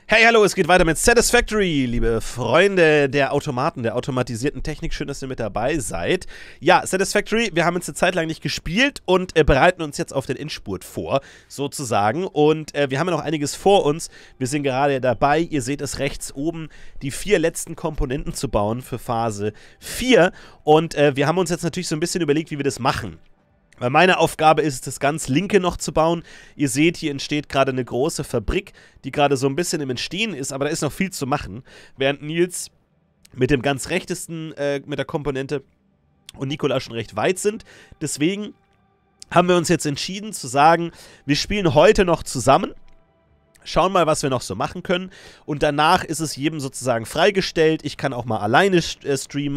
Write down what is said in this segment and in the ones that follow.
Hey, hallo, es geht weiter mit Satisfactory, liebe Freunde der Automaten, der automatisierten Technik. Schön, dass ihr mit dabei seid. Ja, Satisfactory, wir haben jetzt eine Zeit lang nicht gespielt und bereiten uns jetzt auf den Endspurt vor, sozusagen. Und wir haben ja noch einiges vor uns. Wir sind gerade dabei, ihr seht es rechts oben, die 4 letzten Komponenten zu bauen für Phase 4. Und wir haben uns jetzt natürlich so ein bisschen überlegt, wie wir das machen. Weil meine Aufgabe ist es, das ganz linke noch zu bauen. Ihr seht, hier entsteht gerade eine große Fabrik, die gerade so ein bisschen im Entstehen ist, aber da ist noch viel zu machen. Während Nils mit dem ganz rechtesten, mit der Komponente und Nikola schon recht weit sind. Deswegen haben wir uns jetzt entschieden zu sagen, wir spielen heute noch zusammen. Schauen mal, was wir noch so machen können. Und danach ist es jedem sozusagen freigestellt. Ich kann auch mal alleine streamen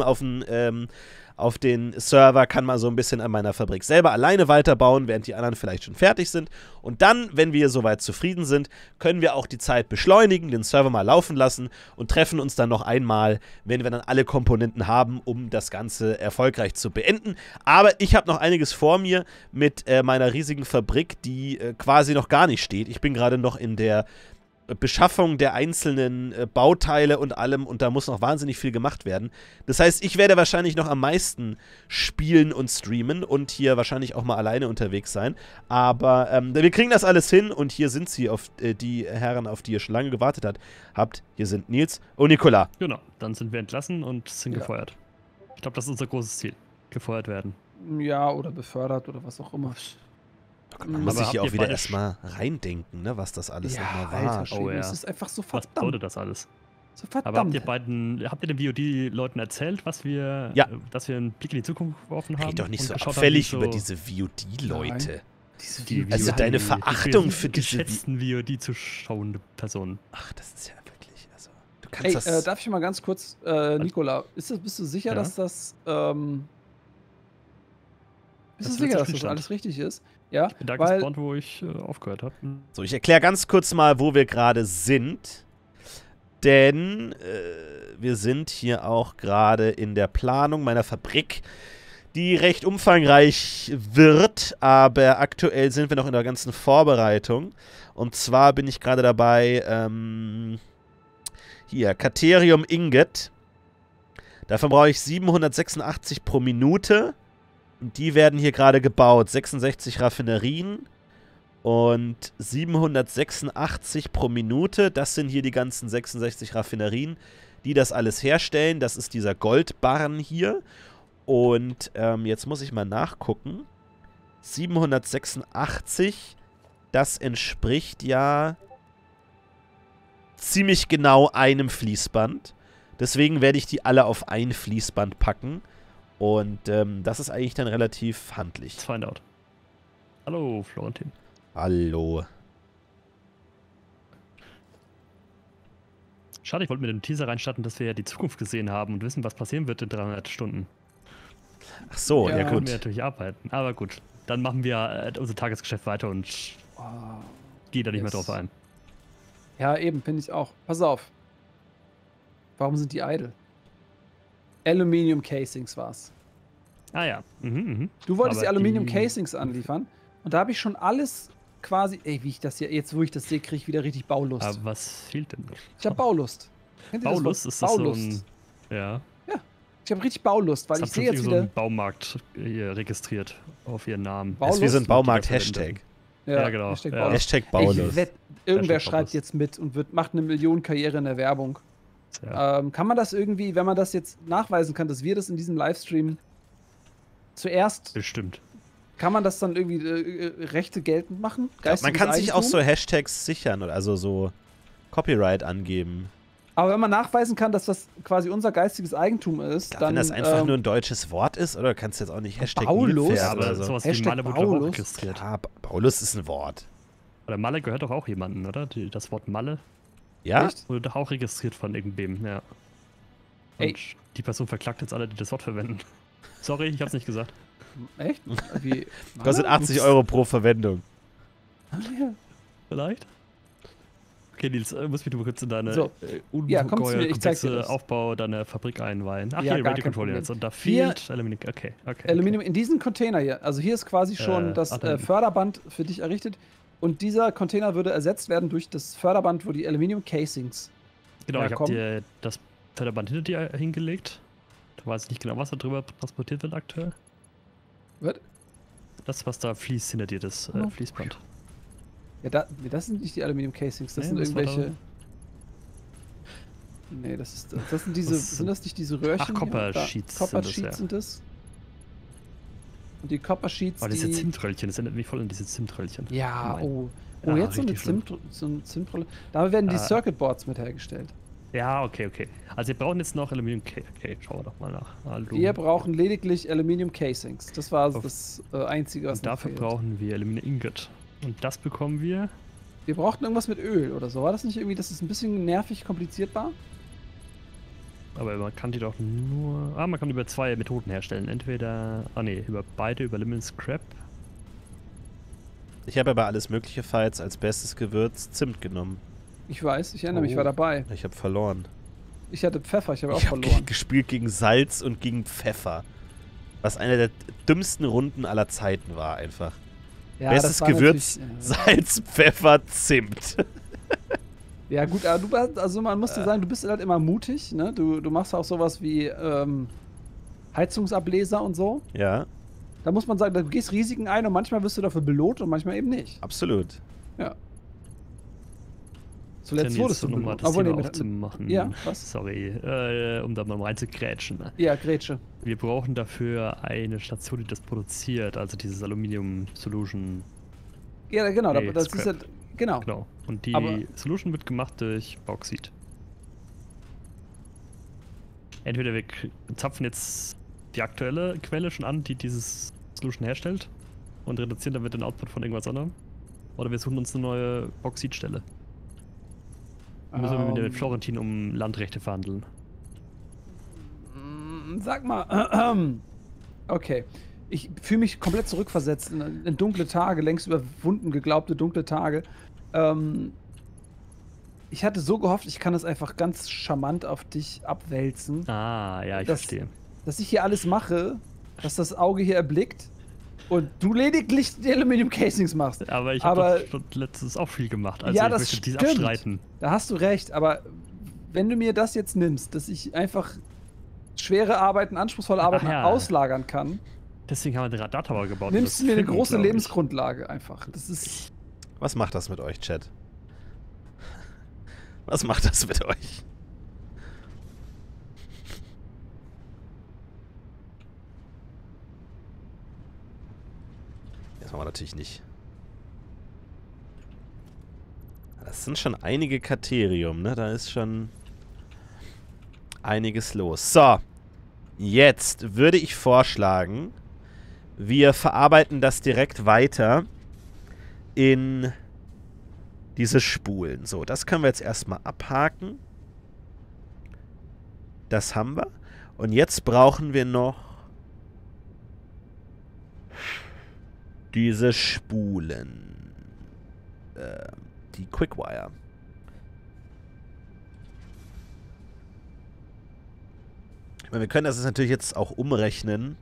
auf den Server, kann mal so ein bisschen an meiner Fabrik selber alleine weiterbauen, während die anderen vielleicht schon fertig sind. Und dann, wenn wir soweit zufrieden sind, können wir auch die Zeit beschleunigen, den Server mal laufen lassen und treffen uns dann noch einmal, wenn wir dann alle Komponenten haben, um das Ganze erfolgreich zu beenden. Aber ich habe noch einiges vor mir mit meiner riesigen Fabrik, die quasi noch gar nicht steht. Ich bin gerade noch in der Beschaffung der einzelnen Bauteile und allem, und da muss noch wahnsinnig viel gemacht werden. Das heißt, ich werde wahrscheinlich noch am meisten spielen und streamen und hier wahrscheinlich auch mal alleine unterwegs sein. Aber wir kriegen das alles hin und hier sind sie, auf die Herren, auf die ihr schon lange gewartet habt. Hier sind Nils und Nikola. Genau, dann sind wir entlassen und sind gefeuert. Ich glaube, das ist unser großes Ziel. Gefeuert werden. Ja, oder befördert oder was auch immer. Man muss sich hier auch wieder erstmal reindenken, ne, was das alles nochmal war. Alter, oh ja. Das ist einfach so verdammt. Was wurde das alles? So verdammt. Aber habt ihr den VOD-Leuten erzählt, dass wir einen Blick in die Zukunft geworfen haben? Red doch nicht so abfällig über diese VOD-Leute. Also deine Verachtung für diese geschätzten VOD-zuschauende Personen. Ach, das ist ja wirklich, also du kannst das... darf ich mal ganz kurz, Nikola, bist du sicher, dass das, bist du sicher, dass das alles richtig ist? Ja, ich bin da gespawnt, wo ich aufgehört habe. So, ich erkläre ganz kurz mal, wo wir gerade sind. Denn wir sind hier auch gerade in der Planung meiner Fabrik, die recht umfangreich wird. Aber aktuell sind wir noch in der ganzen Vorbereitung. Und zwar bin ich gerade dabei, hier, Caterium Ingot. Davon brauche ich 786 pro Minute. Und die werden hier gerade gebaut. 66 Raffinerien und 786 pro Minute. Das sind hier die ganzen 66 Raffinerien, die das alles herstellen. Das ist dieser Goldbarren hier. Und jetzt muss ich mal nachgucken. 786, das entspricht ja ziemlich genau einem Fließband. Deswegen werde ich die alle auf ein Fließband packen. Und das ist eigentlich dann relativ handlich. Let's find out. Hallo, Florentin. Hallo. Schade, ich wollte mit dem Teaser reinstatten, dass wir ja die Zukunft gesehen haben und wissen, was passieren wird in 300 Stunden. Ach so, ja gut. Können wir natürlich arbeiten. Aber gut, dann machen wir unser Tagesgeschäft weiter und gehen da nicht mehr drauf ein. Ja, eben, finde ich auch. Pass auf. Warum sind die idle? Aluminium Casings war's. Ah ja. Du wolltest die Aluminium Casings anliefern und da habe ich schon alles quasi. Ey, wie ich das hier, jetzt wo ich das sehe, kriege ich wieder richtig Baulust. Aber was fehlt denn? Ich habe Baulust. Baulust? Ist das Baulust? So ein... Ja. Ja, ich habe richtig Baulust, weil ich sehe jetzt so wieder... einen Baumarkt hier registriert auf ihren Namen. Baulust? Ist wie so ein Baumarkt-Hashtag. Ja, genau. Hashtag Baulust. Hashtag Baulust. Ich wette, irgendwer schreibt jetzt mit und macht eine Millionenkarriere in der Werbung. Ja. Kann man das irgendwie, wenn man das jetzt nachweisen kann, dass wir das in diesem Livestream zuerst... Bestimmt. Kann man das dann irgendwie Rechte geltend machen? Ja, man kann sich auch so Hashtags sichern oder also so Copyright angeben. Aber wenn man nachweisen kann, dass das quasi unser geistiges Eigentum ist, dann... Wenn das einfach nur ein deutsches Wort ist, oder kannst du jetzt auch nicht Hashtag Baulust? Ja, aber so. sowas wie Malle wird doch auch registriert. Ja, Baulust ist ein Wort. Oder Malle gehört doch auch jemandem, oder? Das Wort Malle. Ja? Wurde doch auch registriert von irgendwem, ja. Und die Person verklagt jetzt alle, die das Wort verwenden. Sorry, ich hab's nicht gesagt. Echt? Wie? Kostet 80 € pro Verwendung. Ja. Vielleicht? Okay, Nils, muss mich du kurz in deine ungeheuer Aufbau deiner Fabrik einweihen. Ach, ja, hier, Radio Control jetzt. Und da fehlt Aluminium. Okay. Aluminium in diesen Container hier. Also hier ist quasi schon das Förderband für dich errichtet. Und dieser Container würde ersetzt werden durch das Förderband, wo die Aluminium Casings Genau, ich habe dir das Förderband hinter dir hingelegt. Du weißt nicht genau, was da drüber transportiert wird aktuell. Was? Das, was da fließt hinter dir, das Fließband. Ja, das sind nicht die Aluminium Casings, das sind irgendwelche. Nee, das sind diese. Sind das nicht diese Röhrchen? Ach, Copper Sheets. Copper Sheets sind das. Und die Copper Sheets. Oh, diese Zimtröllchen, das erinnert mich voll an diese Zimtröllchen. Ja, jetzt so eine Zimtrolle. Da werden die Circuit Boards mit hergestellt. Ja, okay. Also wir brauchen jetzt noch Aluminium Okay, schauen wir doch mal nach. Wir brauchen lediglich Aluminium Casings. Das war das Einzige, was noch dafür fehlt. Brauchen wir Aluminium Ingot. Und das bekommen wir. Wir brauchten irgendwas mit Öl oder so. War das nicht irgendwie, dass es ein bisschen nervig kompliziert war? Aber man kann die doch nur... man kann über 2 Methoden herstellen. Entweder... über beide, über Aluminium Scrap. Ich habe aber alles mögliche Fights als bestes Gewürz Zimt genommen. Ich weiß, ich erinnere mich, ich war dabei. Ich habe verloren. Ich hatte Pfeffer, ich habe auch verloren. Ich habe gespielt gegen Salz und gegen Pfeffer. Was eine der dümmsten Runden aller Zeiten war, einfach. Ja, bestes Gewürz, Salz, Pfeffer, Zimt. Ja gut, aber man muss dir sagen, du bist halt immer mutig, ne? Du machst auch sowas wie Heizungsableser und so. Ja. Da muss man sagen, du gehst Risiken ein und manchmal wirst du dafür belohnt und manchmal eben nicht. Absolut. Ja. Zuletzt wurdest du nochmal das Thema aufzumachen. Ja, was? Sorry, um da mal reinzugrätschen. Ja, Grätsche. Wir brauchen dafür eine Station, die das produziert, also dieses Aluminium Solution. Ja, genau, das ist ja, genau. Und die Solution wird gemacht durch Bauxit. Entweder wir zapfen jetzt die aktuelle Quelle schon an, die dieses Solution herstellt und reduzieren damit den Output von irgendwas anderem. Oder wir suchen uns eine neue Bauxitstelle. Müssen wir mit Florentin um Landrechte verhandeln? Sag mal, okay. Ich fühle mich komplett zurückversetzt in dunkle Tage, längst überwunden geglaubte dunkle Tage. Ich hatte so gehofft, ich kann es einfach ganz charmant auf dich abwälzen. Ja, ich verstehe. Dass ich hier alles mache, dass das Auge hier erblickt und du lediglich die Aluminium Casings machst. Aber ich habe doch letztens auch viel gemacht, also ja, ich möchte dies abstreiten. Da hast du recht, aber wenn du mir das jetzt nimmst, dass ich einfach schwere Arbeiten, anspruchsvolle Arbeiten auslagern kann. Deswegen haben wir den Radartower gebaut. Nimmst du mir eine große Lebensgrundlage einfach. Das ist. Was macht das mit euch, Chat? Was macht das mit euch? Das machen wir natürlich nicht. Das sind schon einige Katerium, ne? Da ist schon einiges los. So. Jetzt würde ich vorschlagen, wir verarbeiten das direkt weiter in diese Spulen. So, das können wir jetzt erstmal abhaken. Das haben wir. Und jetzt brauchen wir noch diese Spulen. Die Quickwire. Ich meine, wir können das natürlich jetzt auch umrechnen.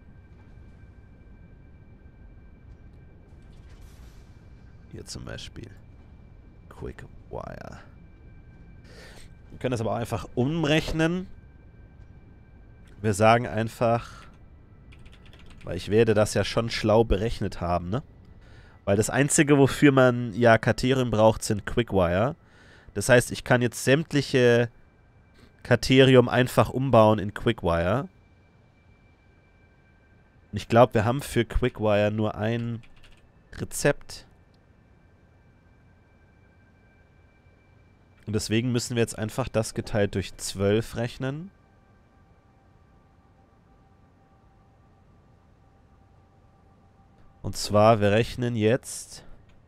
Hier zum Beispiel. Quickwire. Wir können das aber auch einfach umrechnen. Wir sagen einfach, weil ich werde das ja schon schlau berechnet haben, ne? Weil das Einzige, wofür man ja Katerium braucht, sind Quickwire. Das heißt, ich kann jetzt sämtliche Katerium einfach umbauen in Quickwire. Und ich glaube, wir haben für Quickwire nur ein Rezept. Und deswegen müssen wir jetzt einfach das geteilt durch 12 rechnen. Und zwar, wir rechnen jetzt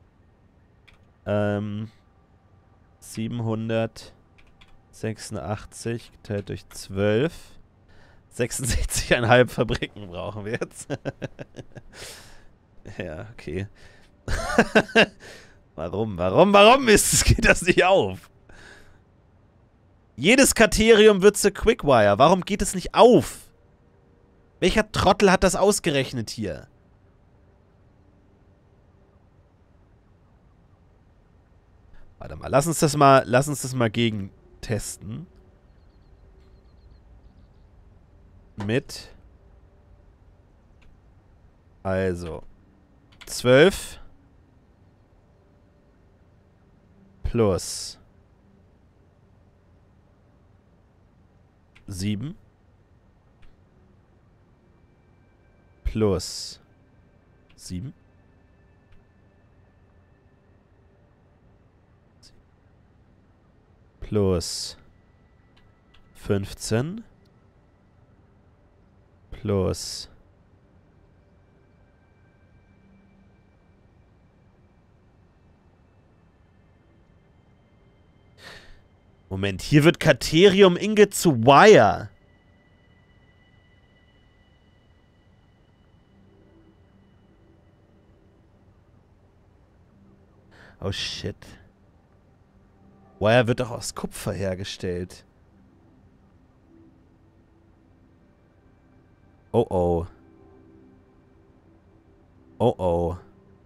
786 geteilt durch 12. 66,5 Fabriken brauchen wir jetzt. Ja, okay. Warum geht das nicht auf? Jedes Katerium wird zu Quickwire. Warum geht es nicht auf? Welcher Trottel hat das ausgerechnet hier? Warte mal, lass uns das mal gegen testen. Mit. Also. 12 plus 7 plus 7 plus 15 plus Moment, hier wird Caterium Ingot zu Wire. Oh shit. Wire wird doch aus Kupfer hergestellt. Oh oh. Oh oh.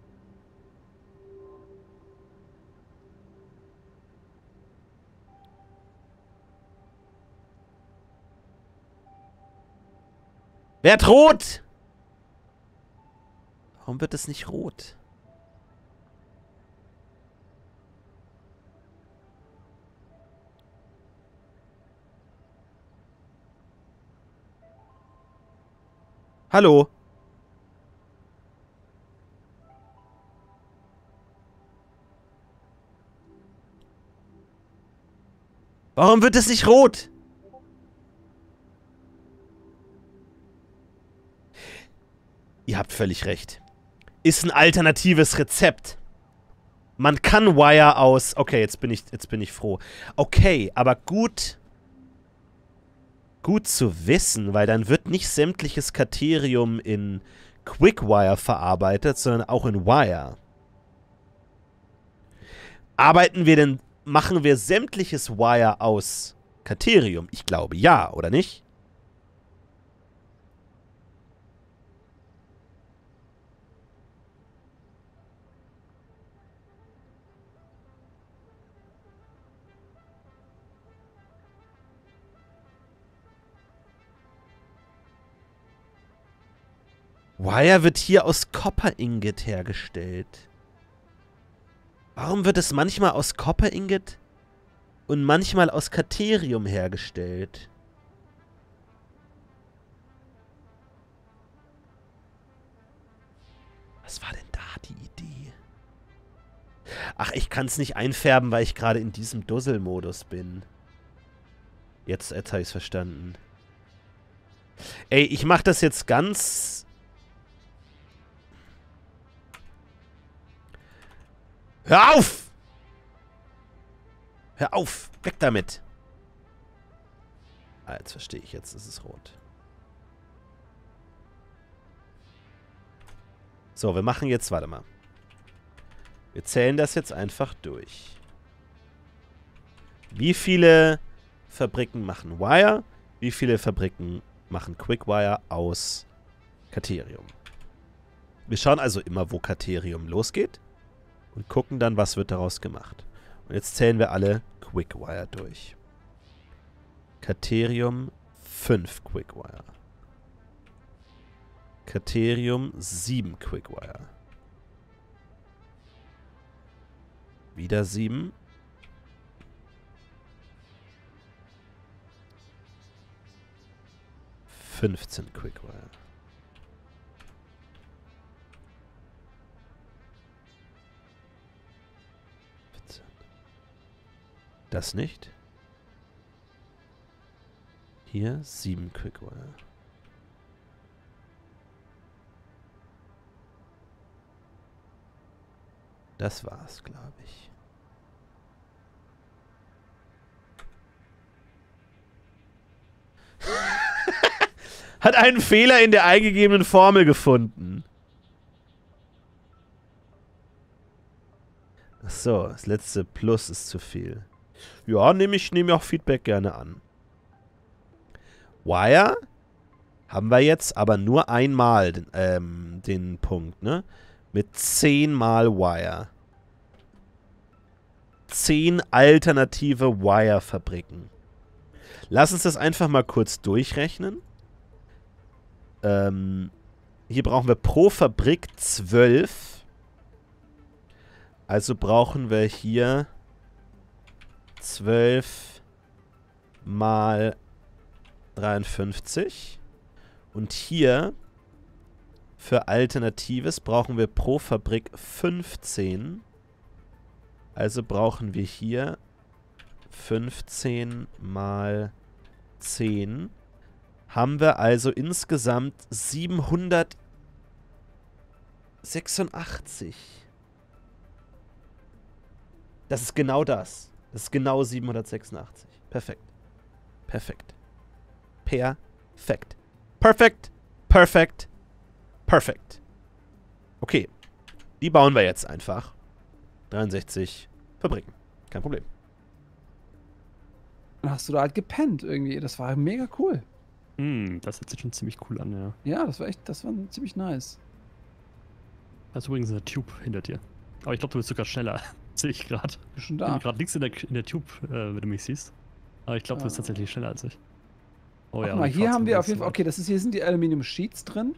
Wer hat rot? Warum wird es nicht rot? Hallo? Warum wird es nicht rot? Ihr habt völlig recht. Ist ein alternatives Rezept. Man kann Wire aus... Okay, jetzt bin ich froh. Okay, aber gut zu wissen, weil dann wird nicht sämtliches Caterium in Quickwire verarbeitet, sondern auch in Wire. Machen wir sämtliches Wire aus Caterium? Ich glaube ja, oder nicht? Wire wird hier aus Copper Ingot hergestellt. Warum wird es manchmal aus Copper Ingot und manchmal aus Caterium hergestellt? Was war denn da die Idee? Ach, ich kann es nicht einfärben, weil ich gerade in diesem Dussel-Modus bin. Jetzt habe ich es verstanden. Ey, ich mache das jetzt ganz... Hör auf! Hör auf! Weg damit! Ah, jetzt verstehe ich. Jetzt ist es rot. So, wir machen jetzt... Warte mal. Wir zählen das jetzt einfach durch. Wie viele Fabriken machen Wire? Wie viele Fabriken machen Quickwire aus Caterium? Wir schauen also immer, wo Caterium losgeht. Und gucken dann, was wird daraus gemacht. Und jetzt zählen wir alle Quickwire durch. Caterium 5 Quickwire. Caterium 7 Quickwire. Wieder 7. (15) Quickwire. Das nicht. Hier 7 Quickwire. Das war's, glaube ich. Hat einen Fehler in der eingegebenen Formel gefunden. Ach so, das letzte Plus ist zu viel. Ja, nehme ich auch Feedback gerne an. Wire haben wir jetzt aber nur einmal den Punkt, ne? Mit 10 mal Wire. 10 alternative Wire-Fabriken. Lass uns das einfach mal kurz durchrechnen. Hier brauchen wir pro Fabrik 12. Also brauchen wir hier 12 mal 53. Und hier für Alternatives brauchen wir pro Fabrik 15. Also brauchen wir hier 15 mal 10. Haben wir also insgesamt 786. Das ist genau das. Das ist genau 786. Perfekt. Perfekt. Perfekt. Perfekt. Perfekt. Perfekt. Okay. Die bauen wir jetzt einfach. 63 Fabriken. Kein Problem. Dann hast du da halt gepennt irgendwie. Das war mega cool. Das hört sich schon ziemlich cool an, ja. Ja, das war ziemlich nice. Da ist übrigens eine Tube hinter dir. Aber ich glaube, du bist sogar schneller. Sehe ich gerade. Schon da. Gerade links in der Tube, wenn du mich siehst. Aber ich glaube, du bist tatsächlich schneller als ich. Oh ja. Guck mal, hier haben wir auf jeden Fall. Okay, hier sind die Aluminium Sheets drin.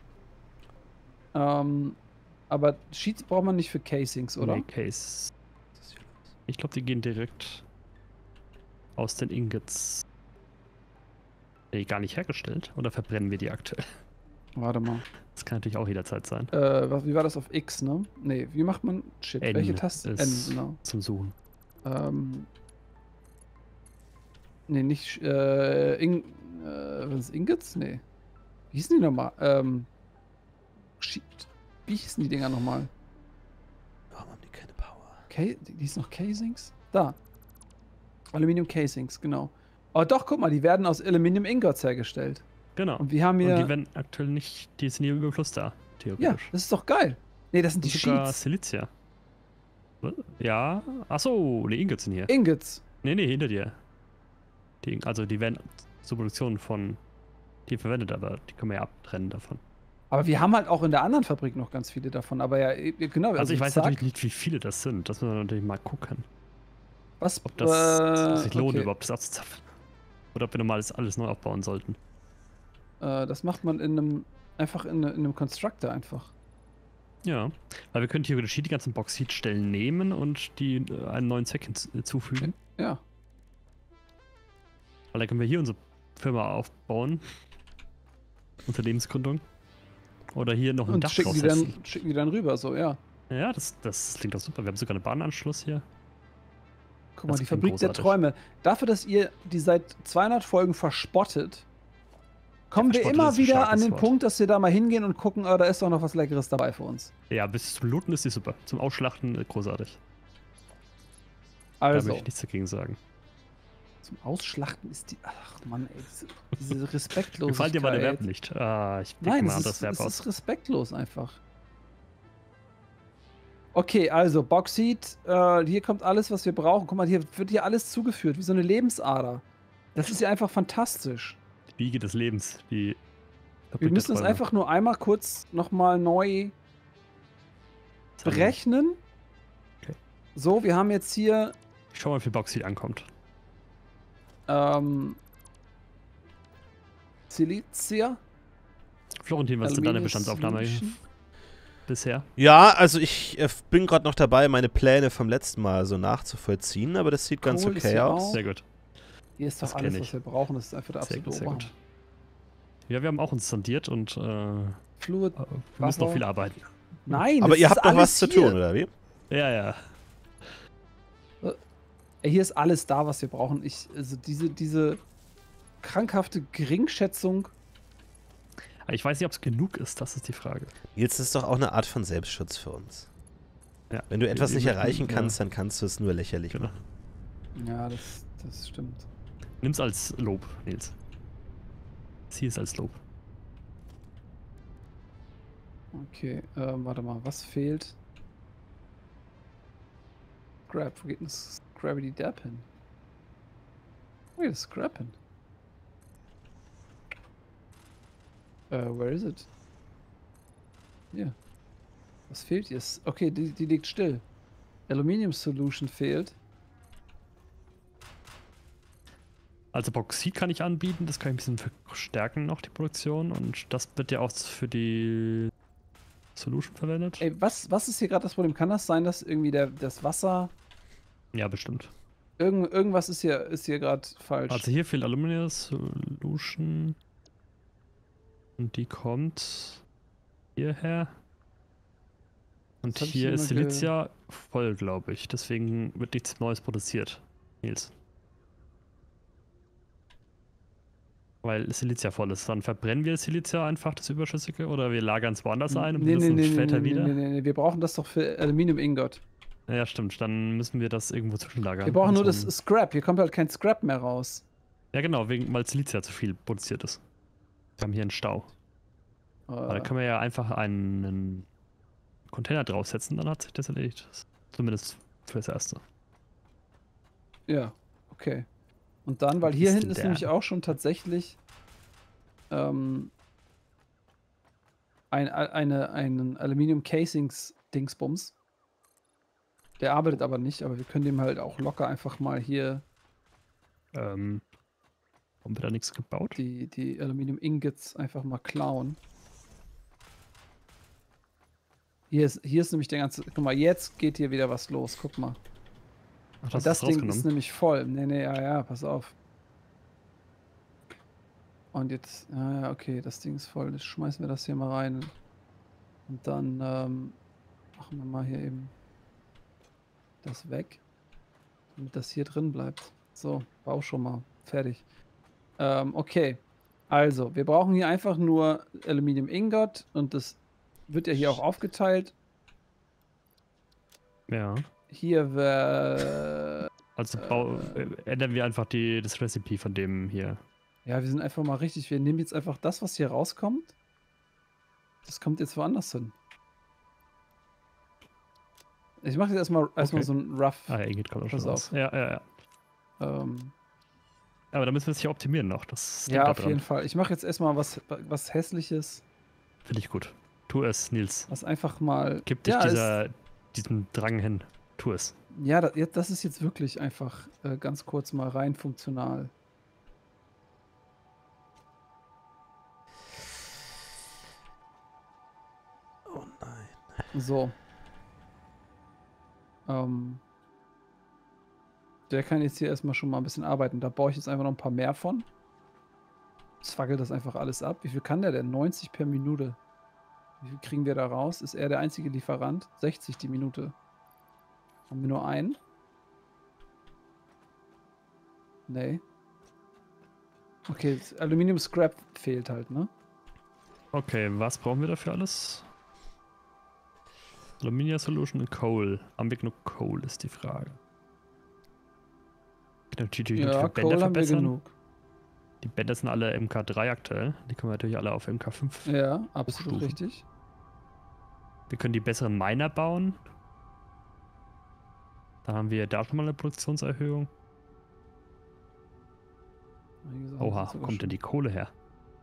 Aber Sheets braucht man nicht für Casings, oder? Nee, Case. Ich glaube, die gehen direkt aus den Ingots. Nee, gar nicht hergestellt. Oder verbrennen wir die aktuell? Warte mal. Das kann natürlich auch jederzeit sein. Wie war das auf X, ne? Nee, wie macht man Shit? N welche Taste? N, genau. Zum Suchen. Nee, nicht, was ist Ingots? Nee. Wie hießen die nochmal? Wie hießen die Dinger nochmal? Warum haben die keine Power? Die hießen noch Casings? Da. Aluminium Casings, genau. Oh doch, guck mal, die werden aus Aluminium Ingots hergestellt. Genau. Und wir haben hier... Und die werden aktuell nicht... Die sind hier im Überfluss da, theoretisch. Ja, das ist doch geil. Nee, das sind die Sheets. Silicia. Ja. Achso, die Ingots sind hier. Ingots. Nee, hinter dir. Also die werden zur Produktion von... Die verwendet, aber die können wir ja abtrennen davon. Aber wir haben halt auch in der anderen Fabrik noch ganz viele davon. Aber ja, genau. Also ich weiß natürlich nicht, wie viele das sind. Das müssen wir natürlich mal gucken. Was? Ob das sich lohnt, überhaupt das abzuzapfen. Oder ob wir normal alles neu aufbauen sollten. Das macht man einfach in einem Constructor einfach. Ja, weil wir können theoretisch hier die ganzen Bauxitstellen nehmen und die einen neuen Zweck hinzufügen. Ja. Weil dann können wir hier unsere Firma aufbauen. Unternehmensgründung. Oder hier noch ein Dach draufsetzen. Schicken die dann rüber, so, ja. Ja, das klingt doch super. Wir haben sogar einen Bahnanschluss hier. Guck mal, die Fabrik der Träume. Dafür, dass ihr die seit 200 Folgen verspottet, kommen wir immer wieder an den Punkt, dass wir da mal hingehen und gucken, da ist doch noch was Leckeres dabei für uns. Ja, bis zum Looten ist die super. Zum Ausschlachten großartig. Also. Da möchte ich nichts dagegen sagen. Zum Ausschlachten ist die... Ach Mann, ey, diese Respektlosigkeit. Gefällt dir mal der Verb nicht? Ich Nein, es ist respektlos einfach. Okay, also Bauxit, hier kommt alles, was wir brauchen. Guck mal, hier wird hier alles zugeführt, wie so eine Lebensader. Das ist ja einfach fantastisch. Die Wiege des Lebens. Wir müssen es einfach nur einmal kurz nochmal neu berechnen. Okay. So, wir haben jetzt hier... Ich schau mal, wie viel Bauxit ankommt. Silicia. Florentin, was ist denn deine Bestandsaufnahme bisher? Ja, also ich bin gerade noch dabei, meine Pläne vom letzten Mal so nachzuvollziehen, aber das sieht ganz okay aus. Sehr gut. Hier ist doch alles, was wir brauchen. Das ist einfach der absolute Oberhammer. Ja, wir haben auch uns sondiert und Fluid, wir müssen noch viel arbeiten. Nein, aber ihr habt noch was zu tun, oder wie? Ja. Hier ist alles da, was wir brauchen. Also diese krankhafte Geringschätzung. Ich weiß nicht, ob es genug ist, das ist die Frage. Jetzt ist doch auch eine Art von Selbstschutz für uns. Ja. Wenn du etwas nicht erreichen kannst, dann kannst du es nur lächerlich machen. Ja, das stimmt. Nimm's als Lob, Nils. Sieh es als Lob. Okay, warte mal, was fehlt? Scrap, wo geht denn das Gravity Dab hin? Wo geht das Scrap hin? Where is it? Hier. Was fehlt jetzt? Okay, die liegt still. Aluminium Solution fehlt. Also Bauxit kann ich anbieten, das kann ich ein bisschen verstärken noch, die Produktion. Und das wird ja auch für die Solution verwendet. Ey, was ist hier gerade das Problem? Kann das sein, dass irgendwie das Wasser... Ja, bestimmt. Irgendwas ist hier gerade falsch. Also hier fehlt Aluminium Solution. Und die kommt hierher. Und hier ist Silicia voll, glaube ich. Deswegen wird nichts Neues produziert, Nils. Weil Silicia voll ist. Dann verbrennen wir Silicia einfach, das Überschüssige, oder wir lagern es woanders ein und benutzen es später wieder. Nee, wir brauchen das doch für Aluminium-Ingot. Ja, stimmt. Dann müssen wir das irgendwo zwischenlagern. Wir brauchen nur das Scrap. Hier kommt halt kein Scrap mehr raus. Ja, genau, weil Silicia zu viel produziert ist. Wir haben hier einen Stau. Aber da können wir ja einfach einen Container draufsetzen, dann hat sich das erledigt. Zumindest fürs Erste. Ja, okay. Und dann, weil hier hinten ist nämlich auch schon tatsächlich einen Aluminium-Casings-Dingsbums. Der arbeitet aber nicht, aber wir können dem halt auch locker einfach mal hier haben wir da nichts gebaut? Die Aluminium-Ingots einfach mal klauen. Hier ist nämlich der ganze... Guck mal, jetzt geht hier wieder was los. Guck mal. Ach, das Ding ist nämlich voll. Nee, ja, pass auf. Und jetzt... Ja, okay, das Ding ist voll. Jetzt schmeißen wir das hier mal rein. Und dann machen wir mal hier eben das weg. Damit das hier drin bleibt. So, bau schon mal. Fertig. Okay. Also, wir brauchen hier einfach nur Aluminium Ingot und das wird ja hier auch aufgeteilt. Ja. Hier wäre... Also ändern wir einfach das Recipe von dem hier. Ja, wir sind einfach mal richtig... Wir nehmen jetzt einfach das, was hier rauskommt. Das kommt jetzt woanders hin. Ich mache jetzt erstmal so ein Rough... Ah, ja, geht gerade auch schon raus. Ja. Aber da müssen wir es hier optimieren noch. Ja, auf jeden Fall. Ich mache jetzt erstmal was Hässliches. Finde ich gut. Tu es, Nils. Was einfach mal... Gib dich diesem Drang hin. Tu es. Ja, das ist jetzt wirklich einfach ganz kurz mal rein funktional. Oh nein. So. Der kann jetzt hier erstmal schon mal ein bisschen arbeiten. Da baue ich jetzt einfach noch ein paar mehr von. Jetzt fackelt das einfach alles ab. Wie viel kann der denn? 90 per Minute. Wie viel kriegen wir da raus? Ist er der einzige Lieferant? 60 die Minute. Haben wir nur einen? Nee. Okay, Aluminium Scrap fehlt halt, ne? Okay, was brauchen wir dafür alles? Aluminium Solution und Coal. Haben wir genug Coal, ist die Frage. Ja, Coal haben wir genug. Die Bänder sind alle MK3 aktuell. Die können wir natürlich alle auf MK5. Ja, absolut richtig. Wir können die besseren Miner bauen. Da haben wir da schon mal eine Produktionserhöhung. Oha, wo kommt denn die Kohle her?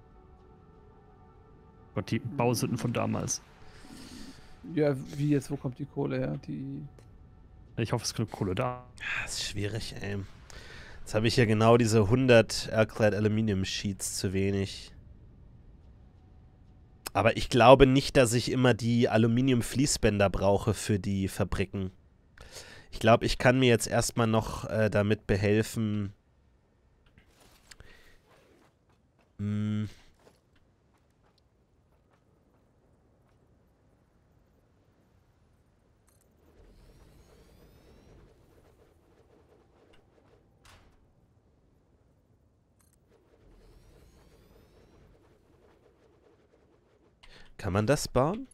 Gott, die Bausünden von damals. Ja, wie jetzt? Wo kommt die Kohle her? Ich hoffe, es ist genug Kohle da. Das ist schwierig, ey. Jetzt habe ich hier genau diese 100 Alclad Aluminium Sheets zu wenig. Aber ich glaube nicht, dass ich immer die Aluminium-Fließbänder brauche für die Fabriken. Ich glaube, ich kann mir jetzt erstmal noch damit behelfen. Kann man das bauen?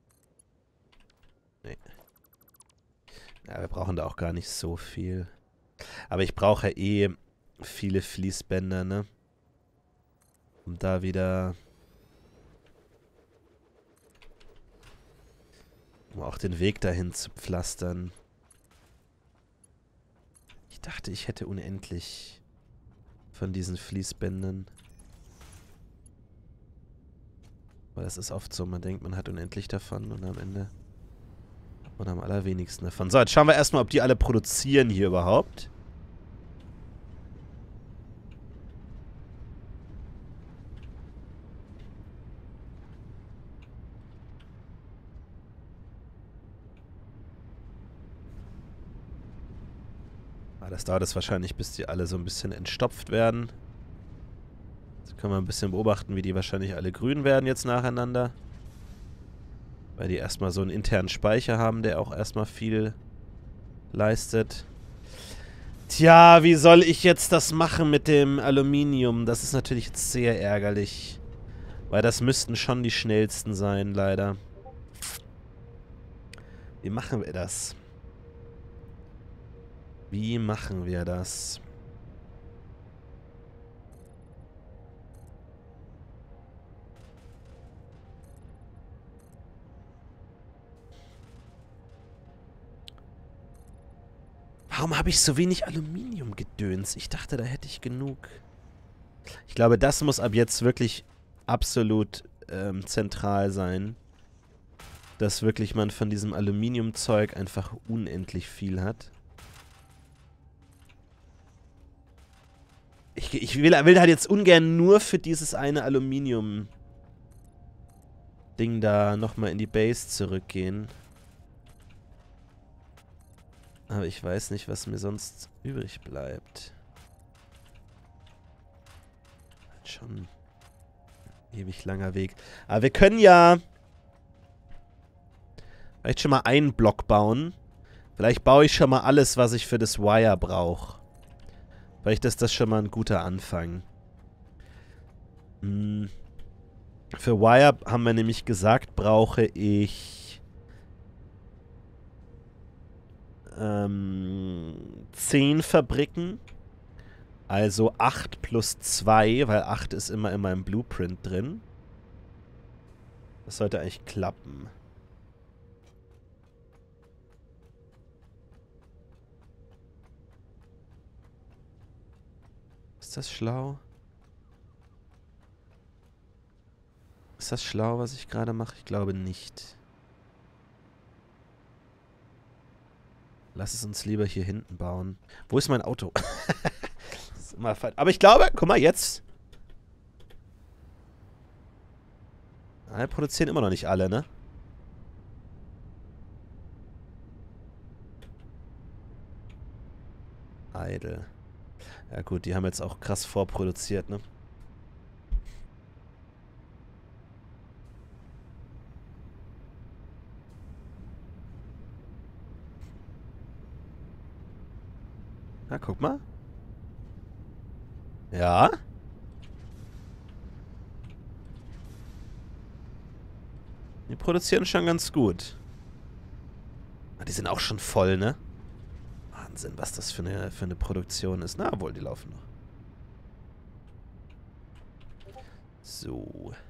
Nee. Ja, wir brauchen da auch gar nicht so viel. Aber ich brauche ja eh viele Fließbänder, ne? Um da wieder... Um auch den Weg dahin zu pflastern. Ich dachte, ich hätte unendlich von diesen Fließbändern. Aber das ist oft so, man denkt, man hat unendlich davon und am Ende hat man am allerwenigsten davon. So, jetzt schauen wir erstmal, ob die alle produzieren hier überhaupt. Das dauert es wahrscheinlich, bis die alle so ein bisschen entstopft werden. Jetzt können wir ein bisschen beobachten, wie die wahrscheinlich alle grün werden jetzt nacheinander. Weil die erstmal so einen internen Speicher haben, der auch erstmal viel leistet. Tja, wie soll ich jetzt das machen mit dem Aluminium? Das ist natürlich jetzt sehr ärgerlich. Weil das müssten schon die schnellsten sein, leider. Wie machen wir das? Wie machen wir das? Warum habe ich so wenig Aluminiumgedöns? Ich dachte, da hätte ich genug. Ich glaube, das muss ab jetzt wirklich absolut zentral sein. Dass wirklich man von diesem Aluminiumzeug einfach unendlich viel hat. Ich will halt jetzt ungern nur für dieses eine Aluminium-Ding da nochmal in die Base zurückgehen. Aber ich weiß nicht, was mir sonst übrig bleibt. Schon ein ewig langer Weg. Aber wir können ja vielleicht schon mal einen Block bauen. Vielleicht baue ich schon mal alles, was ich für das Wire brauche. Vielleicht ist das schon mal ein guter Anfang. Für Wire haben wir nämlich gesagt, brauche ich 10 Fabriken. Also 8 plus 2, weil 8 ist immer in meinem Blueprint drin. Das sollte eigentlich klappen. Ist das schlau? Ist das schlau, was ich gerade mache? Ich glaube nicht. Lass es uns lieber hier hinten bauen. Wo ist mein Auto? Das ist immer falsch. Aber ich glaube, guck mal, jetzt. Wir produzieren immer noch nicht alle, ne? Idle. Ja gut, die haben jetzt auch krass vorproduziert, ne? Na, guck mal. Ja. Die produzieren schon ganz gut. Ah, die sind auch schon voll, ne? Wahnsinn, was das für eine Produktion ist. Na, wohl, die laufen noch. So.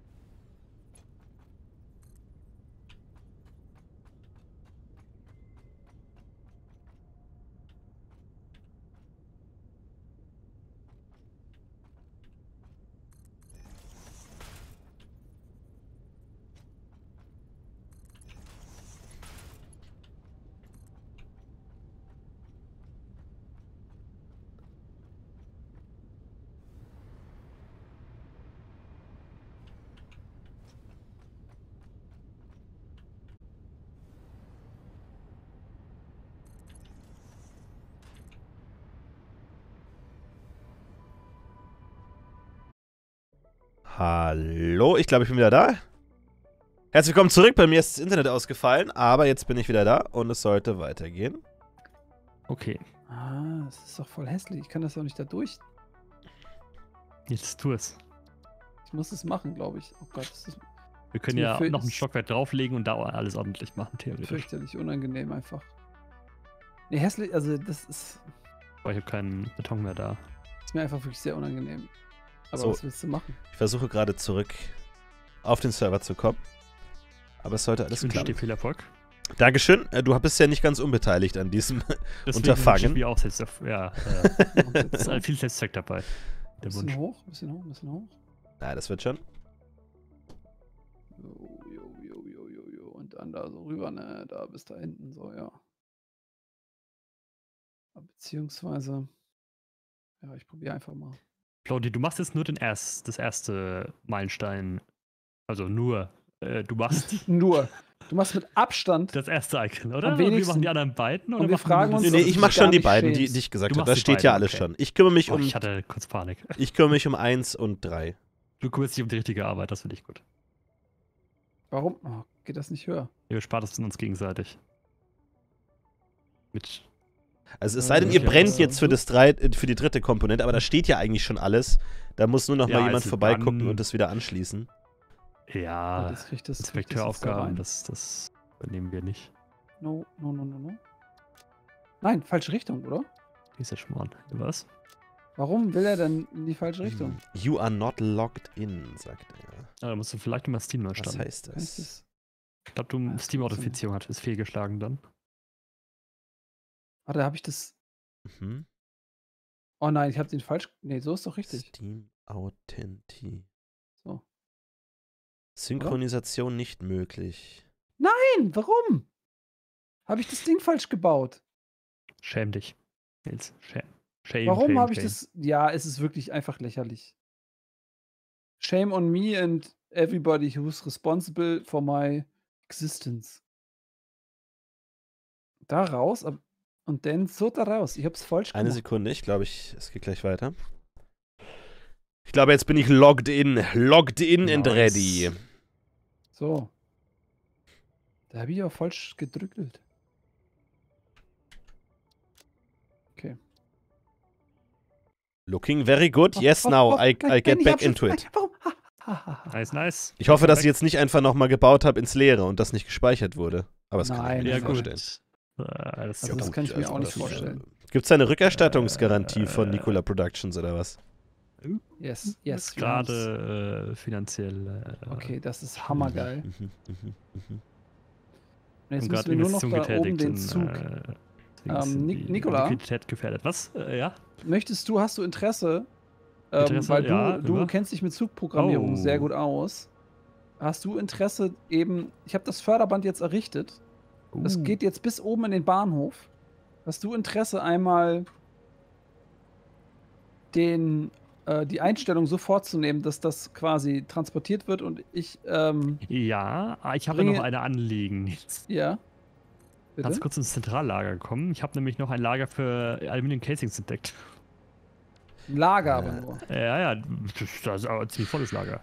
Hallo, ich glaube, ich bin wieder da. Herzlich willkommen zurück. Bei mir ist das Internet ausgefallen, aber jetzt bin ich wieder da und es sollte weitergehen. Okay. Ah, das ist doch voll hässlich. Ich kann das doch nicht da durch. Jetzt tu es. Ich muss es machen, glaube ich. Oh Gott, das ist... Wir können ja noch ein Stockwerk drauflegen und da alles ordentlich machen, theoretisch. Fürchterlich unangenehm einfach. Nee, hässlich, also das ist... Aber ich habe keinen Beton mehr da. Ist mir einfach wirklich sehr unangenehm. Aber So, was willst du machen? Ich versuche gerade zurück auf den Server zu kommen. Aber es sollte alles Ich wünsche klappen. dir viel Erfolg. Dankeschön. Du bist ja nicht ganz unbeteiligt an diesem Unterfangen. Ich auch selbst, ja, ist halt viel Selbstzweck dabei. Der Bisschen Wunsch. hoch, bisschen hoch, bisschen hoch. Na, das wird schon. Jo. Und dann da so rüber, ne? Da bis da hinten, so, ja. Beziehungsweise... Ja, ich probiere einfach mal. Claudi, du machst jetzt nur das erste Meilenstein. Also nur. Du machst. Nur. Du machst mit Abstand. Das erste Icon, oder? Am wenigsten. Und wir machen die anderen beiden? Oder und wir fragen uns. Nee, ich mach schon die beiden, die ich gesagt habe. Das steht ja alles okay. schon. Ich kümmere mich Ich hatte kurz Panik. Ich kümmere mich um 1 und 3. Du kümmerst dich um die richtige Arbeit, das finde ich gut. Warum? Oh, geht das nicht höher? Wir sparen das uns gegenseitig. Also es sei denn, ihr brennt jetzt für die dritte Komponente, aber da steht ja eigentlich schon alles. Da muss nur noch mal jemand vorbeigucken und das wieder anschließen. Ja, das kriegt das Inspekteuraufgaben, das übernehmen wir nicht. No. Nein, falsche Richtung, oder? Die ist ja schon mal an. Was? Warum will er denn in die falsche Richtung? You are not logged in, sagt er. Ja, da musst du vielleicht nochmal Steam neu starten. Was heißt das? Ich glaube, Steam-Authentifizierung ist fehlgeschlagen dann. Warte, habe ich das... Oh nein, ich habe den falsch... Nee, so ist doch richtig. Steam Authentifizierung. So. Synchronisation nicht möglich. Nein, warum? Habe ich das Ding falsch gebaut? Schäm dich, Nils. Shame. Warum habe ich das... Ja, es ist wirklich einfach lächerlich. Shame on me and everybody who's responsible for my existence. Da raus und dann so da raus. Ich habe es falsch gemacht. Eine Sekunde, ich glaube, es geht gleich weiter. Ich glaube, jetzt bin ich logged in. Logged in and ready. So. Da habe ich auch falsch gedrückt. Okay. Looking very good. Yes, now I get back into it. Warum? Nice. Ich hoffe, dass ich jetzt nicht einfach nochmal gebaut habe ins Leere und das nicht gespeichert wurde. Aber das kann ich mir nicht vorstellen. Das kann ich mir auch nicht vorstellen. Gibt es eine Rückerstattungsgarantie von Nicola Productions oder was? Yes. Gerade finanziell. Okay, das ist hammergeil. Jetzt müssen wir nur noch da oben den Zug. Nicola? Liquidität gefährdet. Was? Ja? Hast du Interesse? Weil du kennst dich mit Zugprogrammierung sehr gut aus. Hast du Interesse eben, ich habe das Förderband jetzt errichtet. Das geht jetzt bis oben in den Bahnhof. Hast du Interesse einmal die Einstellung so vorzunehmen, dass das quasi transportiert wird und ich ja, ich habe noch eine Anliegen. Ja. Bitte? Kannst kurz ins Zentrallager kommen? Ich habe nämlich noch ein Lager für Aluminium-Casings entdeckt. Ein Lager aber nur. Ja, das ist ein ziemlich volles Lager.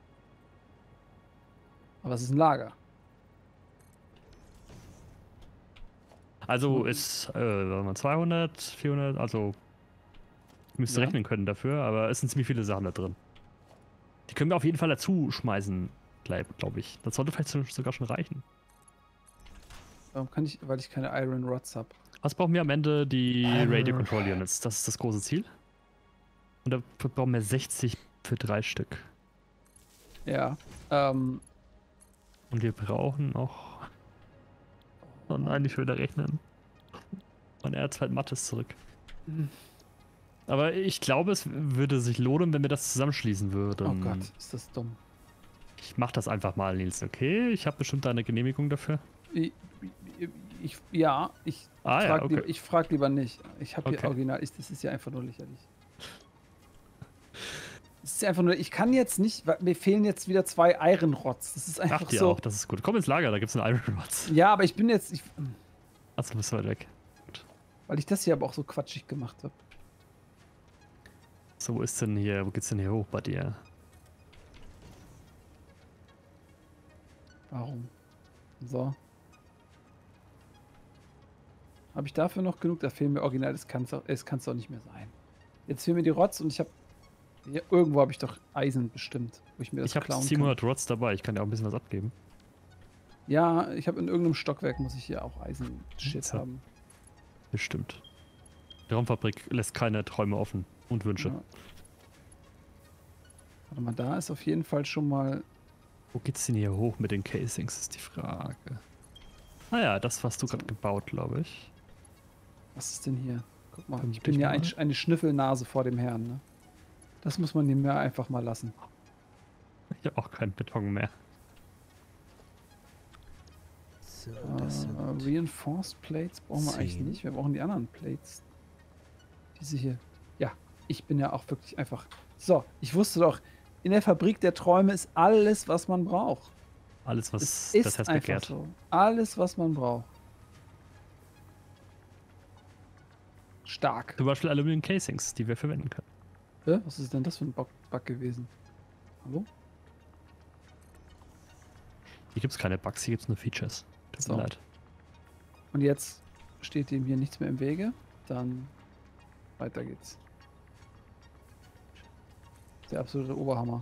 Aber es ist ein Lager. Also ist 200, 400, also ich müsste rechnen können dafür, aber es sind ziemlich viele Sachen da drin. Die können wir auf jeden Fall dazu schmeißen, glaube ich. Das sollte vielleicht sogar schon reichen. Warum kann ich, weil ich keine Iron Rods habe. Was brauchen wir am Ende? Die Radio Control Units. Das ist das große Ziel. Und da brauchen wir 60 für 3 Stück. Ja. Und wir brauchen auch... Oh nein, ich will da rechnen. Mein Erzfeind Mathe ist zurück. Aber ich glaube, es würde sich lohnen, wenn wir das zusammenschließen würden. Oh Gott, ist das dumm. Ich mach das einfach mal, Nils, okay? Ich habe bestimmt eine Genehmigung dafür. Ich frage lieber nicht. Ich habe hier original. Das ist ja einfach nur lächerlich. Es ist einfach nur, ich kann jetzt nicht, mir fehlen jetzt wieder 2 Iron Rods. Das ist einfach so. Auch, das ist gut. Komm ins Lager, da gibt es einen Iron Rods. Ja, aber ich bin jetzt. Achso, du bist weit weg. Gut. Weil ich das hier aber auch so quatschig gemacht habe. So, wo geht's denn hier hoch bei dir? Warum? So. Habe ich dafür noch genug? Da fehlen mir original, es kann es doch nicht mehr sein. Jetzt fehlen mir die Rods und ich habe... Ja, irgendwo habe ich doch Eisen bestimmt, wo ich mir das klauen kann. Ich habe 700 Rods dabei, ich kann dir auch ein bisschen was abgeben. Ja, ich habe in irgendeinem Stockwerk, muss ich hier auch Eisen-Shit haben. Bestimmt. Die Raumfabrik lässt keine Träume offen und Wünsche. Ja. Warte mal, da ist auf jeden Fall schon mal... Wo geht's denn hier hoch mit den Casings, ist die Frage. Naja, das hast du gerade gebaut, glaube ich. Was ist denn hier? Guck mal, ich bin ja eine Schnüffelnase vor dem Herrn, ne? Das muss man dem ja einfach mal lassen. Ich habe auch keinen Beton mehr. So, Reinforced Plates brauchen wir eigentlich nicht. Wir brauchen die anderen Plates. Diese hier. Ja, ich bin ja auch wirklich einfach... So, ich wusste doch, in der Fabrik der Träume ist alles, was man braucht. Alles, was es das Herz einfach begehrt. So. Alles, was man braucht. Stark. Zum Beispiel Aluminium Casings, die wir verwenden können. Was ist denn das für ein Bug gewesen? Hallo? Hier gibt es keine Bugs, hier gibt es nur Features. Tut mir leid. Und jetzt steht dem hier nichts mehr im Wege. Dann weiter geht's. Der absolute Oberhammer.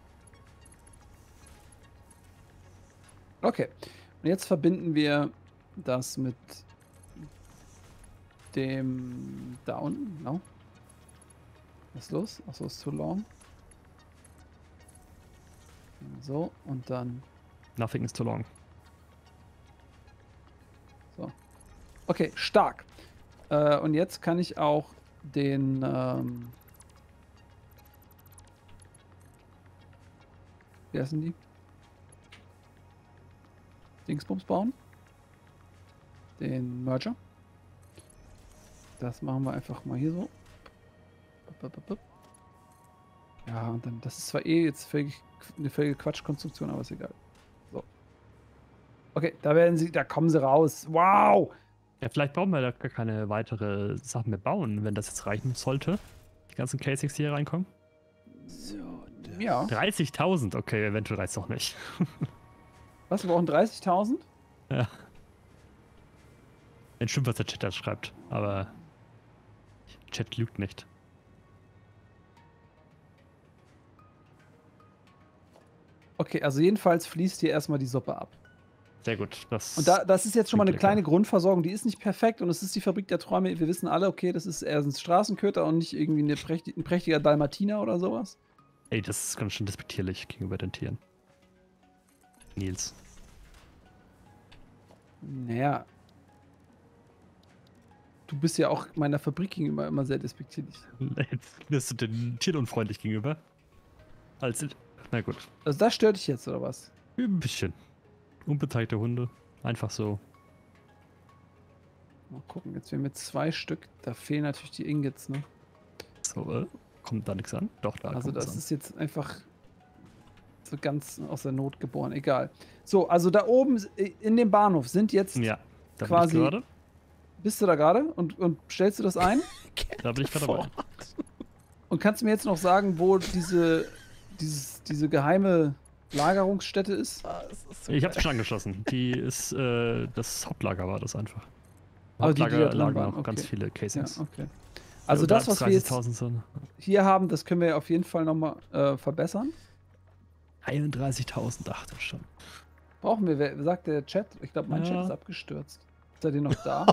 Okay. Und jetzt verbinden wir das mit dem da unten. No? Was ist los? Achso, ist zu long. So, und dann. Nothing is too long. So. Okay, stark. Und jetzt kann ich auch den. Wie heißen die? Dingsbums bauen. Den Merger. Das machen wir einfach mal hier so. Ja, und dann, das ist zwar jetzt eine völlige Quatschkonstruktion, aber ist egal. So. Okay, da kommen sie raus. Wow! Ja, vielleicht brauchen wir da gar keine weitere Sachen mehr bauen, wenn das jetzt reichen sollte. Die ganzen Casings, die hier reinkommen. So, ja. 30.000, okay, eventuell reicht es doch nicht. Was, wir brauchen 30.000? Ja. Wenn stimmt, was der Chat da schreibt, aber Chat lügt nicht. Okay, also jedenfalls fließt hier erstmal die Suppe ab. Sehr gut. Und das ist jetzt schon mal eine kleine Grundversorgung, die ist nicht perfekt und es ist die Fabrik der Träume. Wir wissen alle, okay, das ist eher ein Straßenköter und nicht irgendwie ein prächtiger Dalmatiner oder sowas. Ey, das ist ganz schön despektierlich gegenüber den Tieren. Nils. Naja. Du bist ja auch meiner Fabrik gegenüber immer sehr despektierlich. Jetzt bist du den Tieren unfreundlich gegenüber. Na gut. Also das stört dich jetzt, oder was? Ein bisschen. Unbeteiligte Hunde. Einfach so. Mal gucken, jetzt haben wir 2 Stück. Da fehlen natürlich die Ingots, ne? So, kommt da nichts an? Doch, da also kommt das an. ist jetzt einfach so ganz aus der Not geboren. Egal. So, also da oben in dem Bahnhof sind jetzt da quasi... bin ich gerade. Bist du da gerade? Und stellst du das ein? Da bin ich gerade dabei. Und kannst du mir jetzt noch sagen, wo diese geheime Lagerungsstätte ist? Ich habe schon angeschlossen. Die ist, das Hauptlager war das einfach. Aber die Hauptlager da lagen waren, noch ganz viele Casings. Ja, okay. Also das, was wir jetzt sind. hier haben, das können wir auf jeden Fall nochmal verbessern. 31.000, dachte ich schon. Brauchen wir, wer sagt der Chat? Ich glaube, mein Chat ist abgestürzt. Ist er denn noch da?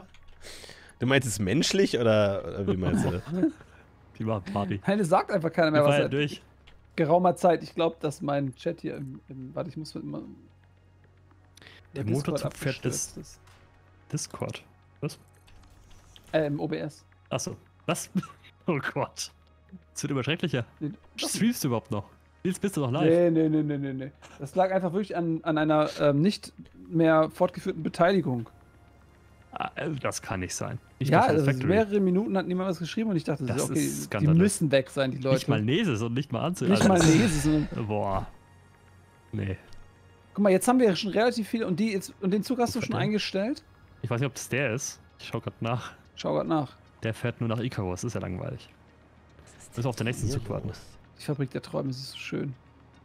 Du meinst es menschlich oder wie meinst du? Die machen Party. Nein, es sagt einfach keiner mehr, was er durch. Geraumer Zeit. Ich glaube, dass mein Chat hier warte, ich muss immer... Der Motorzug fährt das Discord. Was? Im OBS. Achso. Was? Oh Gott. Das wird immer schrecklicher. Nee, streamst du überhaupt noch? Jetzt bist du doch live. Nee. Das lag einfach wirklich an einer nicht mehr fortgeführten Beteiligung. Das kann nicht sein. Nicht ja, also mehrere Minuten hat niemand was geschrieben und ich dachte, das okay, ist die müssen weg sein, die Leute. Nicht mal Neses und nicht mal Anzug. Nicht mal Neses. Boah. Nee. Guck mal, jetzt haben wir ja schon relativ viel und den Zug hast du schon eingestellt? Ich weiß nicht, ob das der ist. Ich schau gerade nach. Schau gerade nach. Der fährt nur nach Icarus, das ist ja langweilig. Müssen wir auf den nächsten Zug warten. Die Fabrik der Träume, das ist so schön.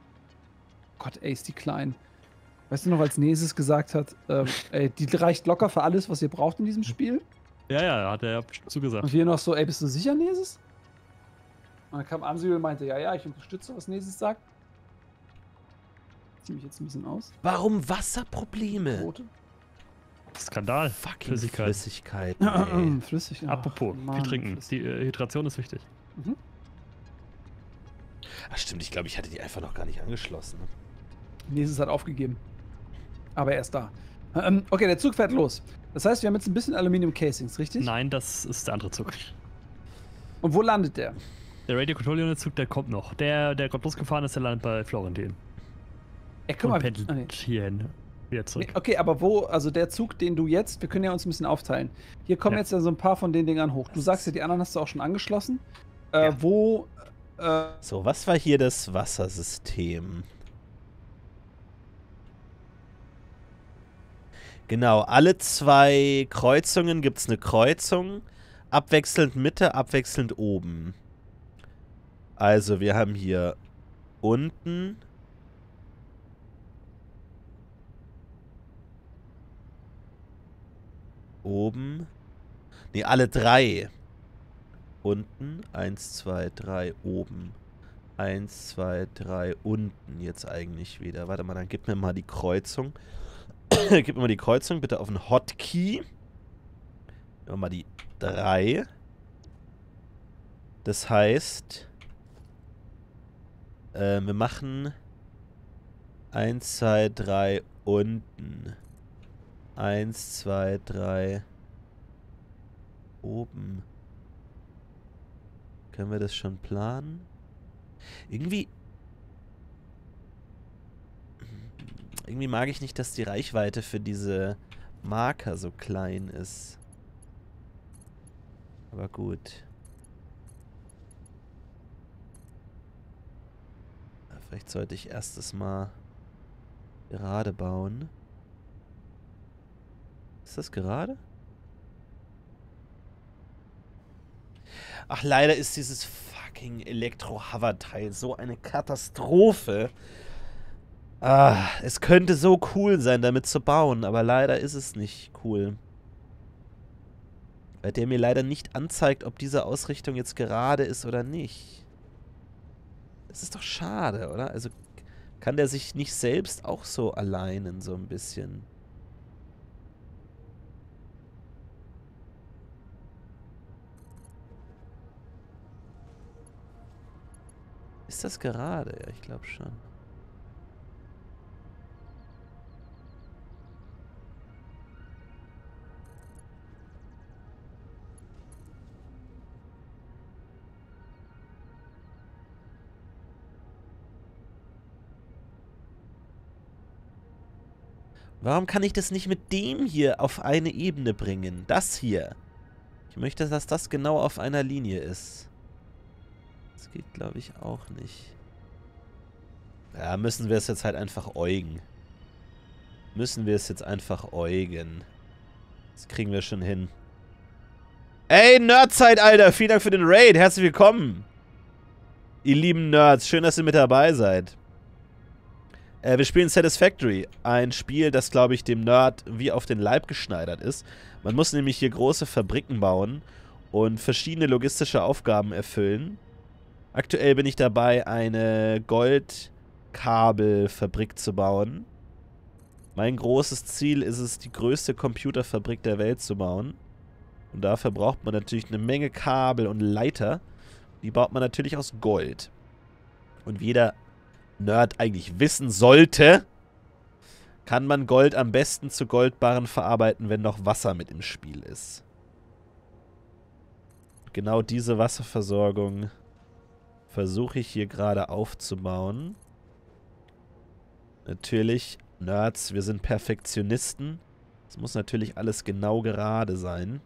Gott, ey, ist die klein. Weißt du noch, als Neses gesagt hat, ey, die reicht locker für alles, was ihr braucht in diesem Spiel? Ja, hat er ja zugesagt. Und wir noch so, ey, bist du sicher, Neses? Und dann kam Amsil und meinte, ja, ich unterstütze, was Neses sagt. Zieh mich jetzt ein bisschen aus. Warum Wasserprobleme? Rote. Skandal. Fucking Flüssigkeit. Flüssigkeit. Apropos, viel trinken. Die Hydration ist wichtig. Mhm. Ach stimmt, ich glaube, ich hatte die einfach noch gar nicht angeschlossen. Neses hat aufgegeben. Aber er ist da. Okay, der Zug fährt los. Das heißt, wir haben jetzt ein bisschen Aluminium-Casings, richtig? Nein, das ist der andere Zug. Und wo landet der? Der Radio Control Unit Zug, der kommt noch. Der gerade losgefahren ist, der landet bei Florentin. Guck mal, pendelt hierhin. Wieder zurück. Nee, okay, aber wo, also der Zug, den du jetzt, wir können ja uns ein bisschen aufteilen. Hier kommen jetzt ja so ein paar von den Dingern hoch. Du sagst ja, die anderen hast du auch schon angeschlossen. Wo... So, was war hier das Wassersystem? Genau, alle 2 Kreuzungen gibt es eine Kreuzung. Abwechselnd Mitte, abwechselnd oben. Also wir haben hier unten. Oben. Ne, alle 3. Unten. 1, 2, 3. Oben. 1, 2, 3. Unten jetzt eigentlich wieder. Warte mal, dann gib mir mal die Kreuzung. Gib mir mal die Kreuzung bitte auf den Hotkey. Nehmen wir mal die 3. Das heißt, wir machen 1, 2, 3 unten. 1, 2, 3 oben. Können wir das schon planen? Irgendwie mag ich nicht, dass die Reichweite für diese Marker so klein ist. Aber gut. Vielleicht sollte ich erstes mal gerade bauen. Ist das gerade? Ach, leider ist dieses fucking Elektro-Hover-Teil so eine Katastrophe. Ah, es könnte so cool sein, damit zu bauen, aber leider ist es nicht cool. Weil der mir leider nicht anzeigt, ob diese Ausrichtung jetzt gerade ist oder nicht. Das ist doch schade, oder? Also kann der sich nicht selbst auch so alleinen, so ein bisschen? Ist das gerade? Ja, ich glaube schon. Warum kann ich das nicht mit dem hier auf eine Ebene bringen? Das hier. Ich möchte, dass das genau auf einer Linie ist. Das geht, glaube ich, auch nicht. Ja, müssen wir es jetzt halt einfach äugen. Müssen wir es jetzt einfach äugen. Das kriegen wir schon hin. Ey, Nerdzeit, Alter! Vielen Dank für den Raid. Herzlich willkommen. Ihr lieben Nerds. Schön, dass ihr mit dabei seid. Wir spielen Satisfactory. Ein Spiel, das, glaube ich, dem Nerd wie auf den Leib geschneidert ist. Man muss nämlich hier große Fabriken bauen und verschiedene logistische Aufgaben erfüllen. Aktuell bin ich dabei, eine Goldkabelfabrik zu bauen. Mein großes Ziel ist es, die größte Computerfabrik der Welt zu bauen. Und dafür braucht man natürlich eine Menge Kabel und Leiter. Die baut man natürlich aus Gold. Und wie jeder Nerd eigentlich wissen sollte, kann man Gold am besten zu Goldbarren verarbeiten, wenn noch Wasser mit im Spiel ist. Genau diese Wasserversorgung versuche ich hier gerade aufzubauen. Natürlich, Nerds, wir sind Perfektionisten. Es muss natürlich alles genau gerade sein.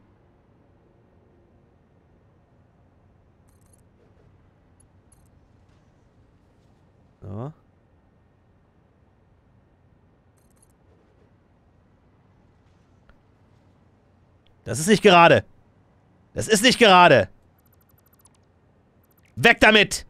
So. Das ist nicht gerade. Das ist nicht gerade. Weg damit!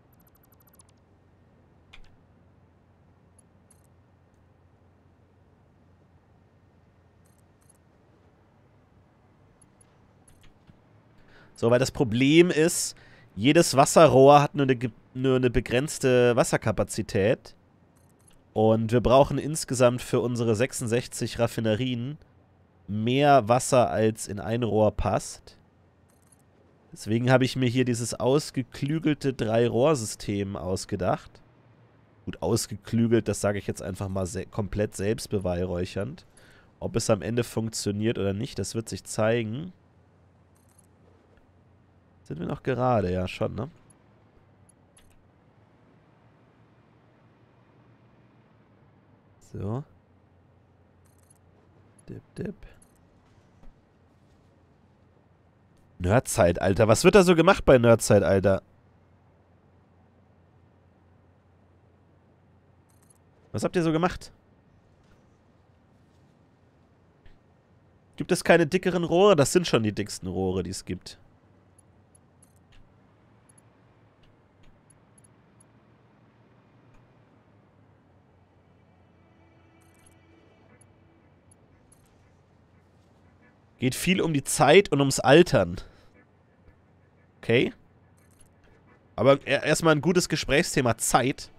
So, weil das Problem ist, jedes Wasserrohr hat nur eine begrenzte Wasserkapazität. Und wir brauchen insgesamt für unsere 66 Raffinerien mehr Wasser, als in ein Rohr passt. Deswegen habe ich mir hier dieses ausgeklügelte 3-Rohr-System ausgedacht. Gut, ausgeklügelt, das sage ich jetzt einfach mal komplett selbstbeweihräuchernd. Ob es am Ende funktioniert oder nicht, das wird sich zeigen. Sind wir noch gerade? Ja, schon, ne? So. Dip, dip. Nerdzeit, Alter. Was wird da so gemacht bei Nerdzeit, Alter? Was habt ihr so gemacht? Gibt es keine dickeren Rohre? Das sind schon die dicksten Rohre, die es gibt. Geht viel um die Zeit und ums Altern. Okay. Aber erstmal ein gutes Gesprächsthema. Zeit.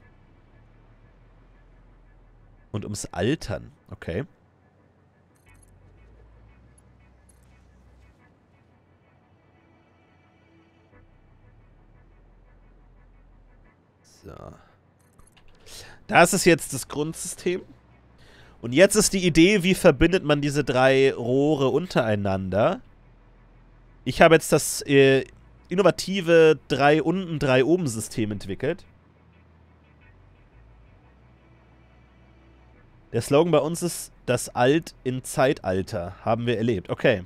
Und ums Altern. Okay. So. Das ist jetzt das Grundsystem. Und jetzt ist die Idee, wie verbindet man diese 3 Rohre untereinander? Ich habe jetzt das innovative 3 unten, 3 oben System entwickelt. Der Slogan bei uns ist, das Alt in Zeitalter haben wir erlebt. Okay.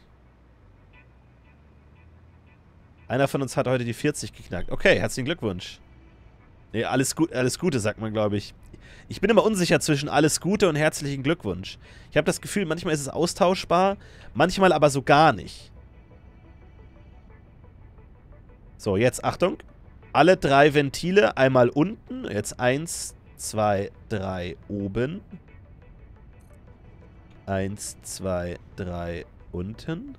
Einer von uns hat heute die 40 geknackt. Okay, herzlichen Glückwunsch. Nee, alles Gute, sagt man, glaube ich. Ich bin immer unsicher zwischen alles Gute und herzlichen Glückwunsch. Ich habe das Gefühl, manchmal ist es austauschbar, manchmal aber so gar nicht. So, jetzt Achtung. Alle 3 Ventile einmal unten. Jetzt 1, 2, 3 oben. 1, 2, 3 unten.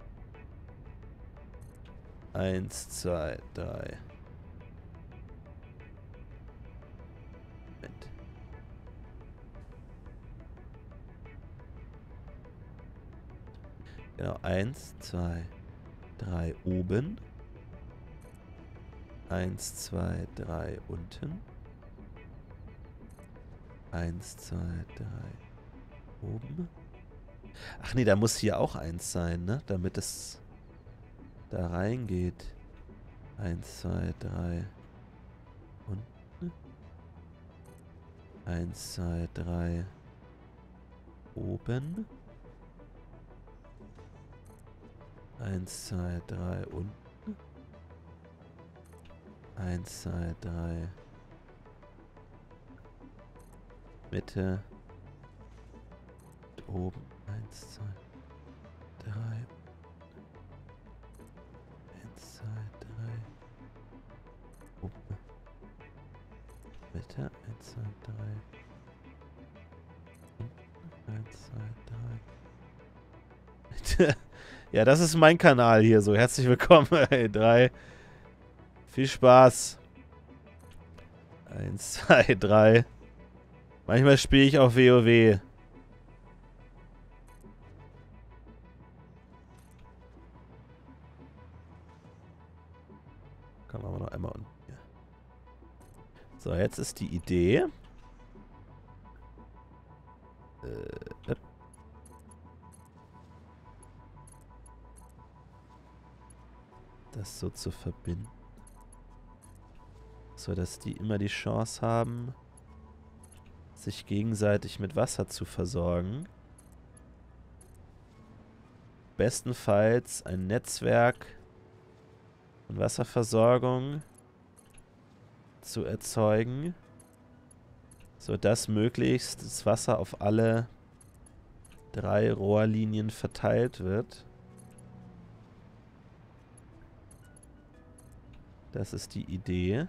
1, 2, 3. Moment. Genau, 1, 2, 3 oben. 1, 2, 3 unten. 1, 2, 3 oben. Ach nee, da muss hier auch 1 sein, ne? Damit es da reingeht. 1, 2, 3 unten. 1, 2, 3 oben. 1, 2, 3 unten. 1, 2, 3 Mitte. Und oben. 1, 2, 3. 1, 2, 3. Oben. Mitte. 1, 2, 3. Unten. 1, 2, 3. Mitte. Ja, das ist mein Kanal hier so. Herzlich willkommen, ey, 3. Viel Spaß. 1, 2, 3. Manchmal spiele ich auch WoW. Kann man noch einmal unten hier. So, jetzt ist die Idee. Das so zu verbinden. So, dass die immer die Chance haben, sich gegenseitig mit Wasser zu versorgen. Bestenfalls ein Netzwerk von Wasserversorgung zu erzeugen, sodass möglichst das Wasser auf alle 3 Rohrlinien verteilt wird. Das ist die Idee.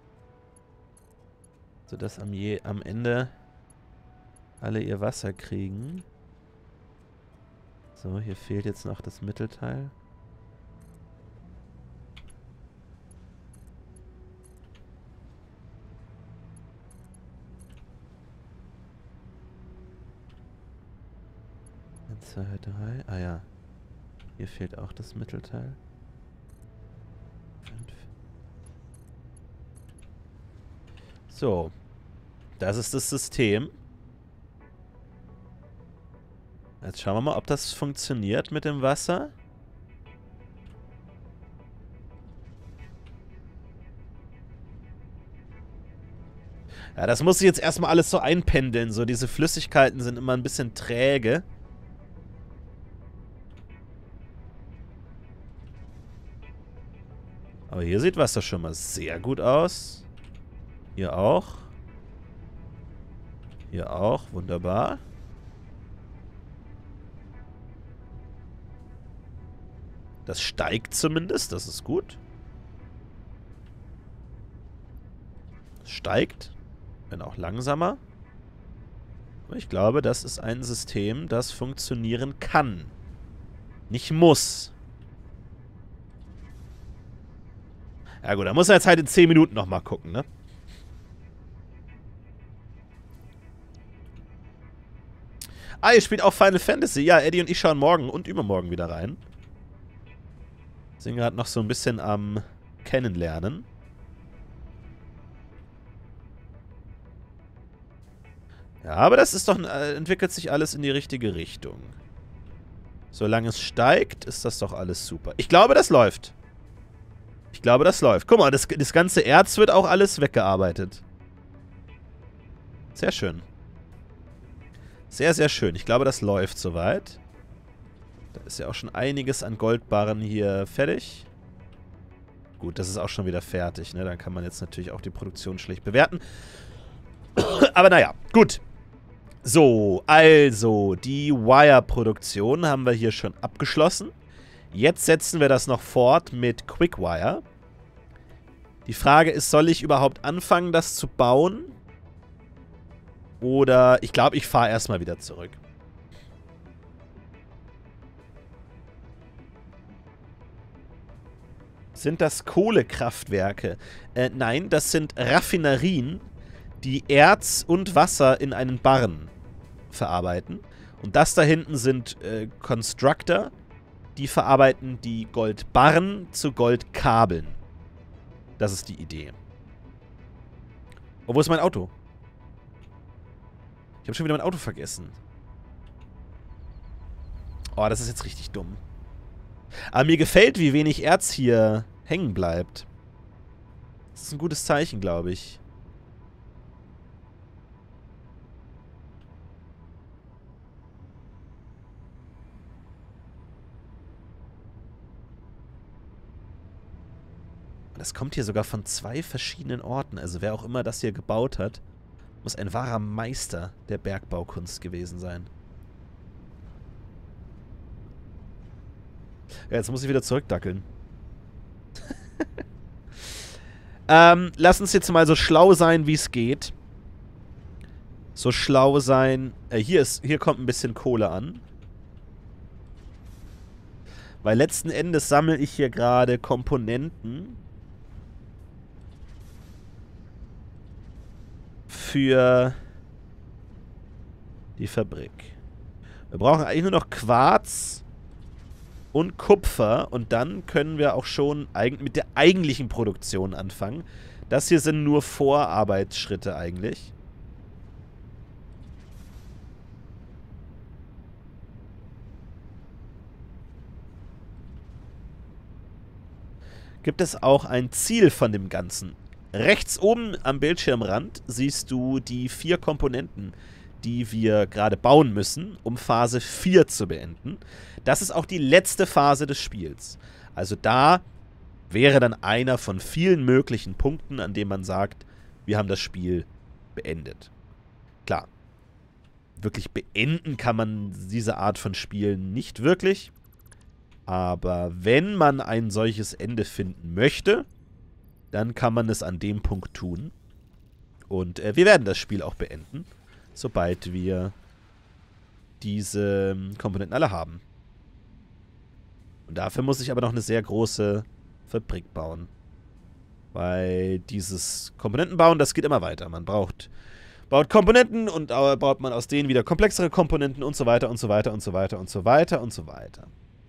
Sodass am Ende alle ihr Wasser kriegen. So, hier fehlt jetzt noch das Mittelteil. Eins, 2, 3. Ah ja. Hier fehlt auch das Mittelteil. 5. So. Das ist das System. Jetzt schauen wir mal, ob das funktioniert mit dem Wasser. Ja, das muss ich jetzt erstmal alles so einpendeln. So, diese Flüssigkeiten sind immer ein bisschen träge. Aber hier sieht Wasser schon mal sehr gut aus. Hier auch. Hier auch. Wunderbar. Das steigt zumindest, das ist gut. Es steigt, wenn auch langsamer. Aber ich glaube, das ist ein System, das funktionieren kann. Nicht muss. Ja gut, da muss er jetzt halt in 10 Minuten nochmal gucken, ne? Ah, ihr spielt auch Final Fantasy. Ja, Eddie und ich schauen morgen und übermorgen wieder rein. Sind gerade noch so ein bisschen am Kennenlernen. Ja, aber das ist doch, entwickelt sich alles in die richtige Richtung. Solange es steigt, ist das doch alles super. Ich glaube, das läuft. Ich glaube, das läuft. Guck mal, das ganze Erz wird auch alles weggearbeitet. Sehr schön. Sehr, sehr schön. Ich glaube, das läuft soweit. Da ist ja auch schon einiges an Goldbarren hier fertig. Gut, das ist auch schon wieder fertig, ne? Dann kann man jetzt natürlich auch die Produktion schlecht bewerten. Aber naja, gut. So, also, die Wire-Produktion haben wir hier schon abgeschlossen. Jetzt setzen wir das noch fort mit Quickwire. Die Frage ist, soll ich überhaupt anfangen, das zu bauen? Oder, ich glaube, ich fahre erstmal wieder zurück. Sind das Kohlekraftwerke? Nein, das sind Raffinerien, die Erz und Wasser in einen Barren verarbeiten. Und das da hinten sind Constructor, die verarbeiten die Goldbarren zu Goldkabeln. Das ist die Idee. Oh, wo ist mein Auto? Ich habe schon wieder mein Auto vergessen. Oh, das ist jetzt richtig dumm. Aber mir gefällt, wie wenig Erz hier hängen bleibt. Das ist ein gutes Zeichen, glaube ich. Das kommt hier sogar von 2 verschiedenen Orten. Also wer auch immer das hier gebaut hat, muss ein wahrer Meister der Bergbaukunst gewesen sein. Ja, jetzt muss ich wieder zurückdackeln. Lass uns jetzt mal so schlau sein, wie es geht. So schlau sein. Hier kommt ein bisschen Kohle an. Weil letzten Endes sammle ich hier gerade Komponenten für die Fabrik. Wir brauchen eigentlich nur noch Quarz und Kupfer und dann können wir auch schon mit der eigentlichen Produktion anfangen. Das hier sind nur Vorarbeitsschritte eigentlich. Gibt es auch ein Ziel von dem Ganzen? Rechts oben am Bildschirmrand siehst du die 4 Komponenten, die wir gerade bauen müssen, um Phase 4 zu beenden. Das ist auch die letzte Phase des Spiels. Also da wäre dann einer von vielen möglichen Punkten, an dem man sagt, wir haben das Spiel beendet. Klar, wirklich beenden kann man diese Art von Spielen nicht wirklich. Aber wenn man ein solches Ende finden möchte, dann kann man es an dem Punkt tun. Und wir werden das Spiel auch beenden, sobald wir diese Komponenten alle haben. Und dafür muss ich aber noch eine sehr große Fabrik bauen. Weil dieses Komponentenbauen, das geht immer weiter. Man baut Komponenten und baut man aus denen wieder komplexere Komponenten und so weiter und so weiter und so weiter und so weiter und so weiter.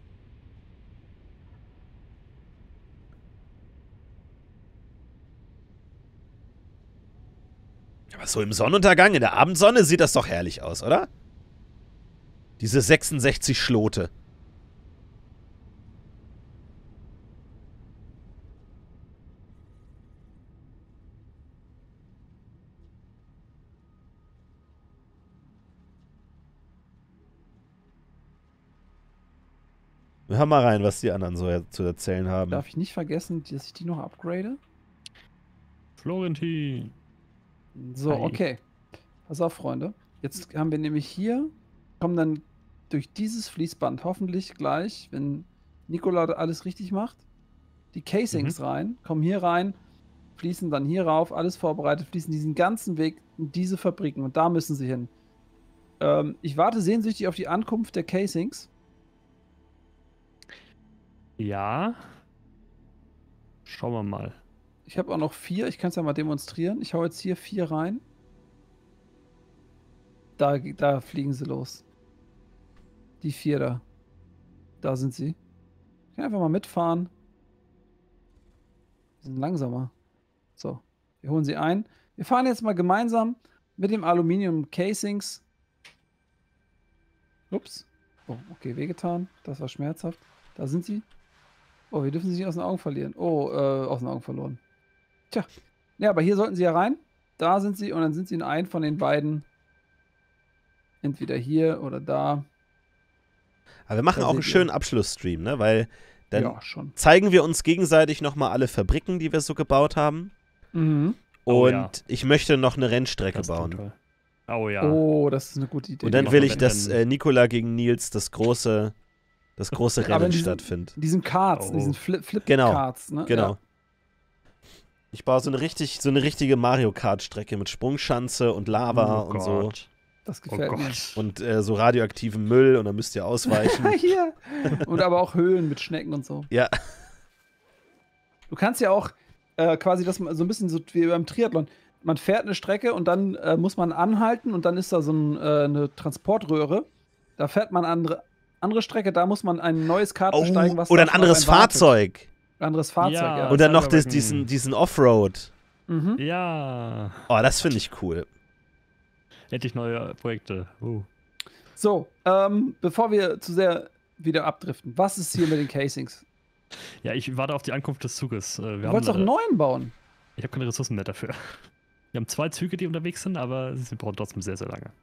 Aber so im Sonnenuntergang, in der Abendsonne sieht das doch herrlich aus, oder? Diese 66 Schlote. Wir hören mal rein, was die anderen so zu erzählen haben. Darf ich nicht vergessen, dass ich die noch upgrade? Florentin. So, okay. Pass auf, Freunde. Jetzt haben wir nämlich hier, kommen dann durch dieses Fließband hoffentlich gleich, wenn Nikola alles richtig macht. Die Casings rein, kommen hier rein, fließen dann hier rauf, alles vorbereitet, fließen diesen ganzen Weg in diese Fabriken und da müssen sie hin. Ich warte sehnsüchtig auf die Ankunft der Casings. Ja. Schauen wir mal. Ich habe auch noch 4, ich kann es ja mal demonstrieren. Ich hau jetzt hier 4 rein. Da fliegen sie los. Die 4 da. Da sind sie. Ich kann einfach mal mitfahren. Die sind langsamer. So, wir holen sie ein. Wir fahren jetzt mal gemeinsam mit dem Aluminium Casings. Ups. Oh, okay, wehgetan. Das war schmerzhaft. Da sind sie. Oh, wir dürfen sie nicht aus den Augen verlieren. Oh, aus den Augen verloren. Tja. Ja, aber hier sollten sie ja rein. Da sind sie und dann sind sie in einem von den beiden. Entweder hier oder da. Aber wir machen auch einen schönen Abschlussstream, ne? Weil dann ja, schon. zeigen wir uns gegenseitig nochmal alle Fabriken, die wir so gebaut haben. Mhm. Und ich möchte noch eine Rennstrecke bauen. Oh ja. Oh, das ist eine gute Idee. Und dann will ich, dass Nikola gegen Nils das große Rennen stattfindet. Diesen Karts, diesen Flip-Karts, ne? Genau. Ja. Ich baue so eine richtige Mario Kart-Strecke mit Sprungschanze und Lava und so. Das gefällt mir. Und so radioaktivem Müll und dann müsst ihr ausweichen. Hier. Und aber auch Höhlen mit Schnecken und so. Ja. Du kannst ja auch quasi das so ein bisschen so wie beim Triathlon. Man fährt eine Strecke und dann muss man anhalten und dann ist da so eine Transportröhre. Da fährt man andere Strecke, da muss man ein neues Kart besteigen. Oder ein anderes Fahrzeug. Anderes Fahrzeug, ja. Und dann noch diesen Offroad. Mhm. Ja. Oh, das finde ich cool. Endlich neue Projekte. So, bevor wir zu sehr wieder abdriften, was ist hier mit den Casings? Ja, ich warte auf die Ankunft des Zuges. Du wolltest doch einen neuen bauen. Ich habe keine Ressourcen mehr dafür. Wir haben 2 Züge, die unterwegs sind, aber sie brauchen trotzdem sehr, sehr lange.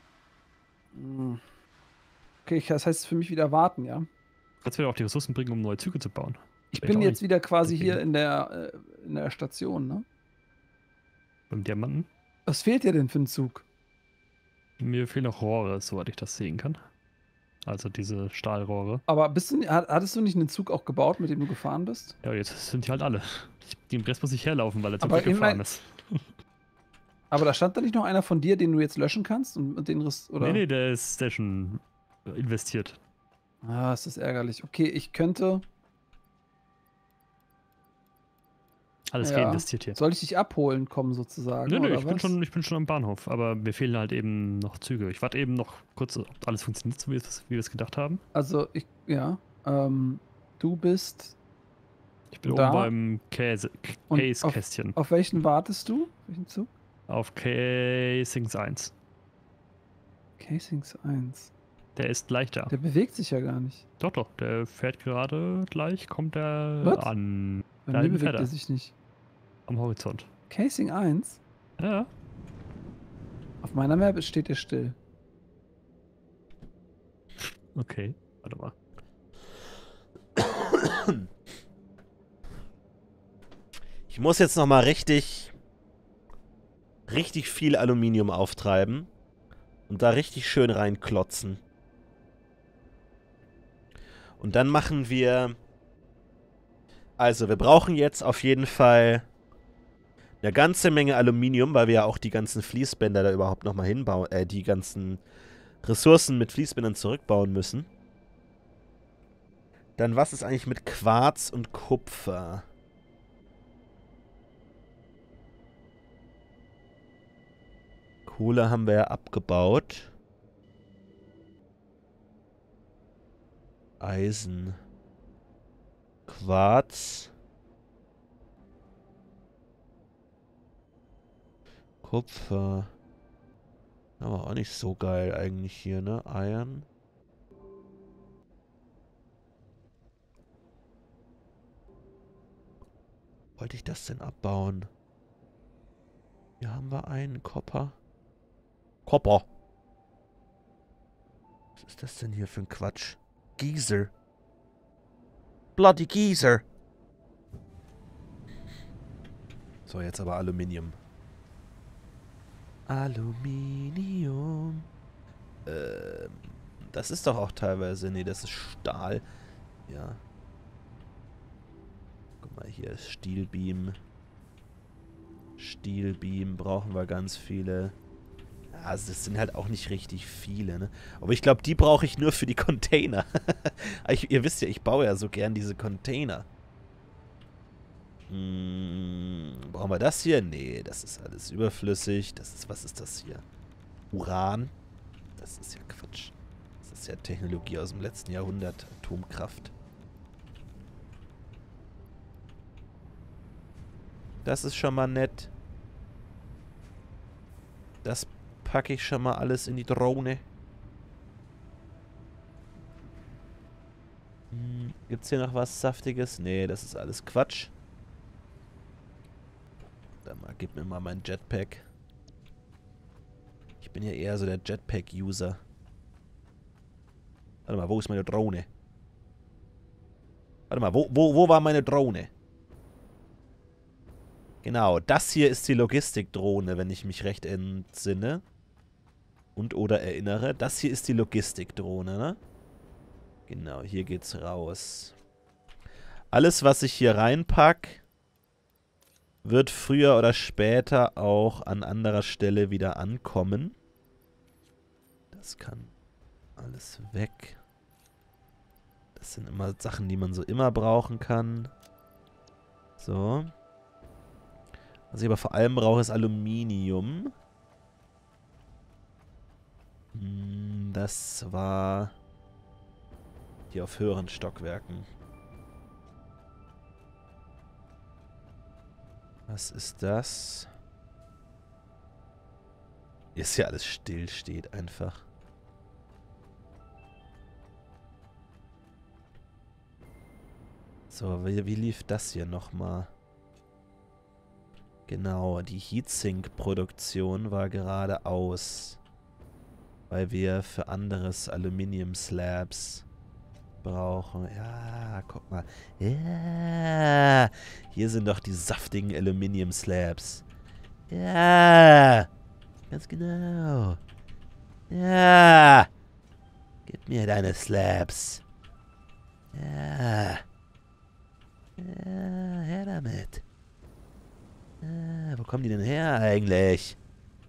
Okay, das heißt für mich wieder warten, ja? Kannst du wieder auch die Ressourcen bringen, um neue Züge zu bauen? Ich bin jetzt wieder quasi hier in der Station, ne? Beim Diamanten? Was fehlt dir denn für einen Zug? Mir fehlen noch Rohre, soweit ich das sehen kann. Also diese Stahlrohre. Aber hattest du nicht einen Zug auch gebaut, mit dem du gefahren bist? Ja, jetzt sind die halt alle. Den Rest muss ich herlaufen, weil er zu Aber viel gefahren ist. Aber da stand da nicht noch einer von dir, den du jetzt löschen kannst? Und den Rest, oder? Nee, der ist schon investiert. Ah, ist das ärgerlich. Okay, ich könnte... Alles reinvestiert hier. Soll ich dich abholen kommen, sozusagen? Nö, oder ich bin schon am Bahnhof, aber mir fehlen halt eben noch Züge. Ich warte eben noch kurz, ob alles funktioniert, so wie wir es gedacht haben. Also, du bist... Ich bin da. oben beim Case-Kästchen. Auf welchen wartest du? Welchen Zug? Auf Casings 1. Casings 1. Der ist leichter. Der bewegt sich ja gar nicht. Doch, der fährt gerade gleich, kommt er an. Bei mir bewegt er sich nicht. Am Horizont. Casing 1? Ja. Auf meiner Map steht er still. Okay, warte mal. Ich muss jetzt noch mal richtig viel Aluminium auftreiben und da richtig schön reinklotzen. Und dann machen wir... Also, wir brauchen jetzt auf jeden Fall eine ganze Menge Aluminium, weil wir ja auch die ganzen Fließbänder da überhaupt nochmal hinbauen, die ganzen Ressourcen mit Fließbändern zurückbauen müssen. Dann, was ist eigentlich mit Quarz und Kupfer? Kohle haben wir ja abgebaut. Eisen. Quarz. Kupfer. Aber auch nicht so geil eigentlich hier, ne? Iron. Wollte ich das denn abbauen? Hier haben wir einen Kopper. Kopper. Was ist das denn hier für ein Quatsch? Geyser. Bloody Geyser. So, jetzt aber Aluminium. Aluminium. Das ist doch auch teilweise... Nee, das ist Stahl. Ja. Guck mal, hier ist Steelbeam. Steelbeam brauchen wir ganz viele. Ja, also das sind halt auch nicht richtig viele, ne? Aber ich glaube, die brauche ich nur für die Container. Ihr wisst ja, ich baue ja so gern diese Container. Brauchen wir das hier? Nee, das ist alles überflüssig. Was ist das hier? Uran? Das ist ja Quatsch. Das ist ja Technologie aus dem letzten Jahrhundert. Atomkraft. Das ist schon mal nett. Das packe ich schon mal alles in die Drohne. Gibt's hier noch was Saftiges? Nee, das ist alles Quatsch. Dann mal, gib mir mal mein Jetpack. Ich bin ja eher so der Jetpack-User. Warte mal, wo ist meine Drohne? Warte mal, wo war meine Drohne? Genau, das hier ist die Logistikdrohne, wenn ich mich recht entsinne. Und oder erinnere. Das hier ist die Logistikdrohne, ne? Genau, hier geht's raus. Alles, was ich hier reinpack, wird früher oder später auch an anderer Stelle wieder ankommen. Das kann alles weg. Das sind immer Sachen, die man so immer brauchen kann. So. Was ich aber vor allem brauche, ist Aluminium. Das war hier auf höheren Stockwerken. Was ist das? Ist ja alles still, steht einfach. So, wie lief das hier nochmal? Genau, die Heatsink-Produktion war gerade aus. Weil wir für anderes Aluminium-Slabs brauchen. Ja, guck mal. Ja, hier sind doch die saftigen Aluminium-Slabs. Ja, ganz genau. Ja, gib mir deine Slabs. Ja, ja, her damit. Ja, wo kommen die denn her eigentlich?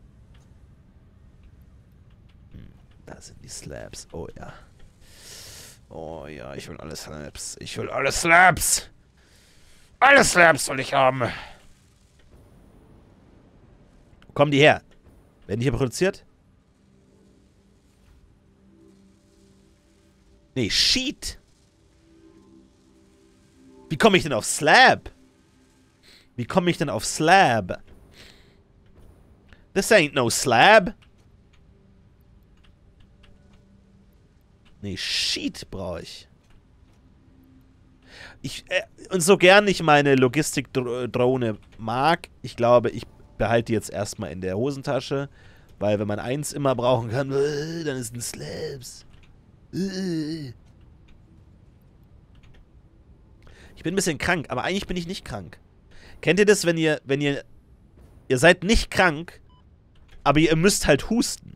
Da sind die Slabs. Oh ja. Oh ja, ich will alle Slabs. Ich will alle Slabs. Alle Slabs soll ich haben. Wo kommen die her? Werden die hier produziert? Nee, Sheet. Wie komme ich denn auf Slab? Wie komme ich denn auf Slab? This ain't no slab. Nee, Sheet brauche ich. Und so gern ich meine Logistikdrohne mag, ich glaube, ich behalte die jetzt erstmal in der Hosentasche, weil wenn man eins immer brauchen kann, dann ist ein Slabs. Ich bin ein bisschen krank, aber eigentlich bin ich nicht krank. Kennt ihr das, wenn ihr seid nicht krank, aber ihr müsst halt husten?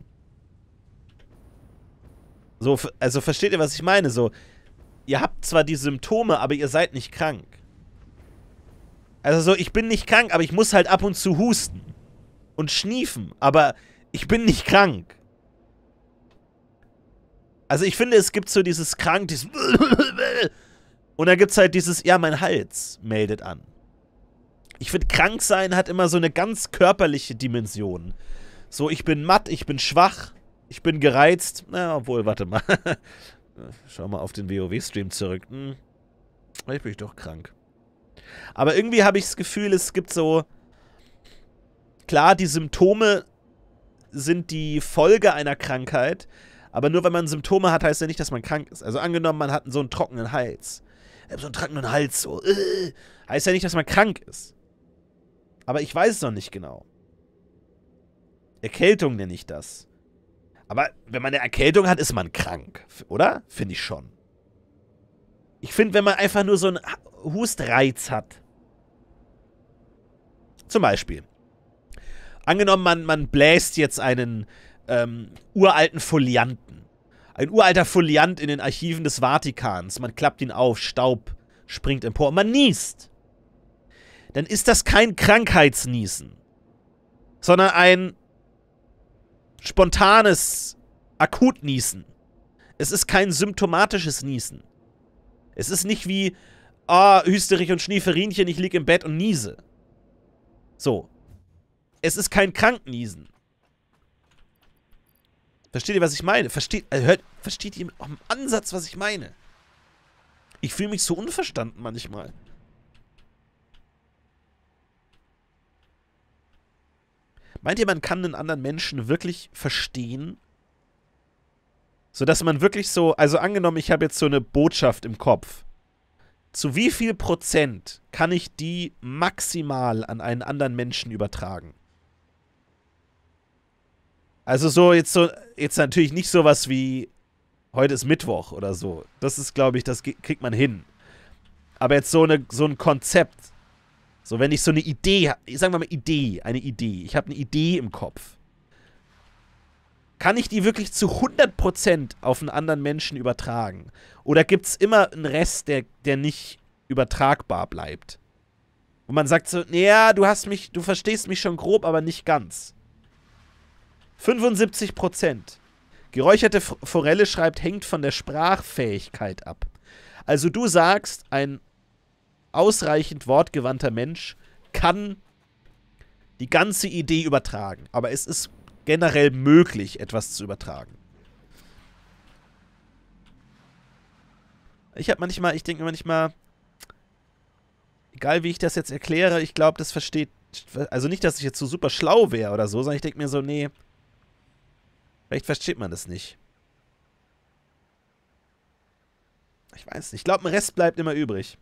So, also versteht ihr, was ich meine? So, ihr habt zwar die Symptome, aber ihr seid nicht krank. Also so, ich bin nicht krank, aber ich muss halt ab und zu husten. Und schniefen, aber ich bin nicht krank. Also ich finde, es gibt so dieses krank, dieses und dann gibt es halt dieses, ja, mein Hals meldet an. Ich finde, krank sein hat immer so eine ganz körperliche Dimension. So, ich bin matt, ich bin schwach. Ich bin gereizt. Na, obwohl, warte mal. Schau mal auf den WoW-Stream zurück. Ich bin doch krank. Aber irgendwie habe ich das Gefühl, es gibt so... Klar, die Symptome sind die Folge einer Krankheit. Aber nur wenn man Symptome hat, heißt ja nicht, dass man krank ist. Also angenommen, man hat so einen trockenen Hals. Ich habe so einen trockenen Hals, so. Heißt ja nicht, dass man krank ist. Aber ich weiß es noch nicht genau. Erkältung nenne ich das. Aber wenn man eine Erkältung hat, ist man krank, oder? Finde ich schon. Ich finde, wenn man einfach nur so einen Hustreiz hat. Zum Beispiel. Angenommen, man bläst jetzt einen uralten Folianten. Ein uralter Foliant in den Archiven des Vatikans. Man klappt ihn auf, Staub springt empor und man niest. dann ist das kein Krankheitsniesen, sondern ein spontanes Akutniesen. Es ist kein symptomatisches Niesen. Es ist nicht wie, Hüsterich und Schnieferinchen, ich lieg im Bett und niese. So. Es ist kein Krankniesen. Versteht ihr, was ich meine? Versteht ihr auch im Ansatz, was ich meine? Ich fühle mich so unverstanden manchmal. Meint ihr, man kann einen anderen Menschen wirklich verstehen? Sodass man wirklich so, also angenommen, ich habe jetzt so eine Botschaft im Kopf. Zu wie viel Prozent kann ich die maximal an einen anderen Menschen übertragen? Also jetzt natürlich nicht sowas wie, heute ist Mittwoch oder so. Das ist, glaube ich, das kriegt man hin. Aber jetzt so ein Konzept. So, wenn ich so eine Idee, sagen wir mal eine Idee. Ich habe eine Idee im Kopf. Kann ich die wirklich zu 100% auf einen anderen Menschen übertragen? Oder gibt es immer einen Rest, der nicht übertragbar bleibt? Wo man sagt so, naja, du verstehst mich schon grob, aber nicht ganz. 75%. Geräucherte Forelle schreibt, hängt von der Sprachfähigkeit ab. Also du sagst, ein ausreichend wortgewandter Mensch kann die ganze Idee übertragen. Aber es ist generell möglich, etwas zu übertragen. Ich denke manchmal, egal wie ich das jetzt erkläre, ich glaube, das versteht, also nicht, dass ich jetzt so super schlau wäre oder so, sondern ich denke mir so, nee, vielleicht versteht man das nicht. Ich weiß nicht, ich glaube, ein Rest bleibt immer übrig.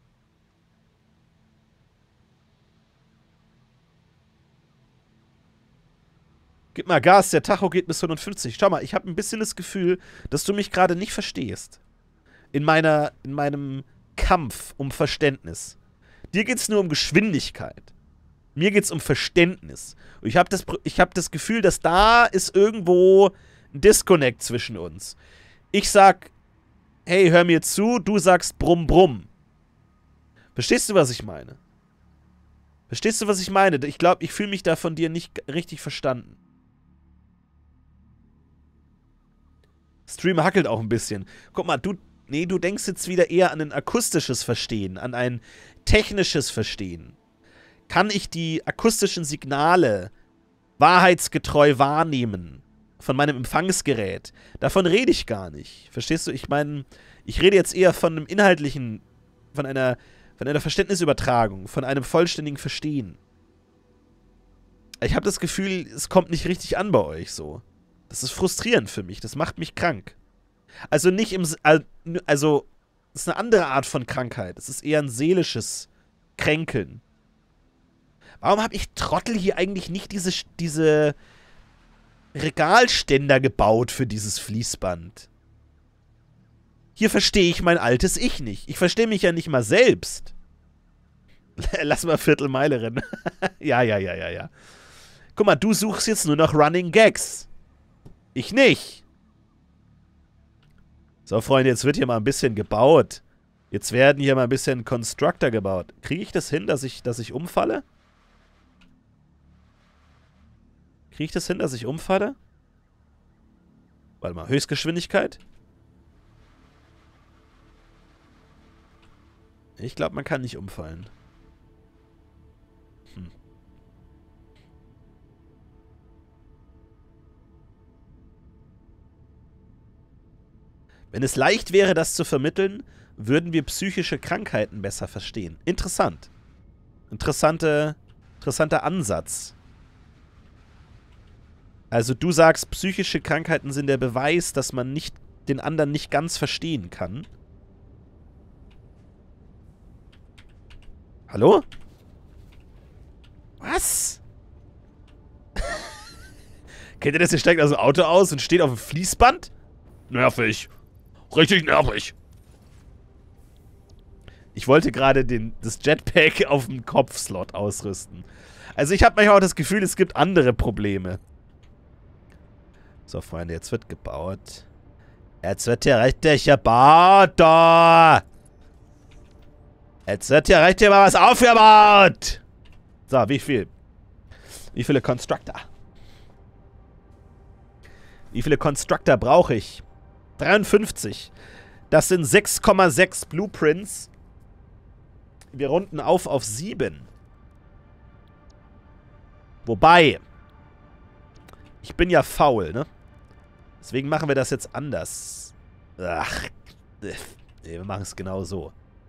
Gib mal Gas, der Tacho geht bis 150. Schau mal, ich habe ein bisschen das Gefühl, dass du mich gerade nicht verstehst. In meinem Kampf um Verständnis. Dir geht es nur um Geschwindigkeit. Mir geht es um Verständnis. Und ich hab das Gefühl, dass da ist irgendwo ein Disconnect zwischen uns. Ich sag, hey, hör mir zu, du sagst brumm, brumm. Verstehst du, was ich meine? Verstehst du, was ich meine? Ich glaube, ich fühle mich da von dir nicht richtig verstanden. Stream hackelt auch ein bisschen. Guck mal, du denkst jetzt wieder eher an ein akustisches Verstehen, an ein technisches Verstehen. Kann ich die akustischen Signale wahrheitsgetreu wahrnehmen von meinem Empfangsgerät? Davon rede ich gar nicht. Verstehst du? Ich meine, ich rede jetzt eher von einem inhaltlichen, von einer Verständnisübertragung, von einem vollständigen Verstehen. Ich habe das Gefühl, es kommt nicht richtig an bei euch so. Das ist frustrierend für mich. Das macht mich krank. Also nicht also, das ist eine andere Art von Krankheit. Es ist eher ein seelisches Kränkeln. Warum habe ich Trottel hier eigentlich nicht diese Regalständer gebaut für dieses Fließband? Hier verstehe ich mein altes Ich nicht. Ich verstehe mich ja nicht mal selbst. Lass mal Viertelmeile rennen. Ja. Guck mal, du suchst jetzt nur noch Running Gags. Ich nicht. So, Freunde, jetzt wird hier mal ein bisschen gebaut. Jetzt werden hier mal ein bisschen Constructor gebaut. Kriege ich das hin, dass ich umfalle? Kriege ich das hin, dass ich umfalle? Warte mal, Höchstgeschwindigkeit? Ich glaube, man kann nicht umfallen. Wenn es leicht wäre, das zu vermitteln, würden wir psychische Krankheiten besser verstehen. Interessant. Interessanter Ansatz. Also du sagst, psychische Krankheiten sind der Beweis, dass man den anderen nicht ganz verstehen kann. Hallo? Was? Kennt ihr das? Ihr steigt aus dem Auto aus und steht auf dem Fließband? Nervig. Richtig nervig. Ich wollte gerade das Jetpack auf dem Kopfslot ausrüsten. Also ich habe manchmal auch das Gefühl, es gibt andere Probleme. So, Freunde, jetzt wird gebaut. Jetzt wird hier richtig gebaut, da. Jetzt wird hier richtig mal was aufgebaut. So, wie viel? Wie viele Constructor? Wie viele Constructor brauche ich? 53. Das sind 6,6 Blueprints. Wir runden auf 7. Wobei, ich bin ja faul, ne? Deswegen machen wir das jetzt anders. Ach, nee, wir machen es genau so.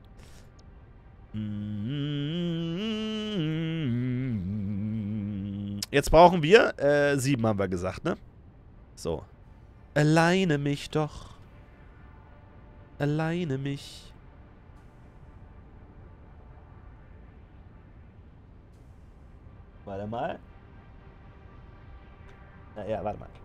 Jetzt brauchen wir 7, haben wir gesagt, ne? So. Alleine mich doch. Alleine mich. Warte mal. Naja, warte mal.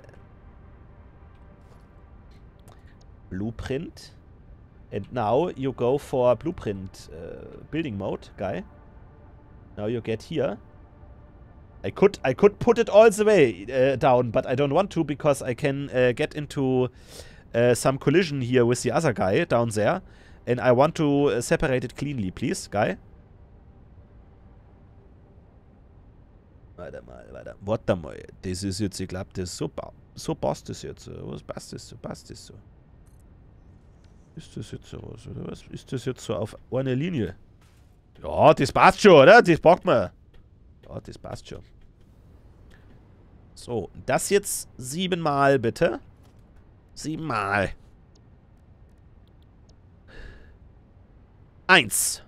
Blueprint. And now you go for Blueprint building mode. Geil. Now you get here. I could put it all the way down, but I don't want to because I can get into some collision here with the other guy down there. And I want to separate it cleanly, please, guy. Warte mal. Das ist jetzt, ich glaube, das so passt das jetzt. Was passt das so? Ist das jetzt so was, oder was? Ist das jetzt so auf eine Linie? Ja, das passt schon, oder? Das braucht man. Ja, das passt schon. So, das jetzt 7 Mal, bitte. 7 Mal. 1.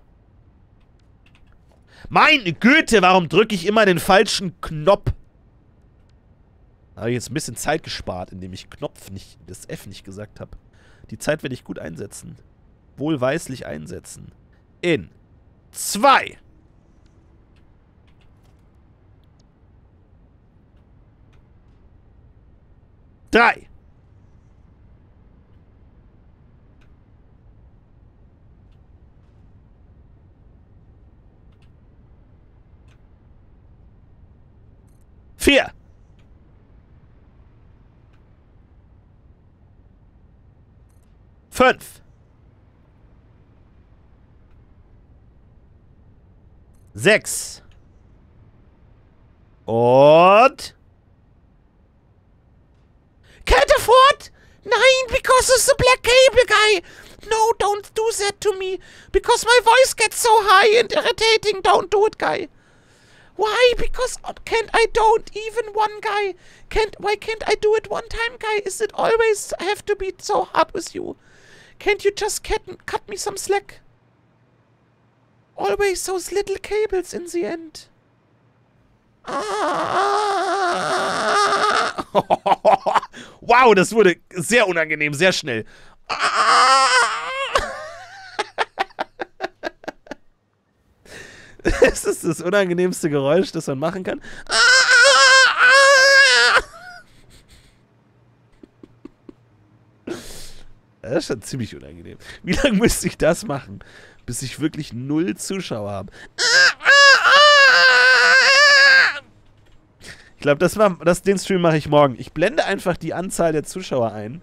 Meine Güte, warum drücke ich immer den falschen Knopf? Habe ich jetzt ein bisschen Zeit gespart, indem ich das F nicht gesagt habe. Die Zeit werde ich gut einsetzen. Wohlweislich einsetzen. In 2. 3. 4. 5. 6. Und... Can't afford? Nein, because it's the black cable guy. No, don't do that to me. Because my voice gets so high and irritating. Don't do it, guy. Why? Because can't I don't even one guy? Why can't I do it one time, guy? Is it always have to be so hard with you? Can't you just cut me some slack? Always those little cables in the end. Wow, das wurde sehr unangenehm, sehr schnell. Das ist das unangenehmste Geräusch, das man machen kann. Das ist schon ziemlich unangenehm. Wie lange müsste ich das machen, bis ich wirklich 0 Zuschauer habe? Ich glaube, den Stream mache ich morgen. Ich blende einfach die Anzahl der Zuschauer ein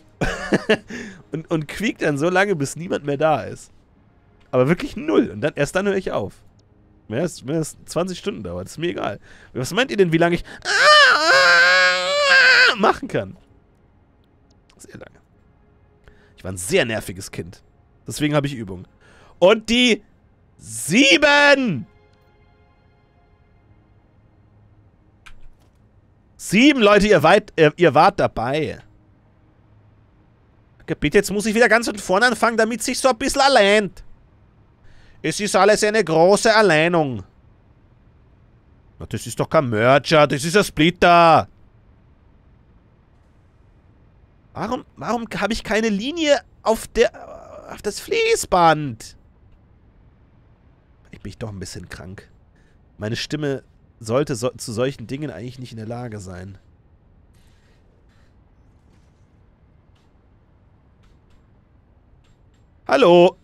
und quiek dann so lange, bis niemand mehr da ist. Aber wirklich 0. Und erst dann höre ich auf. Wenn es 20 Stunden dauert, ist mir egal. Was meint ihr denn, wie lange ich machen kann? Sehr lange. Ich war ein sehr nerviges Kind. Deswegen habe ich Übung. Und die 7! 7, Leute, ihr wart dabei. Bitte, jetzt muss ich wieder ganz von vorne anfangen, damit sich so ein bisschen alleint. Es ist alles eine große Alleinung. Na, das ist doch kein Merger, das ist ein Splitter. Warum habe ich keine Linie auf das Fließband? Ich bin doch ein bisschen krank. Meine Stimme sollte zu solchen Dingen eigentlich nicht in der Lage sein. Hallo?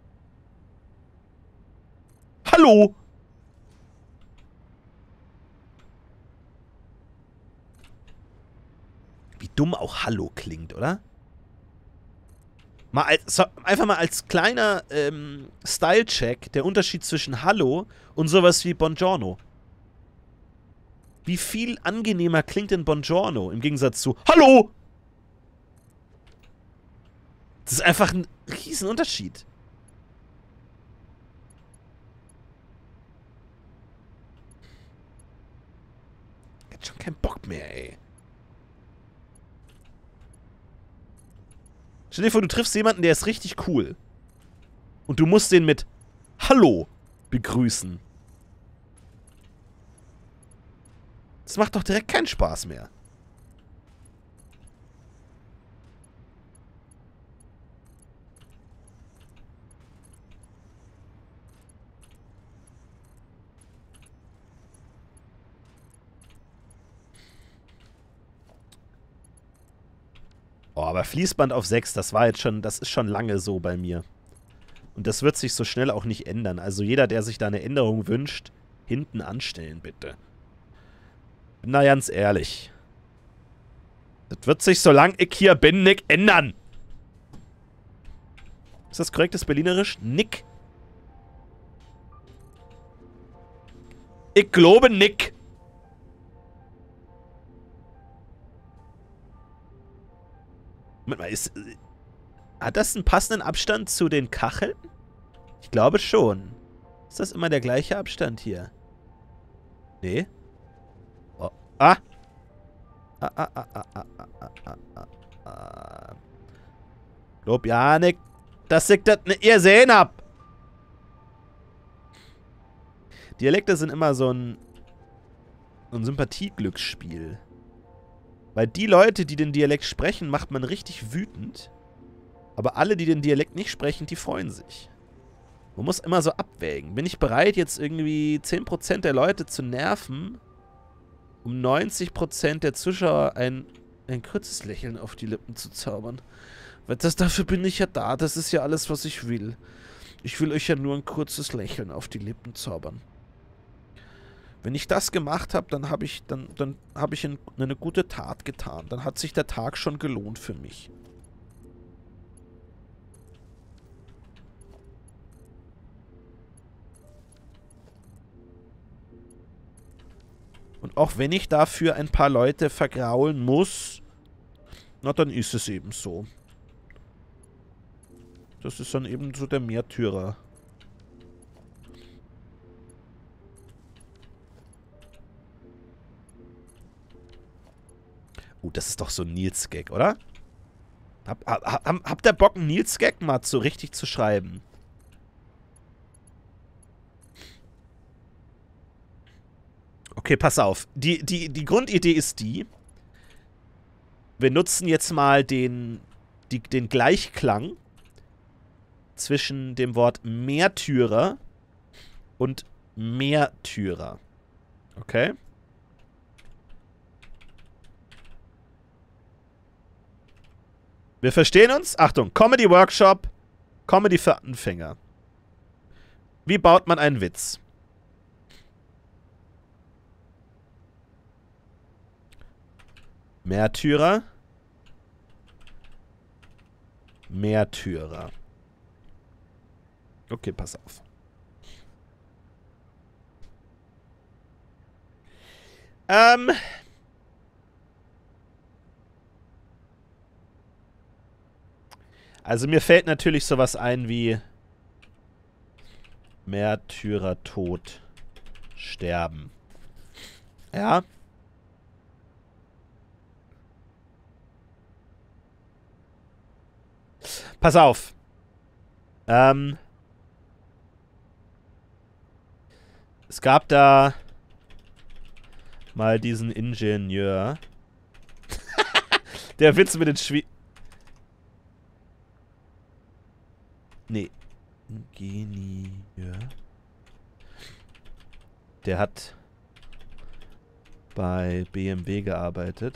Hallo? Wie dumm auch Hallo klingt, oder? Einfach mal als kleiner Style-Check der Unterschied zwischen Hallo und sowas wie Buongiorno. Wie viel angenehmer klingt denn Buongiorno im Gegensatz zu Hallo? Das ist einfach ein Riesenunterschied. Ich hab schon keinen Bock mehr, ey. Stell dir vor, du triffst jemanden, der ist richtig cool. Und du musst den mit Hallo begrüßen. Das macht doch direkt keinen Spaß mehr. Oh, aber Fließband auf 6, das ist schon lange so bei mir. Und das wird sich so schnell auch nicht ändern. Also jeder, der sich da eine Änderung wünscht, hinten anstellen, bitte. Bin da ganz ehrlich. Das wird sich, solange ich hier bin, nicht ändern. Ist das korrektes Berlinerisch? Nick. Ich glaube Nick. Moment mal, hat das einen passenden Abstand zu den Kacheln? Ich glaube schon. Ist das immer der gleiche Abstand hier? Nee. Oh. Ah! Glaub ja nicht, dass ich das nicht gesehen hab. Dialekte sind immer so ein Sympathieglücksspiel. Weil die Leute, die den Dialekt sprechen, macht man richtig wütend. Aber alle, die den Dialekt nicht sprechen, die freuen sich. Man muss immer so abwägen. Bin ich bereit, jetzt irgendwie 10% der Leute zu nerven, um 90% der Zuschauer ein kurzes Lächeln auf die Lippen zu zaubern? Weil dafür bin ich ja da. Das ist ja alles, was ich will. Ich will euch ja nur ein kurzes Lächeln auf die Lippen zaubern. Wenn ich das gemacht habe, dann habe ich eine gute Tat getan. Dann hat sich der Tag schon gelohnt für mich. Und auch wenn ich dafür ein paar Leute vergraulen muss, na dann ist es eben so. Das ist dann eben so der Märtyrer. Das ist doch so ein Nils-Gag, oder? Habt ihr Bock, einen Nils-Gag mal so richtig zu schreiben? Okay, pass auf. Die Grundidee ist die. Wir nutzen jetzt mal den Gleichklang zwischen dem Wort Märtyrer und Märtyrer. Okay? Wir verstehen uns? Achtung, Comedy Workshop, Comedy für Anfänger. Wie baut man einen Witz? Märtyrer. Märtyrer. Okay, pass auf. Also mir fällt natürlich sowas ein wie Märtyrer tot sterben. Ja. Pass auf. Es gab da mal diesen Ingenieur. Der Witz mit den Nee. Ingenieur. Der hat bei BMW gearbeitet.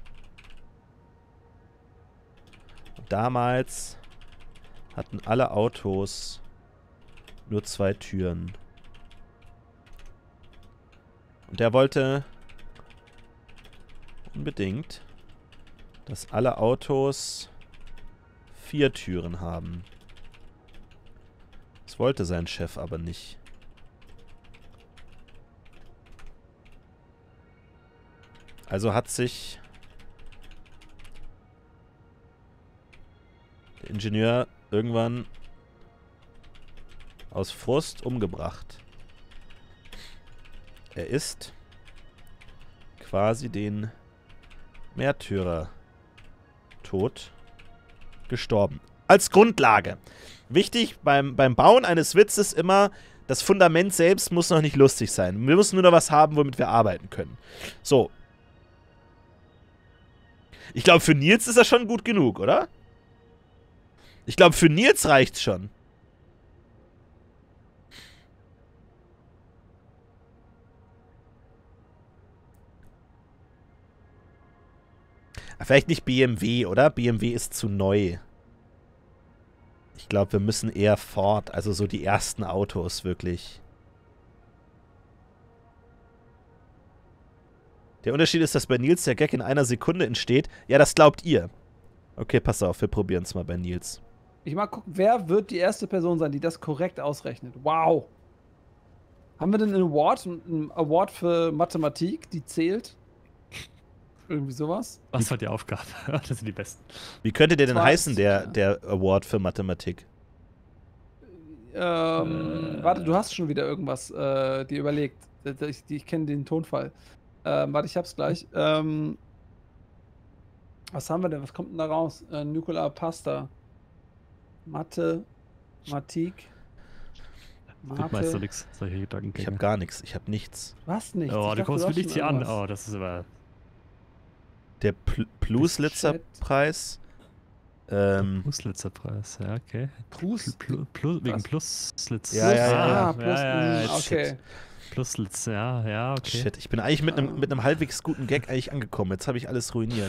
Und damals hatten alle Autos nur 2 Türen. Und der wollte unbedingt, dass alle Autos 4 Türen haben. Das wollte sein Chef aber nicht. Also hat sich der Ingenieur irgendwann aus Frust umgebracht. Er ist quasi den Märtyrer-Tod gestorben. Als Grundlage. Wichtig beim Bauen eines Witzes immer, das Fundament selbst muss noch nicht lustig sein. Wir müssen nur noch was haben, womit wir arbeiten können. So. Ich glaube, für Nils ist das schon gut genug, oder? Ich glaube, für Nils reicht's schon. Vielleicht nicht BMW, oder? BMW ist zu neu. Ich glaube, wir müssen eher Ford, also so die ersten Autos wirklich. Der Unterschied ist, dass bei Nils der Gag in einer Sekunde entsteht. Ja, das glaubt ihr. Okay, pass auf, wir probieren es mal bei Nils. Ich mal gucken, wer wird die erste Person sein, die das korrekt ausrechnet? Wow. Haben wir denn einen Award für Mathematik, die zählt? Irgendwie sowas? Was war die Aufgabe? Das sind die Besten. Wie könnte der denn heißen, der Award für Mathematik? Warte, du hast schon wieder irgendwas dir überlegt. Ich kenne den Tonfall. Warte, ich hab's gleich. Was haben wir denn? Was kommt denn da raus? Nicola Pasta. Mathematik. Ich weiß doch nichts. Solche Gedankengänge. Ich habe gar nichts. Ich habe nichts. Was nicht? Oh, du kommst mir nichts hier an. Oh, das ist aber... Der Pluslitzer-Preis. Pluslitzer-Preis, ja, okay. Wegen Pluslitz. Ja. Okay. Pluslitz, ja, okay. Shit, ich bin eigentlich mit einem halbwegs guten Gag eigentlich angekommen. Jetzt habe ich alles ruiniert.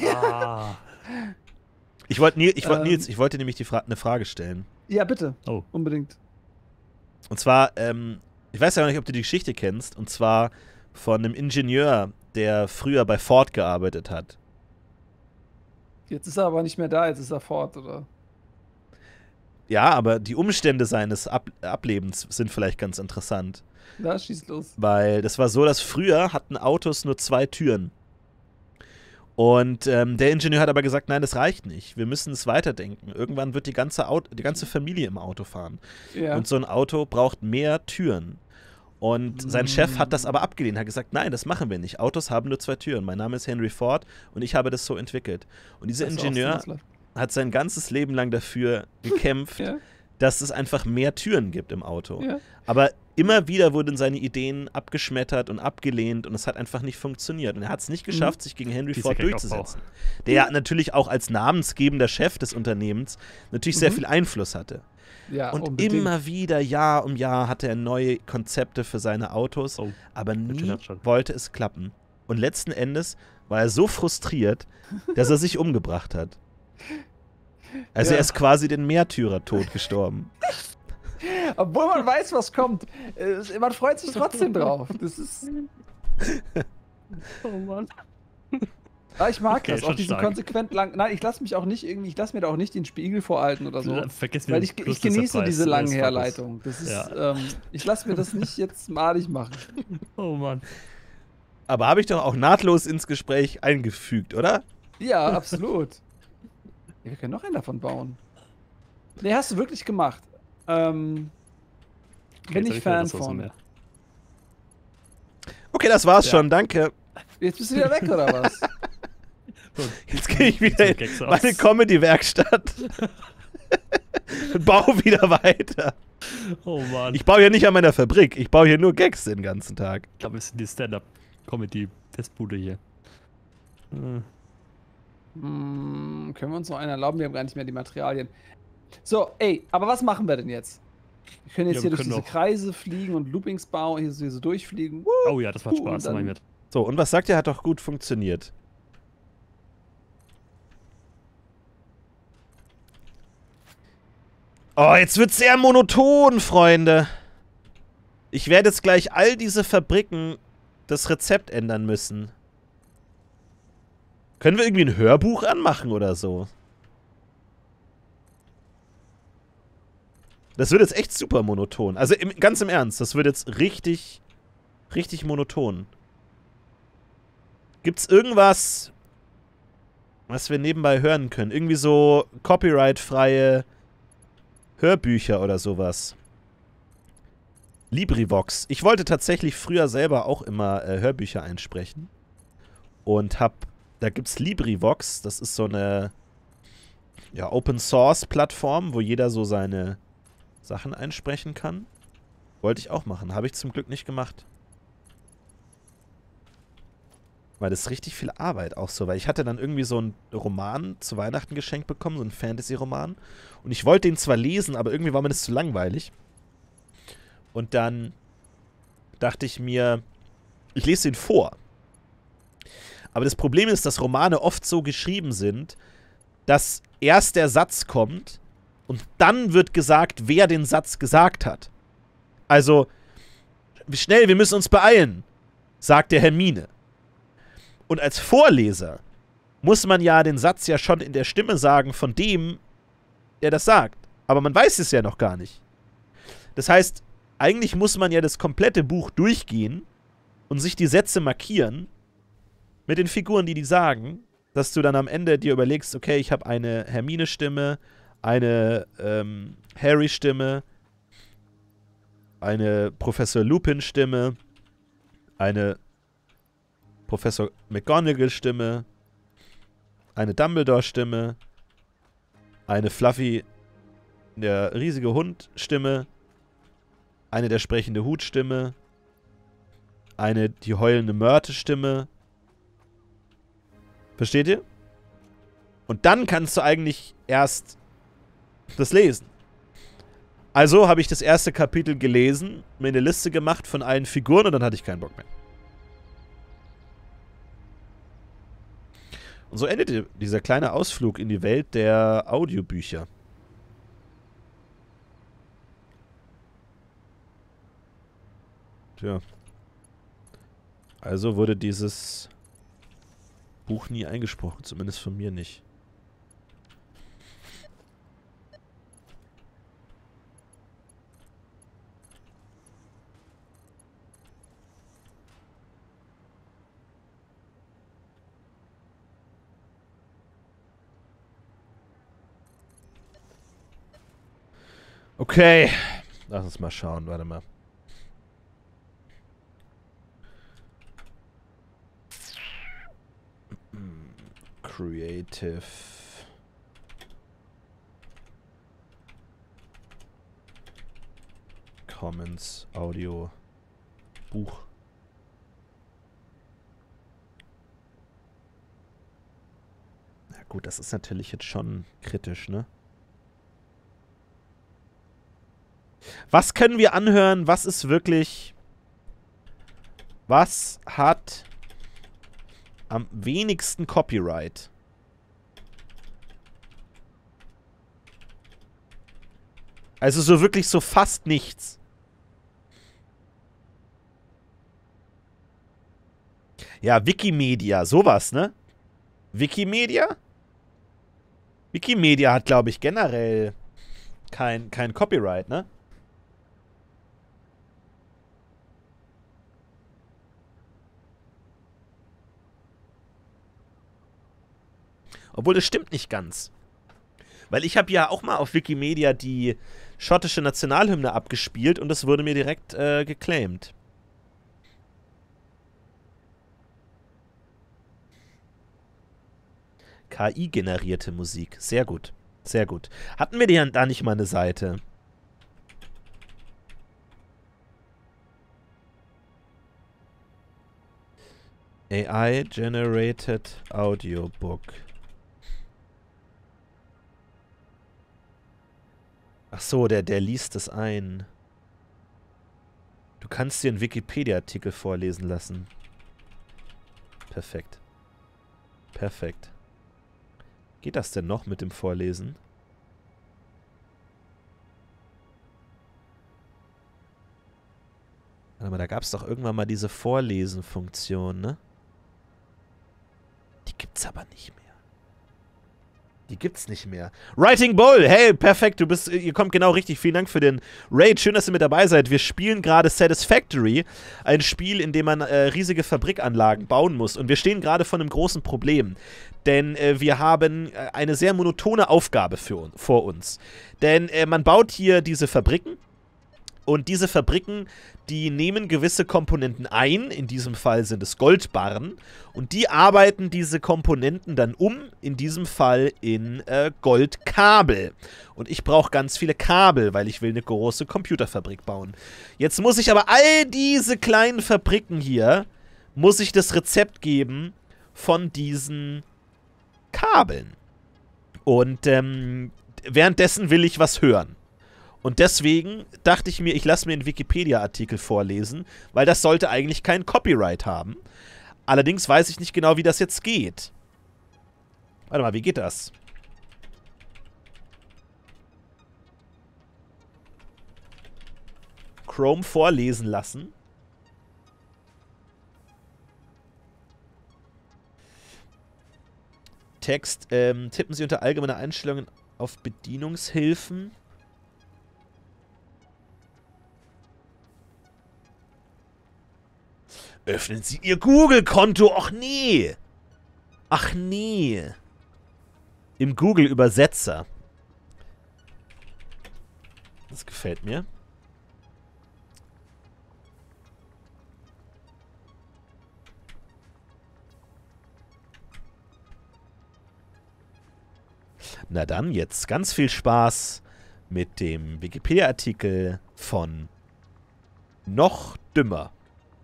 Ich wollte nämlich eine Frage stellen. Ja, bitte. Oh. Unbedingt. Und zwar, ich weiß ja noch nicht, ob du die Geschichte kennst, und zwar von einem Ingenieur, der früher bei Ford gearbeitet hat. Jetzt ist er aber nicht mehr da, jetzt ist er fort, oder? Ja, aber die Umstände seines Ablebens sind vielleicht ganz interessant. Da schießt los. Weil das war so, dass früher hatten Autos nur 2 Türen. Und der Ingenieur hat aber gesagt, nein, das reicht nicht. Wir müssen es weiterdenken. Irgendwann wird die ganze Familie im Auto fahren. Ja. Und so ein Auto braucht mehr Türen. Und sein Chef hat das aber abgelehnt, hat gesagt, nein, das machen wir nicht. Autos haben nur 2 Türen. Mein Name ist Henry Ford und ich habe das so entwickelt. Und dieser Ingenieur hat sein ganzes Leben lang dafür gekämpft, dass es einfach mehr Türen gibt im Auto. Ja. Aber immer wieder wurden seine Ideen abgeschmettert und abgelehnt und es hat einfach nicht funktioniert. Und er hat es nicht geschafft, sich gegen Henry Ford durchzusetzen. Der natürlich auch als namensgebender Chef des Unternehmens natürlich sehr viel Einfluss hatte. Ja, und unbedingt. immer wieder, Jahr um Jahr, hatte er neue Konzepte für seine Autos, aber nie wollte es klappen. Und letzten Endes war er so frustriert, dass er sich umgebracht hat. Also er ist quasi den Märtyrertod gestorben. Obwohl man weiß, was kommt. Man freut sich trotzdem drauf. Das ist... Oh Mann. Ja, ich mag das, auch diesen konsequent lang. Nein, ich lasse mir da auch nicht den Spiegel vorhalten oder so. Vergiss weil ich genieße diese langen Herleitungen. Das ist, ich lasse mir das nicht jetzt malig machen. Oh Mann. Aber habe ich doch auch nahtlos ins Gespräch eingefügt, oder? Ja, absolut. Ja, wir können noch einen davon bauen. Nee, hast du wirklich gemacht. Bin ich Fan von. Okay, das war's schon, danke. Jetzt bist du wieder weg, oder was? Jetzt gehe ich wieder in meine Comedy-Werkstatt und baue wieder weiter. Oh Mann. Ich baue ja nicht an meiner Fabrik, ich baue hier nur Gags den ganzen Tag. Ich glaube, wir sind die Stand-Up-Comedy-Testbude hier. Können wir uns noch einen erlauben? Wir haben gar nicht mehr die Materialien. So, ey, aber was machen wir denn jetzt? Wir können jetzt hier durch diese Kreise fliegen und Loopings bauen, hier so durchfliegen. Oh ja, das macht Spaß. So, und was sagt ihr? Hat doch gut funktioniert. Oh, jetzt wird's sehr monoton, Freunde. Ich werde jetzt gleich all diese Fabriken das Rezept ändern müssen. Können wir irgendwie ein Hörbuch anmachen oder so? Das wird jetzt echt super monoton. Also ganz im Ernst, das wird jetzt richtig monoton. Gibt's irgendwas, was wir nebenbei hören können? Irgendwie so copyright-freie Hörbücher oder sowas. LibriVox. Ich wollte tatsächlich früher selber auch immer Hörbücher einsprechen. Und da gibt's LibriVox. Das ist so eine Open-Source-Plattform, wo jeder so seine Sachen einsprechen kann. Wollte ich auch machen. Habe ich zum Glück nicht gemacht. Weil das ist richtig viel Arbeit auch so. Weil ich hatte dann irgendwie so einen Roman zu Weihnachten geschenkt bekommen, so einen Fantasy-Roman. Und ich wollte den zwar lesen, aber irgendwie war mir das zu langweilig. Und dann dachte ich mir, ich lese den vor. Aber das Problem ist, dass Romane oft so geschrieben sind, dass erst der Satz kommt und dann wird gesagt, wer den Satz gesagt hat. Also, schnell, wir müssen uns beeilen, sagt der Hermine. Und als Vorleser muss man ja den Satz ja schon in der Stimme sagen von dem, der das sagt. Aber man weiß es ja noch gar nicht. Das heißt, eigentlich muss man ja das komplette Buch durchgehen und sich die Sätze markieren mit den Figuren, die sagen, dass du dann am Ende dir überlegst, okay, ich habe eine Hermine-Stimme, eine Harry-Stimme, eine Professor Lupin-Stimme, eine Professor McGonagall-Stimme, eine Dumbledore-Stimme, eine Fluffy, der riesige Hund-Stimme, eine der sprechende Hut-Stimme, eine die heulende Myrte-Stimme. Versteht ihr? Und dann kannst du eigentlich erst das lesen. Also habe ich das erste Kapitel gelesen, mir eine Liste gemacht von allen Figuren und dann hatte ich keinen Bock mehr. Und so endete dieser kleine Ausflug in die Welt der Audiobücher. Tja. Also wurde dieses Buch nie eingesprochen, zumindest von mir nicht. Okay. Lass uns mal schauen, warte mal. Creative Commons Audio Buch. Na gut, das ist natürlich jetzt schon kritisch, ne? Was können wir anhören? Was ist wirklich... Was hat am wenigsten Copyright? Also so wirklich so fast nichts. Ja, Wikimedia, sowas, ne? Wikimedia? Wikimedia hat, glaube ich, generell kein Copyright, ne? Obwohl, das stimmt nicht ganz. Weil ich habe ja auch mal auf Wikimedia die schottische Nationalhymne abgespielt und das wurde mir direkt geclaimed. KI-generierte Musik. Sehr gut. Sehr gut. Hatten wir da nicht mal eine Seite? AI-generated Audiobook. Ach so, der liest es ein. Du kannst dir einen Wikipedia-Artikel vorlesen lassen. Perfekt. Perfekt. Geht das denn noch mit dem Vorlesen? Warte mal, da gab es doch irgendwann mal diese Vorlesen-Funktion, ne? Die gibt's aber nicht mehr. Die gibt's nicht mehr. Writing Bull, hey, perfekt, ihr kommt genau richtig. Vielen Dank für den Raid. Schön, dass ihr mit dabei seid. Wir spielen gerade Satisfactory, ein Spiel, in dem man riesige Fabrikanlagen bauen muss. Und wir stehen gerade vor einem großen Problem. Denn wir haben eine sehr monotone Aufgabe vor uns. Denn man baut hier diese Fabriken. Und diese Fabriken, die nehmen gewisse Komponenten ein, in diesem Fall sind es Goldbarren, und die arbeiten diese Komponenten dann um, in diesem Fall in Goldkabel. Und ich brauche ganz viele Kabel, weil ich will eine große Computerfabrik bauen. Jetzt muss ich aber all diese kleinen Fabriken hier, muss ich das Rezept geben von diesen Kabeln. Und währenddessen will ich was hören. Und deswegen dachte ich mir, ich lasse mir einen Wikipedia-Artikel vorlesen, weil das sollte eigentlich kein Copyright haben. Allerdings weiß ich nicht genau, wie das jetzt geht. Warte mal, wie geht das? Chrome vorlesen lassen. Text, tippen Sie unter allgemeine Einstellungen auf Bedienungshilfen. Öffnen Sie Ihr Google-Konto. Ach nee. Ach nee. Im Google-Übersetzer. Das gefällt mir. Na dann, jetzt ganz viel Spaß mit dem Wikipedia-Artikel von Noch dümmer.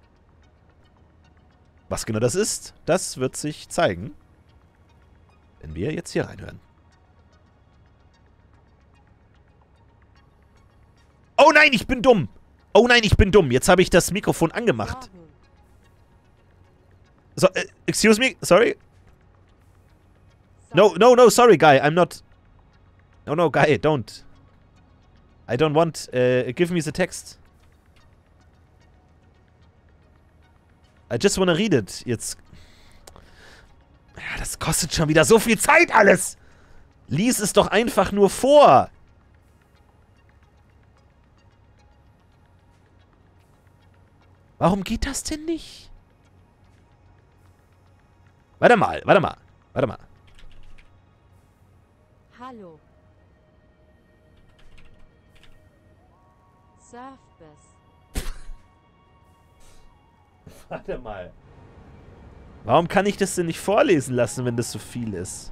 Was genau das ist, das wird sich zeigen, wenn wir jetzt hier reinhören. Oh nein, ich bin dumm! Oh nein, ich bin dumm. Jetzt habe ich das Mikrofon angemacht. So, excuse me? Sorry? No, sorry, guy. I'm not... No, guy, don't. I don't want... give me the text. I just wanna read it. Jetzt... Ja, das kostet schon wieder so viel Zeit alles. Lies es doch einfach nur vor. Warum geht das denn nicht? Warte mal. Hallo. Surfbus. Warte mal. Warum kann ich das denn nicht vorlesen lassen, wenn das so viel ist?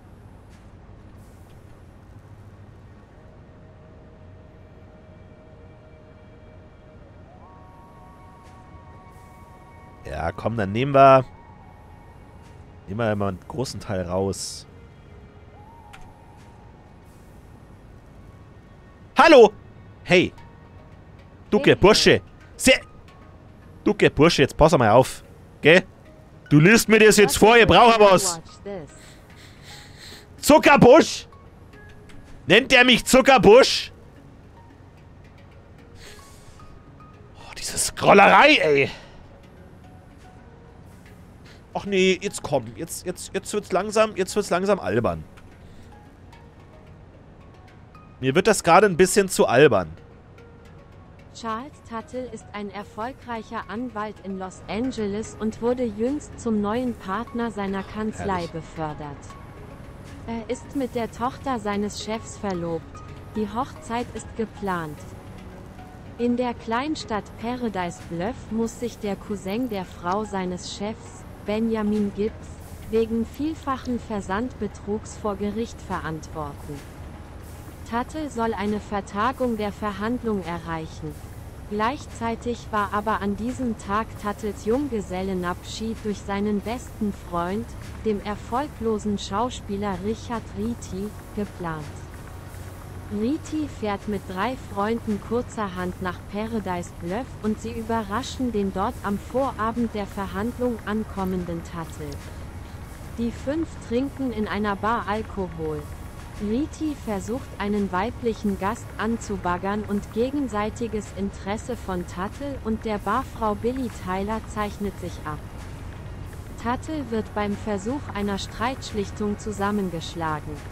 Ja, komm, dann nehmen wir mal einen großen Teil raus. Hallo! Hey! Ducke, Bursche! Ducke, Bursche, jetzt pass mal auf. Gell? Du liest mir das jetzt vor, ihr braucht was. Zuckerbusch? Nennt der mich Zuckerbusch? Oh, diese Scrollerei, ey. Ach nee, jetzt komm. Jetzt wird's langsam albern. Mir wird das gerade ein bisschen zu albern. Charles Tuttle ist ein erfolgreicher Anwalt in Los Angeles und wurde jüngst zum neuen Partner seiner Kanzlei befördert. Er ist mit der Tochter seines Chefs verlobt. Die Hochzeit ist geplant. In der Kleinstadt Paradise Bluff muss sich der Cousin der Frau seines Chefs, Benjamin Gibbs, wegen vielfachen Versandbetrugs vor Gericht verantworten. Tuttle soll eine Vertagung der Verhandlung erreichen. Gleichzeitig war aber an diesem Tag Tuttles Junggesellenabschied durch seinen besten Freund, dem erfolglosen Schauspieler Richard Riti, geplant. Riti fährt mit 3 Freunden kurzerhand nach Paradise Bluff und sie überraschen den dort am Vorabend der Verhandlung ankommenden Tuttle. Die 5 trinken in einer Bar Alkohol. Riti versucht einen weiblichen Gast anzubaggern und gegenseitiges Interesse von Tuttle und der Barfrau Billy Tyler zeichnet sich ab. Tuttle wird beim Versuch einer Streitschlichtung zusammengeschlagen.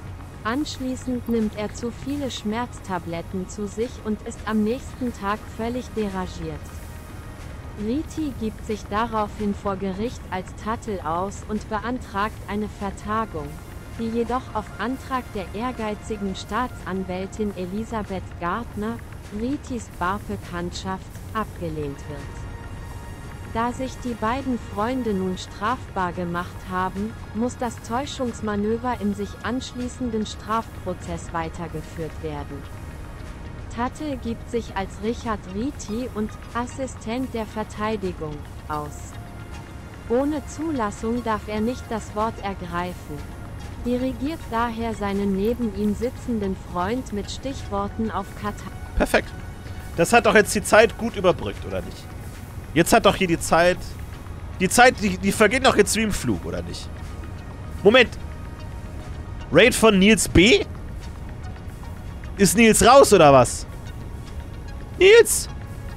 Anschließend nimmt er zu viele Schmerztabletten zu sich und ist am nächsten Tag völlig derangiert. Riti gibt sich daraufhin vor Gericht als Tuttle aus und beantragt eine Vertagung, die jedoch auf Antrag der ehrgeizigen Staatsanwältin Elisabeth Gardner, Ritis Barbekanntschaft, abgelehnt wird. Da sich die beiden Freunde nun strafbar gemacht haben, muss das Täuschungsmanöver im sich anschließenden Strafprozess weitergeführt werden. Tuttle gibt sich als Richard Riti und Assistent der Verteidigung aus. Ohne Zulassung darf er nicht das Wort ergreifen. Dirigiert daher seinen neben ihm sitzenden Freund mit Stichworten auf Katar. Perfekt. Das hat doch jetzt die Zeit gut überbrückt, oder nicht? Jetzt hat doch hier die Zeit... Die vergeht doch jetzt wie im Flug, oder nicht? Moment. Raid von Nils B? Ist Nils raus, oder was? Nils!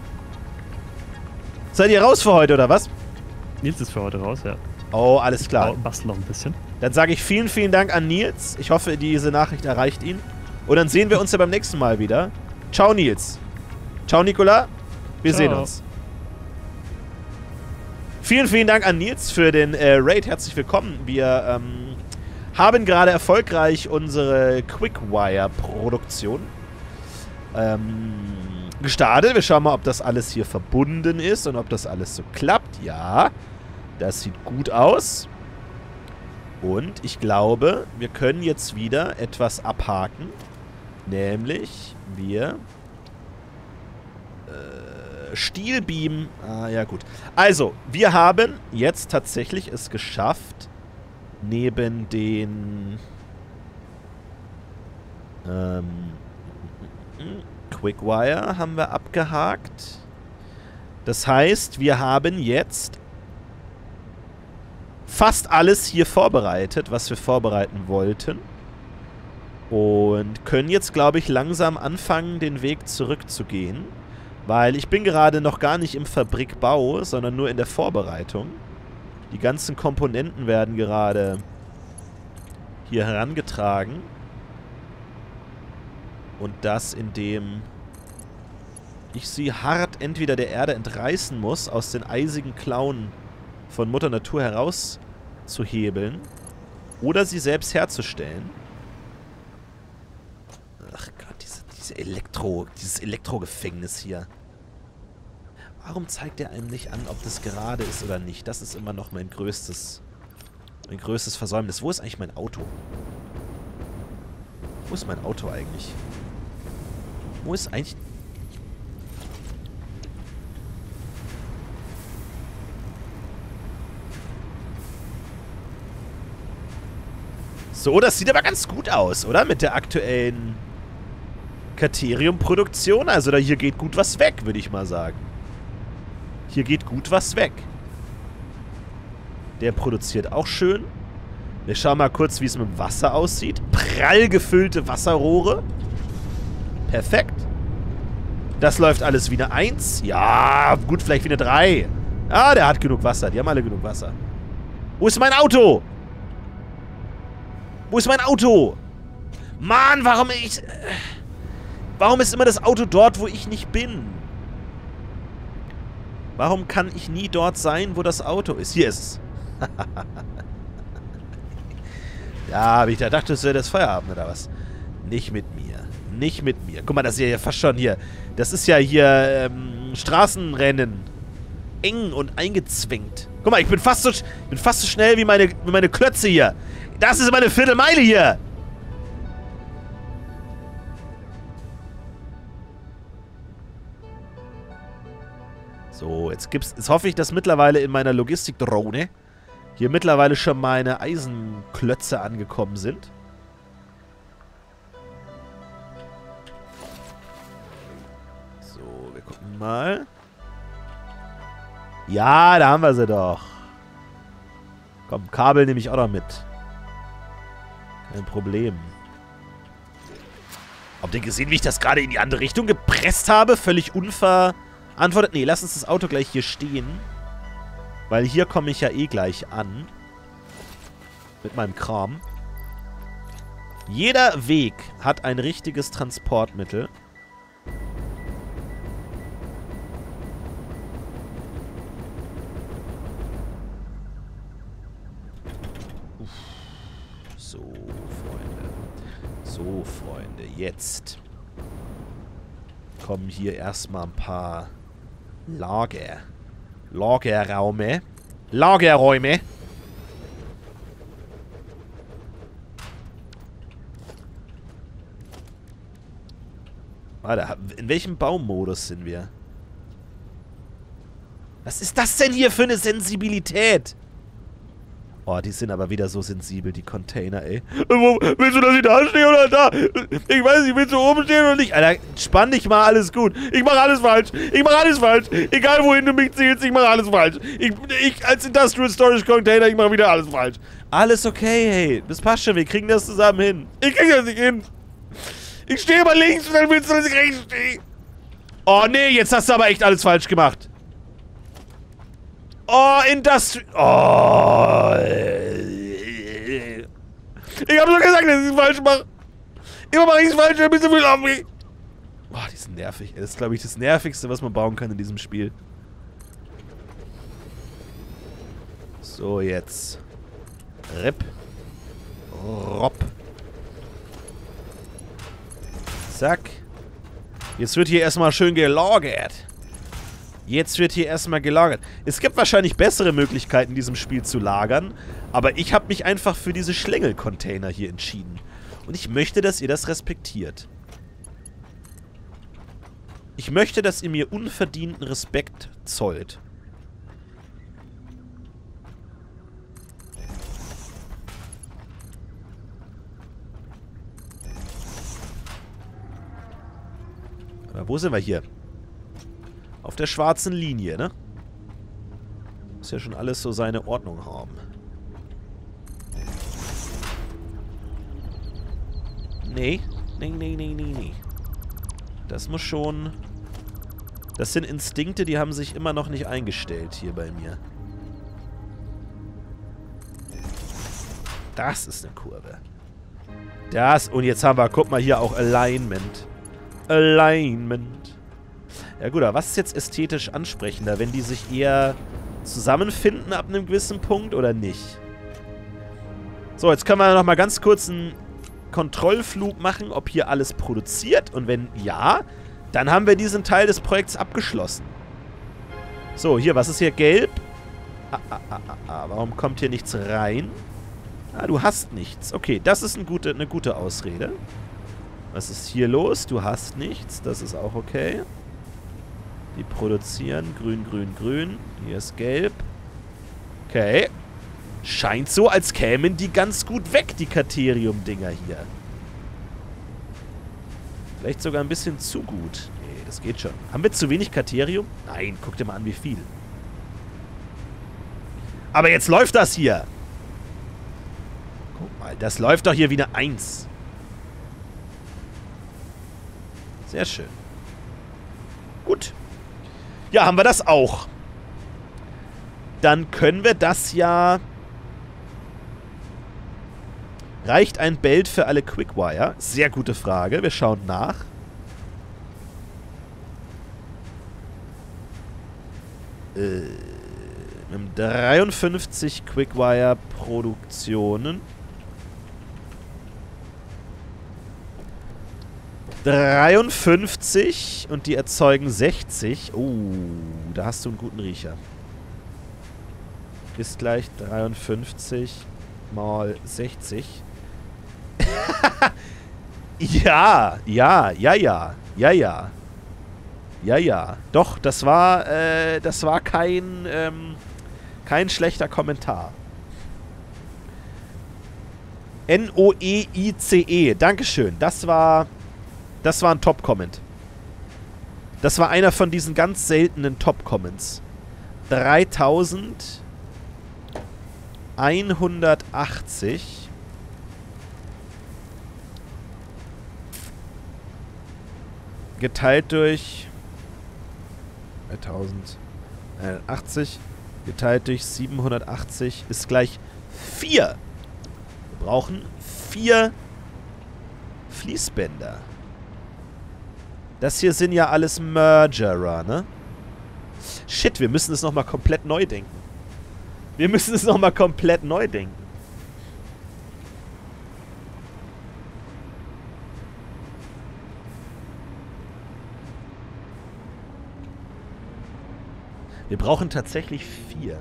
Seid ihr raus für heute, oder was? Nils ist für heute raus, ja. Oh, alles klar. Bastel noch ein bisschen. Dann sage ich vielen, vielen Dank an Nils. Ich hoffe, diese Nachricht erreicht ihn. Und dann sehen wir uns ja beim nächsten Mal wieder. Ciao, Nils. Ciao, Nicola. Wir sehen uns. Vielen, vielen Dank an Nils für den Raid. Herzlich willkommen. Wir haben gerade erfolgreich unsere Quickwire-Produktion gestartet. Wir schauen mal, ob das alles hier verbunden ist und ob das alles so klappt. Ja, das sieht gut aus. Und ich glaube, wir können jetzt wieder etwas abhaken. Nämlich, wir... Steelbeam. Ah, ja gut. Also, wir haben jetzt tatsächlich es geschafft, neben den Quickwire haben wir abgehakt. Das heißt, wir haben jetzt fast alles hier vorbereitet, was wir vorbereiten wollten. Und können jetzt, glaube ich, langsam anfangen, den Weg zurückzugehen. Weil ich bin gerade noch gar nicht im Fabrikbau, sondern nur in der Vorbereitung. Die ganzen Komponenten werden gerade hier herangetragen. Und das, indem ich sie hart entweder der Erde entreißen muss, aus den eisigen Klauen von Mutter Natur herauszuhebeln, oder sie selbst herzustellen. Ach Gott, dieses Elektrogefängnis hier. Warum zeigt er einem nicht an, ob das gerade ist oder nicht? Das ist immer noch mein größtes Versäumnis. Wo ist eigentlich mein Auto? Wo ist mein Auto eigentlich? Wo ist eigentlich... So, das sieht aber ganz gut aus, oder? Mit der aktuellen Katerium-Produktion. Also hier geht gut was weg, würde ich mal sagen. Hier geht gut was weg. Der produziert auch schön. Wir schauen mal kurz, wie es mit dem Wasser aussieht. Prall gefüllte Wasserrohre. Perfekt. Das läuft alles wie eine 1. Ja, gut, vielleicht wie eine 3. Ah, der hat genug Wasser. Die haben alle genug Wasser. Wo ist mein Auto? Wo ist mein Auto? Mann, warum ist immer das Auto dort, wo ich nicht bin? Warum kann ich nie dort sein, wo das Auto ist? Hier ist es. Ja, habe ich da gedacht, das wäre das Feierabend oder was? Nicht mit mir. Nicht mit mir. Guck mal, das ist ja fast schon hier. Das ist ja hier Straßenrennen. Eng und eingezwängt. Guck mal, ich bin fast so schnell wie meine Klötze hier. Das ist meine Viertelmeile hier. So, jetzt hoffe ich, dass mittlerweile in meiner Logistikdrohne hier mittlerweile schon meine Eisenklötze angekommen sind. So, wir gucken mal. Ja, da haben wir sie doch. Komm, Kabel nehme ich auch noch mit. Kein Problem. Habt ihr gesehen, wie ich das gerade in die andere Richtung gepresst habe? Völlig unverantwortet. Nee, lass uns das Auto gleich hier stehen. Weil hier komme ich ja eh gleich an. Mit meinem Kram. Jeder Weg hat ein richtiges Transportmittel. So, Freunde. So, Freunde. Jetzt kommen hier erstmal ein paar Lagerräume. Warte, in welchem Baummodus sind wir? Was ist das denn hier für eine Sensibilität? Oh, die sind aber wieder so sensibel, die Container, ey. Willst du, dass ich da stehe oder da? Ich weiß nicht, willst du oben stehen oder nicht? Alter, spann dich mal, alles gut. Ich mach alles falsch. Ich mach alles falsch. Egal, wohin du mich zielst, ich mach alles falsch. Ich als Industrial Storage Container, ich mach wieder alles falsch. Alles okay, hey. Das passt schon, wir kriegen das zusammen hin. Ich krieg das nicht hin. Ich stehe mal links und dann willst du, dass ich rechts stehe. Oh, nee, jetzt hast du aber echt alles falsch gemacht. Oh, Industrie... Oh. Ich hab doch gesagt, dass ich es falsch mache. Immer mache ich es falsch, dann bist du viel auf mich. Oh, die sind nervig. Das ist, glaube ich, das Nervigste, was man bauen kann in diesem Spiel. So, jetzt. Rip. Rob. Zack. Jetzt wird hier erstmal schön gelagert. Jetzt wird hier erstmal gelagert. Es gibt wahrscheinlich bessere Möglichkeiten, in diesem Spiel zu lagern. Aber ich habe mich einfach für diese Schlängelcontainer hier entschieden. Und ich möchte, dass ihr das respektiert. Ich möchte, dass ihr mir unverdienten Respekt zollt. Aber wo sind wir hier? Auf der schwarzen Linie, ne? Muss ja schon alles so seine Ordnung haben. Nee. Nee. Das muss schon... Das sind Instinkte, die haben sich immer noch nicht eingestellt hier bei mir. Das ist eine Kurve. Das... Und jetzt haben wir, guck mal hier, auch Alignment. Ja gut, aber was ist jetzt ästhetisch ansprechender, wenn die sich eher zusammenfinden ab einem gewissen Punkt oder nicht? So, jetzt können wir noch mal ganz kurz einen Kontrollflug machen, ob hier alles produziert. Und wenn ja, dann haben wir diesen Teil des Projekts abgeschlossen. So, hier, was ist hier? Gelb. Warum kommt hier nichts rein? Ah, du hast nichts. Okay, das ist eine gute Ausrede. Was ist hier los? Du hast nichts. Das ist auch okay. Die produzieren. Grün. Hier ist gelb. Okay. Scheint so, als kämen die ganz gut weg, die Katerium-Dinger hier. Vielleicht sogar ein bisschen zu gut. Nee, das geht schon. Haben wir zu wenig Katerium? Nein, guck dir mal an, wie viel. Aber jetzt läuft das hier. Guck mal, das läuft doch hier wie eine 1. Sehr schön. Gut. Ja, haben wir das auch. Dann können wir das ja... Reicht ein Belt für alle Quickwire? Sehr gute Frage. Wir schauen nach. Wir haben 53 Quickwire-Produktionen. 53 und die erzeugen 60. Oh, da hast du einen guten Riecher. Ist gleich 53 mal 60. Ja. Doch, das war kein schlechter Kommentar. Noeice. Dankeschön. Das war ein Top-Comment. Das war einer von diesen ganz seltenen Top-Comments. 3180 geteilt durch 1080 geteilt durch 780 ist gleich 4. Wir brauchen 4 Fließbänder. Das hier sind ja alles Mergerer, ne? Shit, wir müssen es nochmal komplett neu denken. Wir müssen es nochmal komplett neu denken. Wir brauchen tatsächlich 4.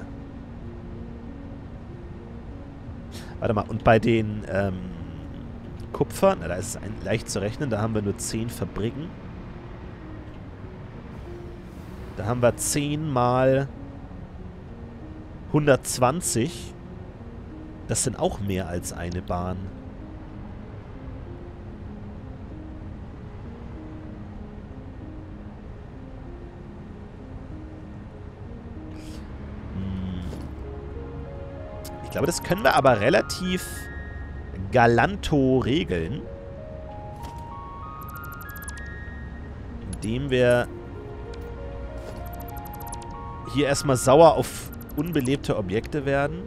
Warte mal, und bei den Kupfer, na, da ist es leicht zu rechnen, da haben wir nur 10 Fabriken. Da haben wir 10 mal 120. Das sind auch mehr als eine Bahn. Ich glaube, das können wir aber relativ galanto regeln. Indem wir hier erstmal sauer auf unbelebte Objekte werden.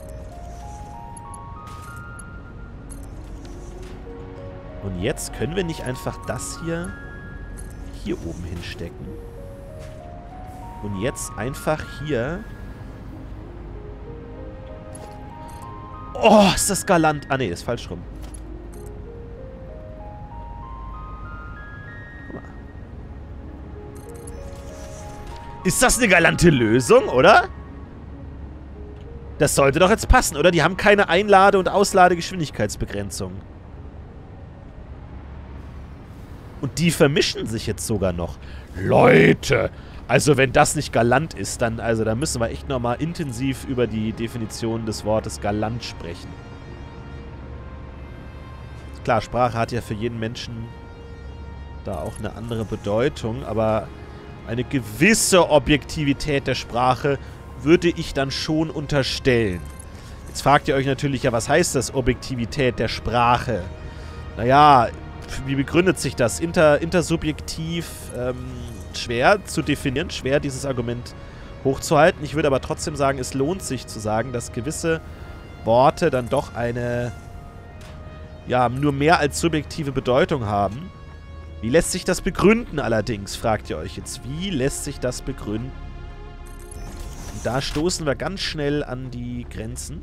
Und jetzt können wir nicht einfach das hier oben hinstecken. Und jetzt einfach hier... Oh, ist das galant. Ah, nee, ist falsch rum. Guck mal. Ist das eine galante Lösung, oder? Das sollte doch jetzt passen, oder? Die haben keine Einlade- und Ausladegeschwindigkeitsbegrenzung. Und die vermischen sich jetzt sogar noch. Leute! Also wenn das nicht galant ist, dann müssen wir echt nochmal intensiv über die Definition des Wortes galant sprechen. Klar, Sprache hat ja für jeden Menschen da auch eine andere Bedeutung, aber eine gewisse Objektivität der Sprache würde ich dann schon unterstellen. Jetzt fragt ihr euch natürlich, ja, was heißt das, Objektivität der Sprache? Naja, wie begründet sich das? Intersubjektiv, schwer zu definieren, schwer dieses Argument hochzuhalten. Ich würde aber trotzdem sagen, es lohnt sich zu sagen, dass gewisse Worte dann doch eine, ja, nur mehr als subjektive Bedeutung haben. Wie lässt sich das begründen allerdings, fragt ihr euch jetzt. Wie lässt sich das begründen? Und da stoßen wir ganz schnell an die Grenzen.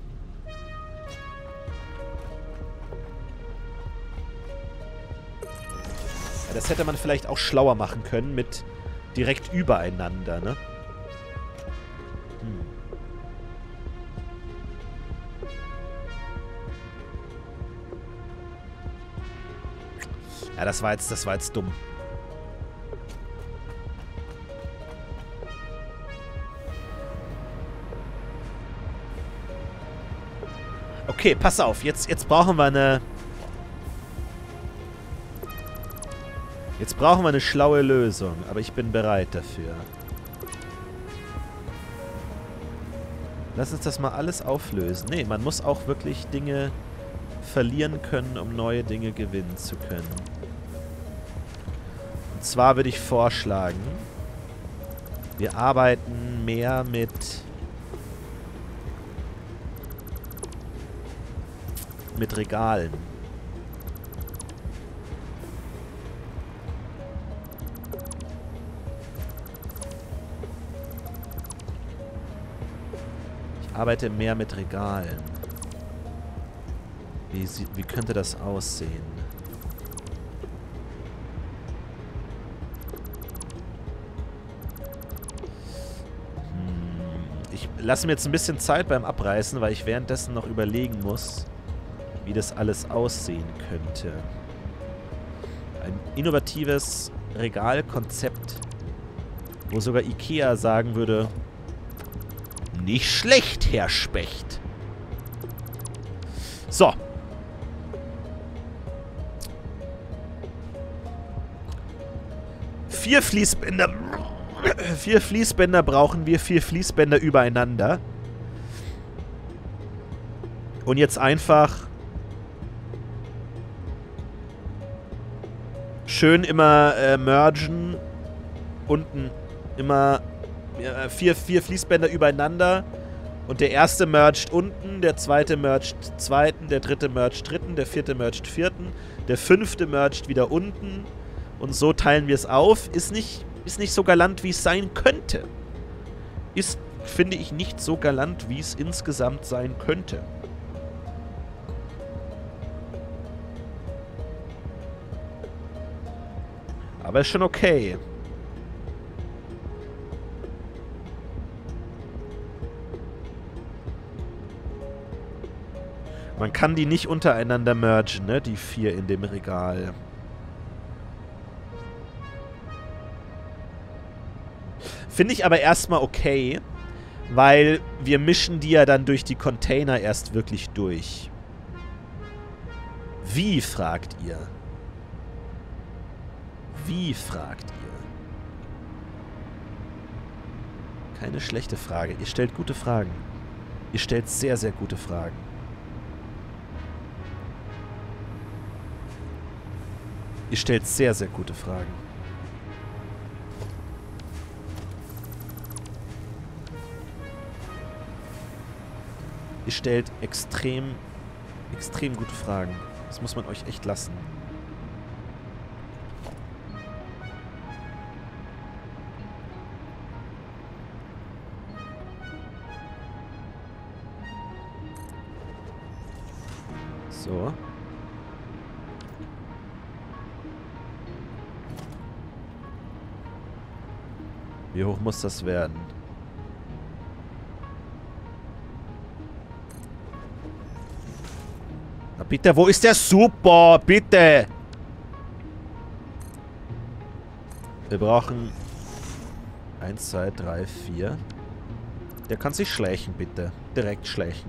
Das hätte man vielleicht auch schlauer machen können mit direkt übereinander, ne? Ja, das war jetzt dumm. Okay, pass auf. Jetzt brauchen wir eine... Jetzt brauchen wir eine schlaue Lösung, aber ich bin bereit dafür. Lass uns das mal alles auflösen. Nee, man muss auch wirklich Dinge verlieren können, um neue Dinge gewinnen zu können. Und zwar würde ich vorschlagen, wir arbeiten mehr mit Regalen. Ich arbeite mehr mit Regalen. Wie könnte das aussehen? Ich lasse mir jetzt ein bisschen Zeit beim Abreißen, weil ich währenddessen noch überlegen muss, wie das alles aussehen könnte. Ein innovatives Regalkonzept, wo sogar Ikea sagen würde, nicht schlecht, Herr Specht. So. Vier Fließbänder brauchen wir, 4 Fließbänder übereinander. Und jetzt einfach schön immer mergen. Unten immer 4 Fließbänder übereinander. Und der erste mercht unten, der zweite mercht zweiten, der dritte mercht dritten, der vierte mercht vierten, der fünfte mercht wieder unten. Und so teilen wir es auf. Ist nicht so galant, wie es sein könnte. Ist, finde ich, nicht so galant, wie es insgesamt sein könnte. Aber ist schon okay. Man kann die nicht untereinander mergen, ne? Die 4 in dem Regal. Finde ich aber erstmal okay, weil wir mischen die ja dann durch die Container erst wirklich durch. Wie, fragt ihr? Wie, fragt ihr? Keine schlechte Frage. Ihr stellt gute Fragen. Ihr stellt sehr, sehr gute Fragen. Ihr stellt sehr, sehr gute Fragen. Ihr stellt extrem gute Fragen. Das muss man euch echt lassen. So. Wie hoch muss das werden? Na bitte, wo ist der Super? Bitte! Wir brauchen 1, 2, 3, 4. Der kann sich schleichen, bitte. Direkt schleichen.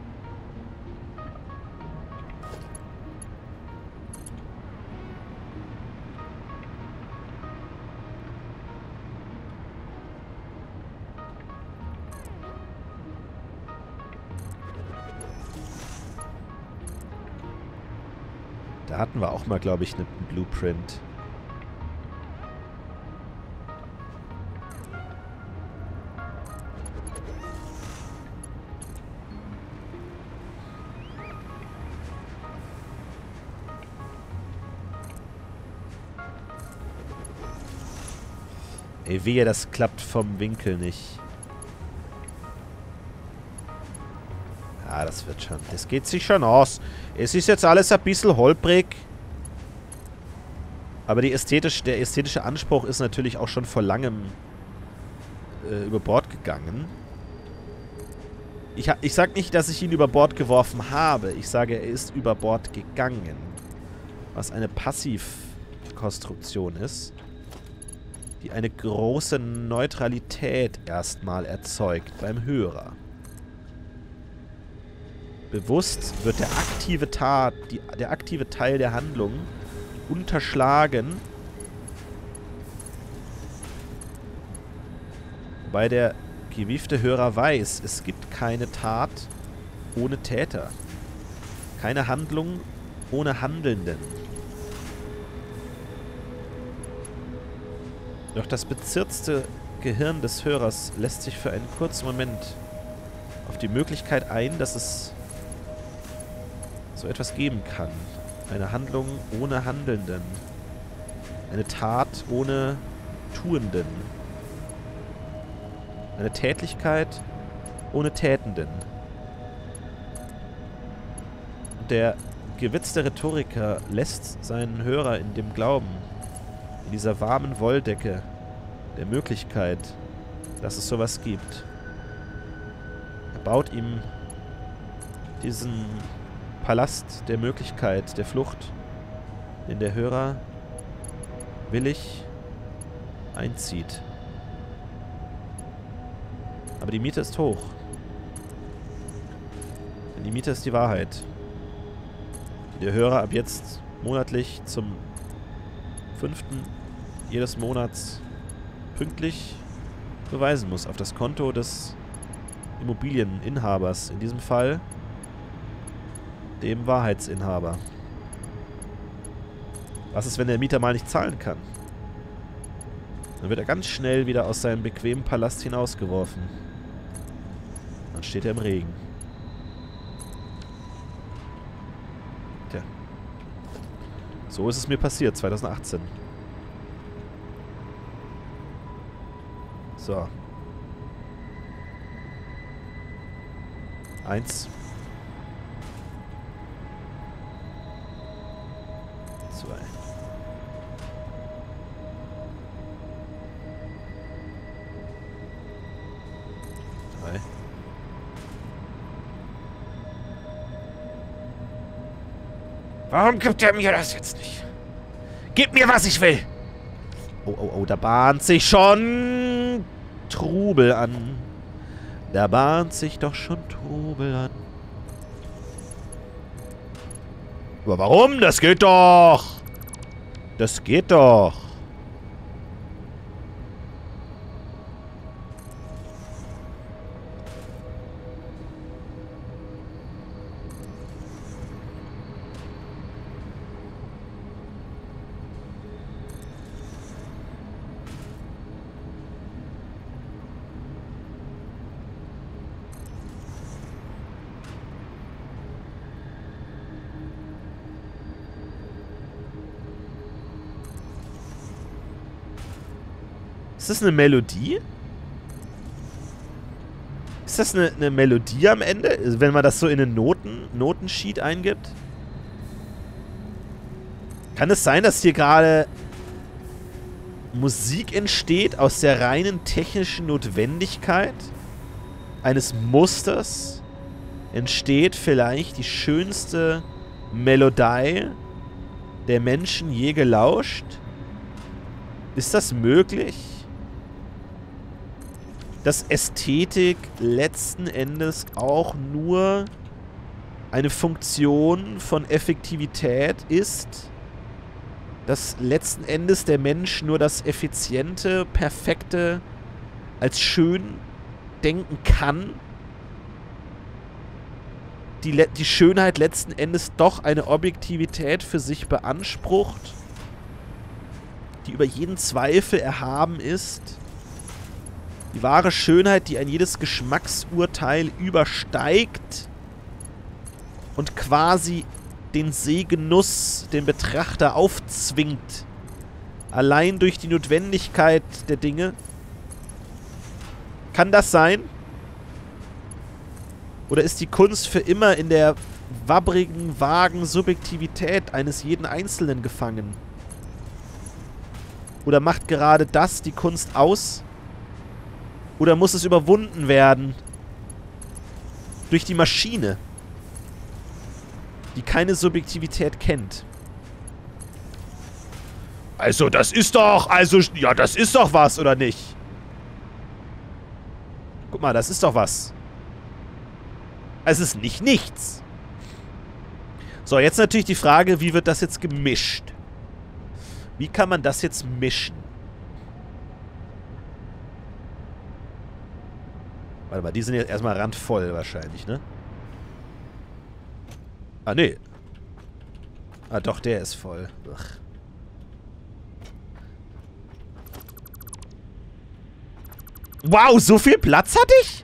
Da hatten wir auch mal, glaube ich, einen Blueprint. Ey, wehe, das klappt vom Winkel nicht. Ja, das wird schon. Das geht sich schon aus. Es ist jetzt alles ein bisschen holprig. Aber der ästhetische Anspruch ist natürlich auch schon vor langem über Bord gegangen. Ich sag nicht, dass ich ihn über Bord geworfen habe. Ich sage, er ist über Bord gegangen. Was eine Passivkonstruktion ist, die eine große Neutralität erstmal erzeugt beim Hörer. Bewusst wird der aktive Teil der Handlung unterschlagen, wobei der gewiefte Hörer weiß, es gibt keine Tat ohne Täter. Keine Handlung ohne Handelnden. Doch das bezirzte Gehirn des Hörers lässt sich für einen kurzen Moment auf die Möglichkeit ein, dass es so etwas geben kann. Eine Handlung ohne Handelnden. Eine Tat ohne Tuenden. Eine Tätlichkeit ohne Tätenden. Und der gewitzte Rhetoriker lässt seinen Hörer in dem Glauben, in dieser warmen Wolldecke der Möglichkeit, dass es sowas gibt. Er baut ihm diesen Palast der Möglichkeit, der Flucht, in der Hörer willig einzieht. Aber die Miete ist hoch. Denn die Miete ist die Wahrheit, die der Hörer ab jetzt monatlich zum 5. jedes Monats pünktlich beweisen muss auf das Konto des Immobilieninhabers, in diesem Fall dem Wahrheitsinhaber. Was ist, wenn der Mieter mal nicht zahlen kann? Dann wird er ganz schnell wieder aus seinem bequemen Palast hinausgeworfen. Dann steht er im Regen. Tja. So ist es mir passiert, 2018. So. 1. 2. 3. Warum gibt er mir das jetzt nicht? Gib mir, was ich will! Oh, oh, oh, da bahnt sich schon Trubel an. Da bahnt sich doch schon Trubel an. Aber warum? Das geht doch! Das geht doch! Ist das eine Melodie? Ist das eine Melodie am Ende? Wenn man das so in einen Notensheet eingibt? Kann es sein, dass hier gerade Musik entsteht aus der reinen technischen Notwendigkeit eines Musters? Entsteht vielleicht die schönste Melodie der Menschen je gelauscht? Ist das möglich? Dass Ästhetik letzten Endes auch nur eine Funktion von Effektivität ist? Dass letzten Endes der Mensch nur das Effiziente, Perfekte als schön denken kann? Die Schönheit letzten Endes doch eine Objektivität für sich beansprucht, die über jeden Zweifel erhaben ist? Die wahre Schönheit, die ein jedes Geschmacksurteil übersteigt und quasi den Sehgenuss dem Betrachter aufzwingt. Allein durch die Notwendigkeit der Dinge. Kann das sein? Oder ist die Kunst für immer in der wabbrigen, vagen Subjektivität eines jeden Einzelnen gefangen? Oder macht gerade das die Kunst aus? Oder muss es überwunden werden durch die Maschine, die keine Subjektivität kennt? Also, das ist doch, ja, das ist doch was, oder nicht? Guck mal, das ist doch was. Es ist nicht nichts. So, jetzt natürlich die Frage, wie wird das jetzt gemischt? Wie kann man das jetzt mischen? Warte mal, die sind jetzt erstmal randvoll wahrscheinlich, ne? Ah, nee. Ah, doch, der ist voll. Ach. Wow, so viel Platz hatte ich?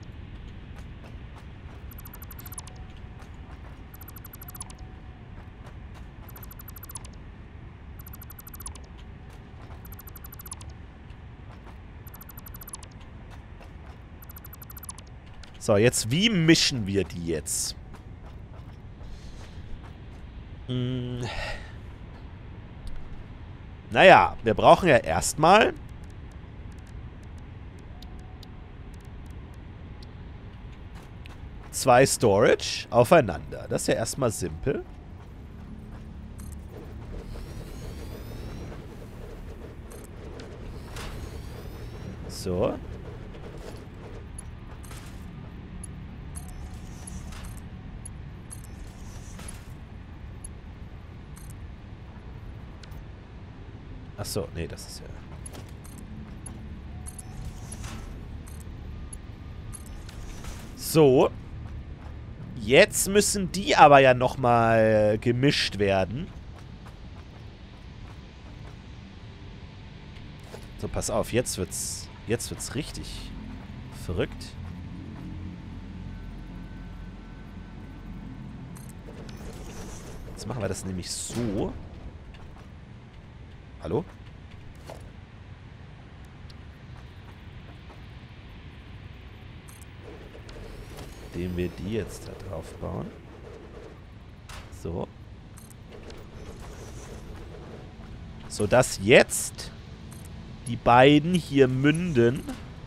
So, jetzt, wie mischen wir die jetzt? Naja, wir brauchen ja erstmal zwei Storage aufeinander. Das ist ja erstmal simpel. So. Achso, nee, das ist ja... So. Jetzt müssen die aber ja nochmal gemischt werden. So, pass auf, jetzt wird's richtig verrückt. Jetzt machen wir das nämlich so. Hallo? Indem wir die jetzt da drauf bauen. So. Sodass jetzt die beiden hier münden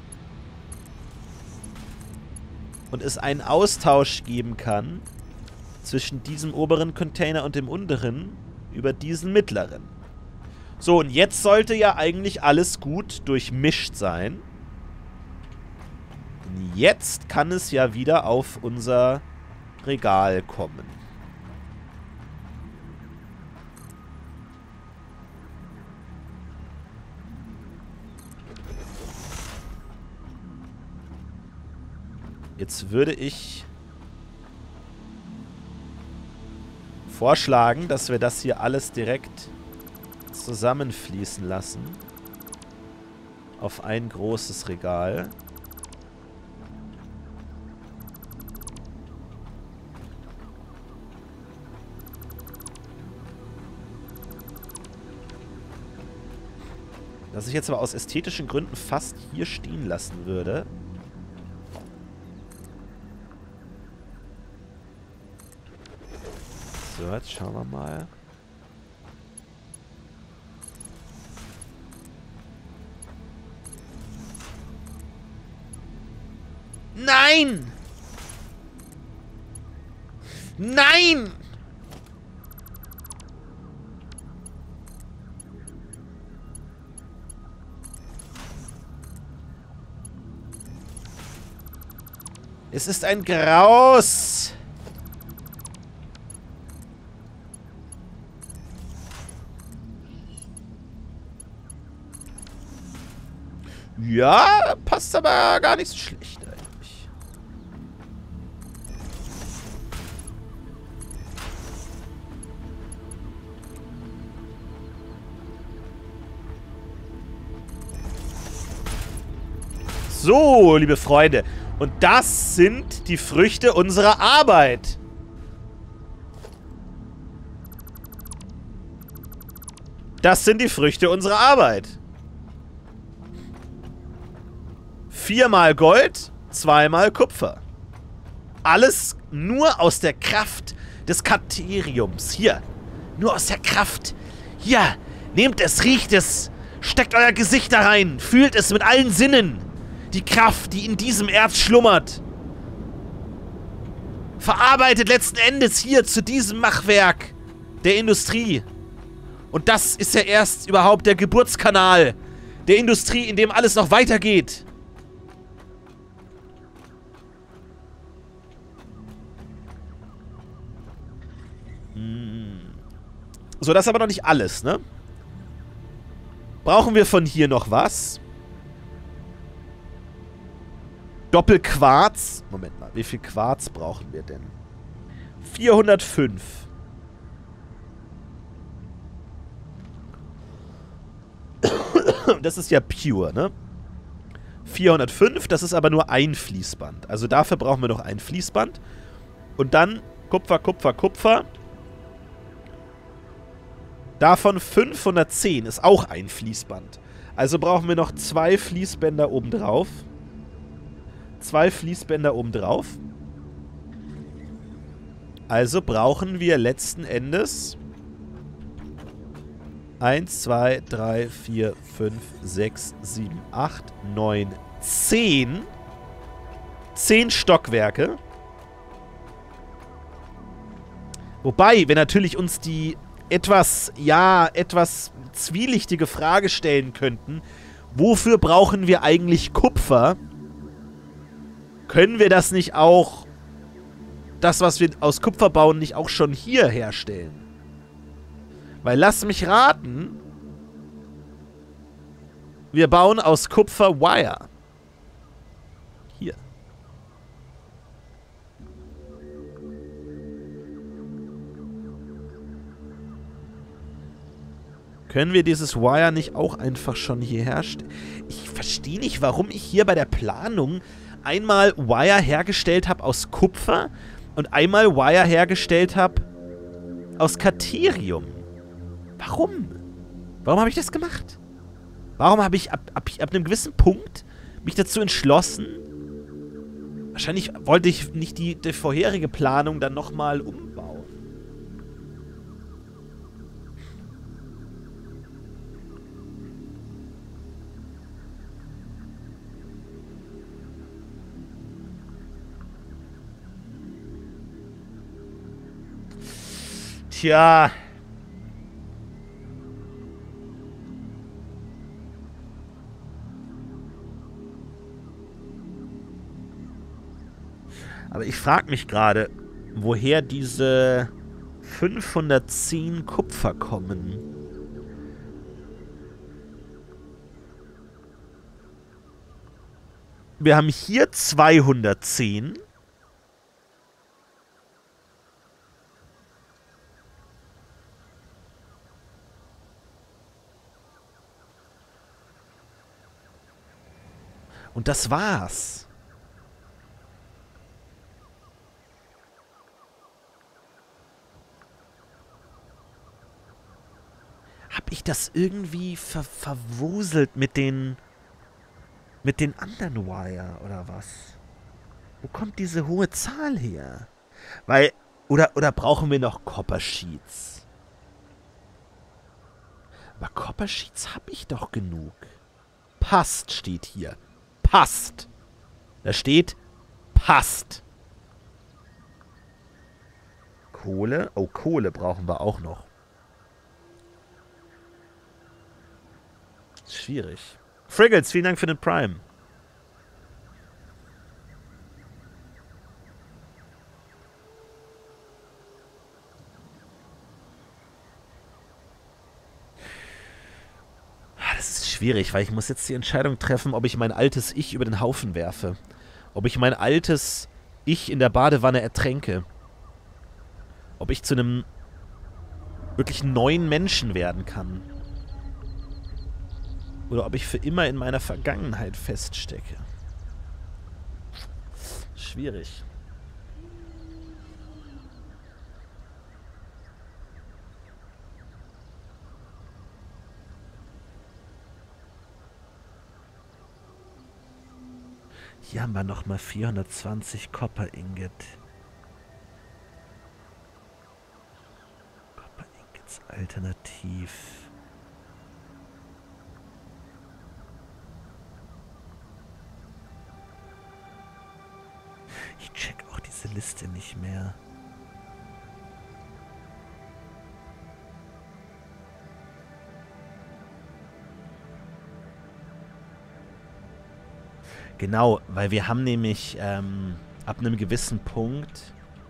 und es einen Austausch geben kann zwischen diesem oberen Container und dem unteren über diesen mittleren. So, und jetzt sollte ja eigentlich alles gut durchmischt sein. Und jetzt kann es ja wieder auf unser Regal kommen. Jetzt würde ich vorschlagen, dass wir das hier alles direkt zusammenfließen lassen. Auf ein großes Regal. Das ich jetzt aber aus ästhetischen Gründen fast hier stehen lassen würde. So, jetzt schauen wir mal. Nein! Nein! Es ist ein Graus! Ja, passt aber gar nicht so schlecht eigentlich. So, liebe Freunde. Und das sind die Früchte unserer Arbeit. Das sind die Früchte unserer Arbeit. 4-mal Gold, 2-mal Kupfer. Alles nur aus der Kraft des Kateriums. Hier, nur aus der Kraft. Hier, nehmt es, riecht es, steckt euer Gesicht da rein, fühlt es mit allen Sinnen. Die Kraft, die in diesem Erz schlummert. Verarbeitet letzten Endes hier zu diesem Machwerk der Industrie. Und das ist ja erst überhaupt der Geburtskanal der Industrie, in dem alles noch weitergeht. So, das ist aber noch nicht alles, ne? Brauchen wir von hier noch was? Doppelquarz. Moment mal, wie viel Quarz brauchen wir denn? 405. Das ist ja pure, ne? 405, das ist aber nur ein Fließband. Also dafür brauchen wir noch ein Fließband. Und dann Kupfer, Kupfer, Kupfer. Davon 510 ist auch ein Fließband. Also brauchen wir noch 2 Fließbänder obendrauf. 2 Fließbänder obendrauf. Also brauchen wir letzten Endes 1, 2, 3, 4, 5, 6, 7, 8, 9, 10. 10 Stockwerke. Wobei wir natürlich uns die etwas zwielichtige Frage stellen könnten, wofür brauchen wir eigentlich Kupfer? Können wir das nicht auch, das, was wir aus Kupfer bauen, nicht auch schon hier herstellen? Weil, lass mich raten, wir bauen aus Kupfer Wire. Hier. Können wir dieses Wire nicht auch einfach schon hier herstellen? Ich verstehe nicht, warum ich hier bei der Planung einmal Wire hergestellt habe aus Kupfer und einmal Wire hergestellt habe aus Katerium. Warum? Warum habe ich das gemacht? Warum habe ich ab einem gewissen Punkt mich dazu entschlossen? Wahrscheinlich wollte ich nicht die vorherige Planung dann nochmal umbauen. Tja. Aber ich frage mich gerade, woher diese 510 Kupfer kommen. Wir haben hier 210. Und das war's. Hab ich das irgendwie verwuselt mit den anderen Wire oder was? Wo kommt diese hohe Zahl her? Weil, oder brauchen wir noch Copper Sheets? Aber Copper Sheets habe ich doch genug. Passt steht hier. Passt. Da steht passt. Kohle. Oh, Kohle brauchen wir auch noch. Schwierig. Friggles, vielen Dank für den Prime. Das ist schwierig, weil ich muss jetzt die Entscheidung treffen, ob ich mein altes Ich über den Haufen werfe. Ob ich mein altes Ich in der Badewanne ertränke. Ob ich zu einem wirklich neuen Menschen werden kann. Oder ob ich für immer in meiner Vergangenheit feststecke. Schwierig. Hier haben wir nochmal 420 Copper Ingot. Copper Ingots alternativ. Ich check auch diese Liste nicht mehr. Genau, weil wir haben nämlich ab einem gewissen Punkt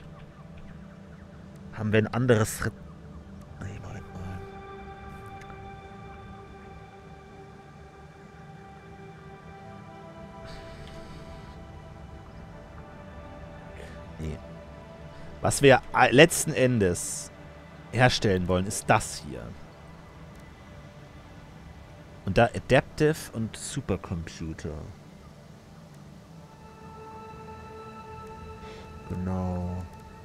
haben wir ein anderes... Nee, Moment mal. Nee. Was wir letzten Endes herstellen wollen, ist das hier. Und da Adaptive und Supercomputer. Genau.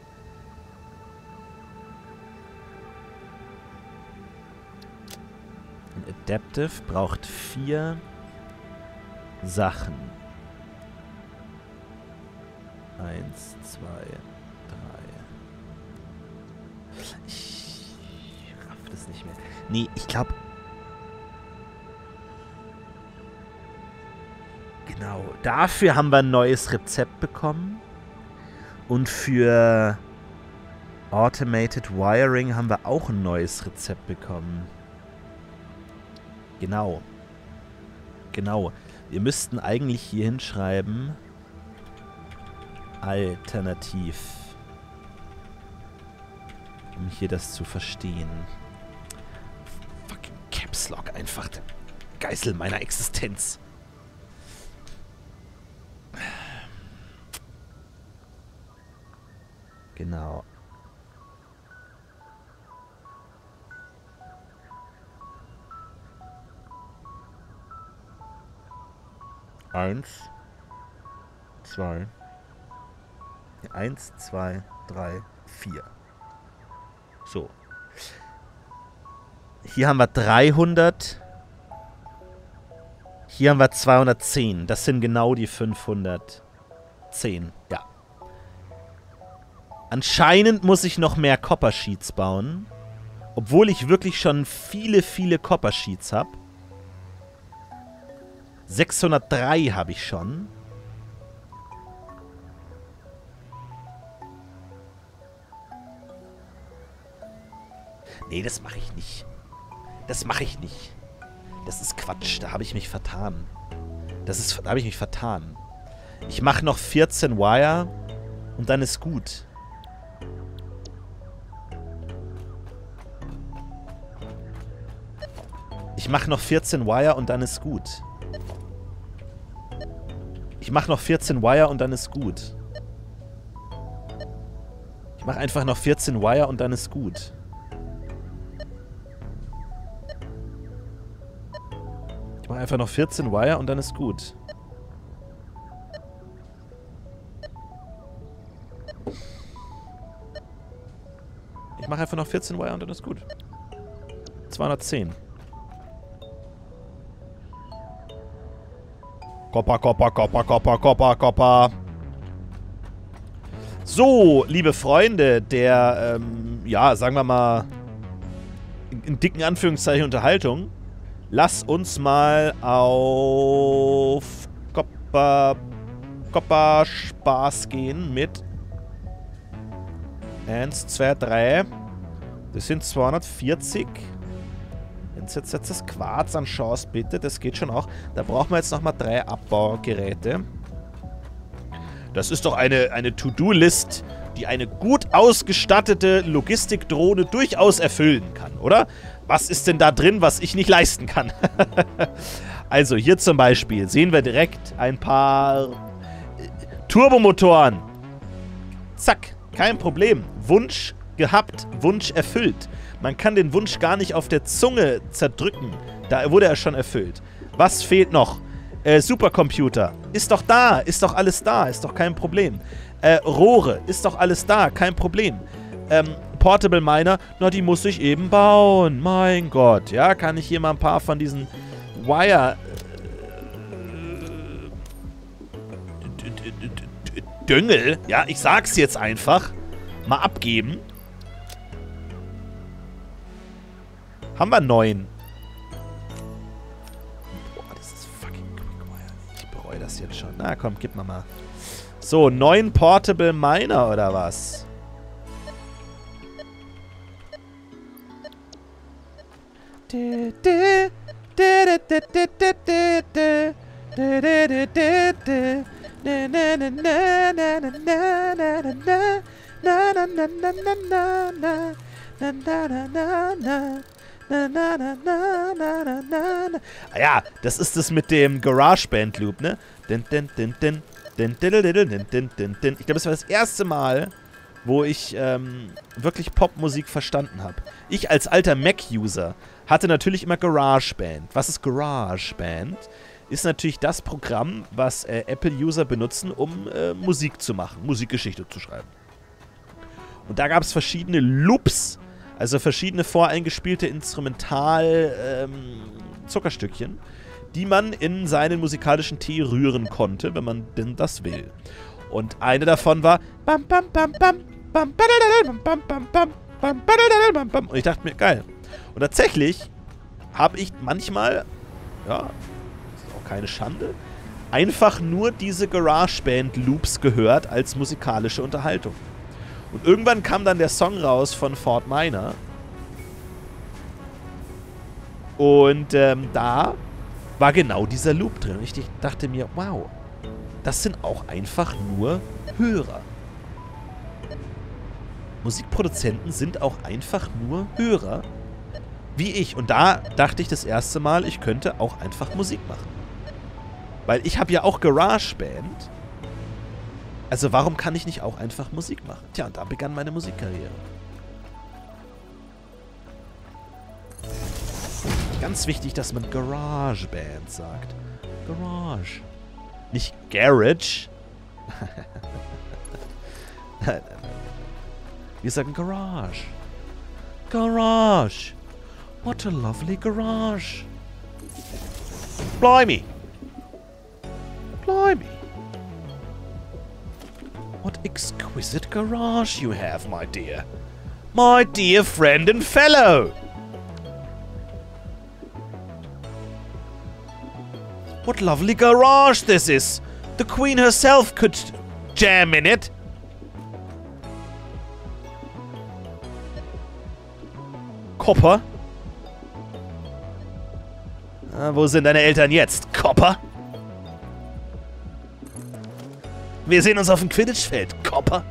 Ein Adaptive braucht 4 Sachen. 1, 2, 3. Ich raff das nicht mehr. Nee, ich glaube... Genau. Dafür haben wir ein neues Rezept bekommen. Und für Automated Wiring haben wir auch ein neues Rezept bekommen. Genau. Genau. Wir müssten eigentlich hier hinschreiben. Alternativ. Um hier das zu verstehen. Fucking Caps Lock einfach. Der Geißel meiner Existenz. Genau. Eins, 2, 1, 2, 3, 4. So. Hier haben wir 300. Hier haben wir 210. Das sind genau die 510. Ja. Anscheinend muss ich noch mehr Copper Sheets bauen. Obwohl ich wirklich schon viele, viele Copper Sheets habe. 603 habe ich schon. Nee, das mache ich nicht. Das mache ich nicht. Das ist Quatsch. Da habe ich mich vertan. Da habe ich mich vertan. Ich mache noch 14 Wire und dann ist gut. Ich mache noch 14 Wire und dann ist gut. Ich mache noch 14 Wire und dann ist gut. Ich mache einfach noch 14 Wire und dann ist gut. Ich mache einfach noch 14 Wire und dann ist gut. Ich mache einfach noch 14 Wire und dann ist gut. 210. Kopper, Kopper, Kopper, Kopper, Kopper, Kopper. So, liebe Freunde der, ja, sagen wir mal, in dicken Anführungszeichen Unterhaltung. Lass uns mal auf Kopper Spaß gehen mit 1, 2, 3. Das sind 240. Wenn du jetzt das Quarz anschaust, bitte, das geht schon auch. Da brauchen wir jetzt nochmal 3 Abbaugeräte. Das ist doch eine To-Do-List, die eine gut ausgestattete Logistikdrohne durchaus erfüllen kann, oder? Was ist denn da drin, was ich nicht leisten kann? Also hier zum Beispiel sehen wir direkt ein paar Turbomotoren. Zack, kein Problem. Wunsch gehabt, Wunsch erfüllt. Man kann den Wunsch gar nicht auf der Zunge zerdrücken. Da wurde er schon erfüllt. Was fehlt noch? Supercomputer. Ist doch da. Ist doch alles da. Ist doch kein Problem. Rohre. Ist doch alles da. Kein Problem. Portable Miner. Na, die muss ich eben bauen. Mein Gott. Ja, kann ich hier mal ein paar von diesen Wire... Düngel. Ja, ich sag's jetzt einfach. Mal abgeben. Haben wir 9. Boah, das ist fucking Quickwire. Ich bereue das jetzt schon. Na komm, gib mal. So, 9 Portable Miner oder was? Ah ja, das ist das mit dem GarageBand-Loop, ne? Ich glaube, das war das erste Mal, wo ich wirklich Popmusik verstanden habe. Ich als alter Mac-User hatte natürlich immer GarageBand. Was ist GarageBand? Ist natürlich das Programm, was Apple-User benutzen, um Musik zu machen, Musikgeschichte zu schreiben. Und da gab es verschiedene Loops, also verschiedene voreingespielte Instrumental-Zuckerstückchen, die man in seinen musikalischen Tee rühren konnte, wenn man denn das will. Und eine davon war und ich dachte mir, geil. Und tatsächlich habe ich manchmal, ja, das ist auch keine Schande, einfach nur diese GarageBand-Loops gehört als musikalische Unterhaltung. Und irgendwann kam dann der Song raus von Fort Minor. Und da war genau dieser Loop drin. Und ich dachte mir, wow, das sind auch einfach nur Hörer. Musikproduzenten sind auch einfach nur Hörer, wie ich. Und da dachte ich das erste Mal, ich könnte auch einfach Musik machen. Weil ich habe ja auch GarageBand. Also warum kann ich nicht auch einfach Musik machen? Tja, und da begann meine Musikkarriere. Ganz wichtig, dass man GarageBand sagt. Garage. Nicht Garage. Nein, nein, nein. Wir sagen Garage. Garage. What a lovely garage. Blimey. Blimey. What exquisite garage you have, my dear. My dear friend and fellow. What lovely garage this is. The Queen herself could jam in it. Copper? Wo sind deine Eltern jetzt, Copper? Wir sehen uns auf dem Quidditch-Feld, Copper.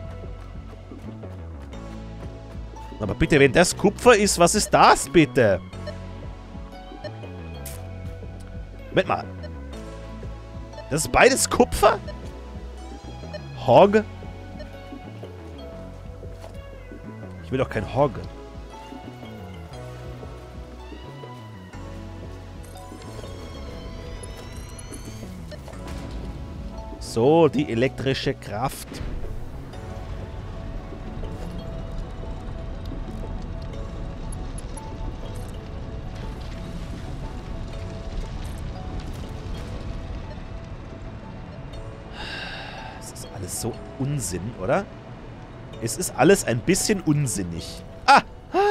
Aber bitte, wenn das Kupfer ist, was ist das bitte? Moment mal. Das ist beides Kupfer? Hog? Ich will doch kein Hog. So, die elektrische Kraft. Es ist alles so Unsinn, oder? Es ist alles ein bisschen unsinnig. Ah!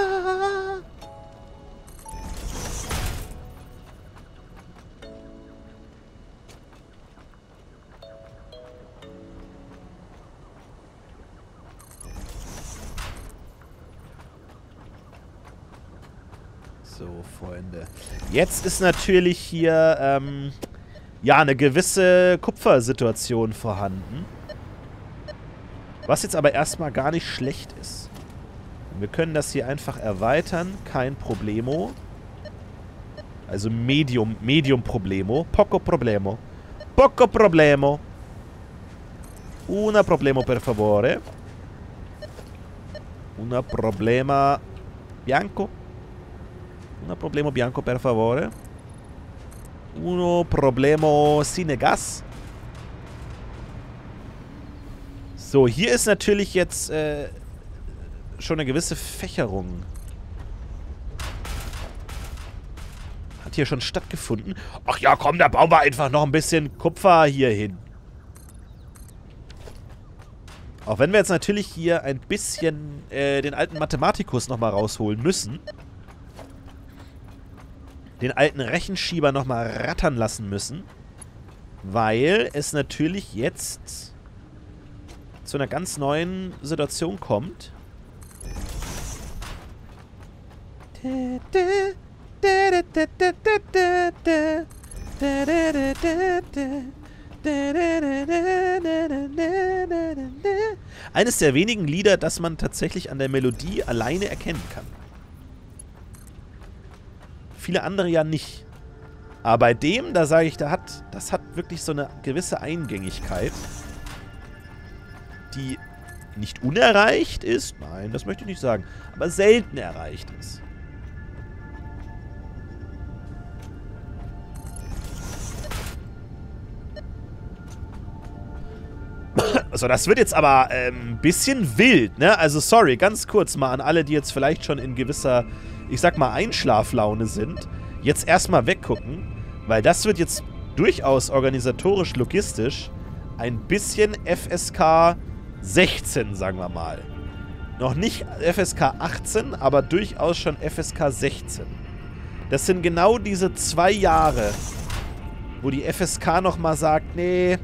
So, Freunde. Jetzt ist natürlich hier, ja, eine gewisse Kupfersituation vorhanden. Was jetzt aber erstmal gar nicht schlecht ist. Wir können das hier einfach erweitern. Kein Problemo. Also Medium Problemo. Poco Problemo. Poco Problemo. Una Problemo, per favore. Una Problema Bianco. Un Problemo bianco, per favore. Uno Problemo sine gas. So, hier ist natürlich jetzt schon eine gewisse Fächerung. Hat hier schon stattgefunden. Ach ja, komm, da bauen wir einfach noch ein bisschen Kupfer hier hin. Auch wenn wir jetzt natürlich hier ein bisschen den alten Mathematikus nochmal rausholen müssen. Den alten Rechenschieber nochmal rattern lassen müssen. Weil es natürlich jetzt zu einer ganz neuen Situation kommt. Eines der wenigen Lieder, das man tatsächlich an der Melodie alleine erkennen kann. Viele andere ja nicht. Aber bei dem, da sage ich, das hat wirklich so eine gewisse Eingängigkeit, die nicht unerreicht ist. Nein, das möchte ich nicht sagen. Aber selten erreicht ist. Also das wird jetzt aber ein bisschen wild, ne? Also sorry, ganz kurz mal an alle, die jetzt vielleicht schon in gewisser, ich sag mal, Einschlaflaune sind. Jetzt erstmal weggucken, weil das wird jetzt durchaus organisatorisch, logistisch ein bisschen FSK 16, sagen wir mal. Noch nicht FSK 18, aber durchaus schon FSK 16. Das sind genau diese 2 Jahre, wo die FSK nochmal sagt, nee.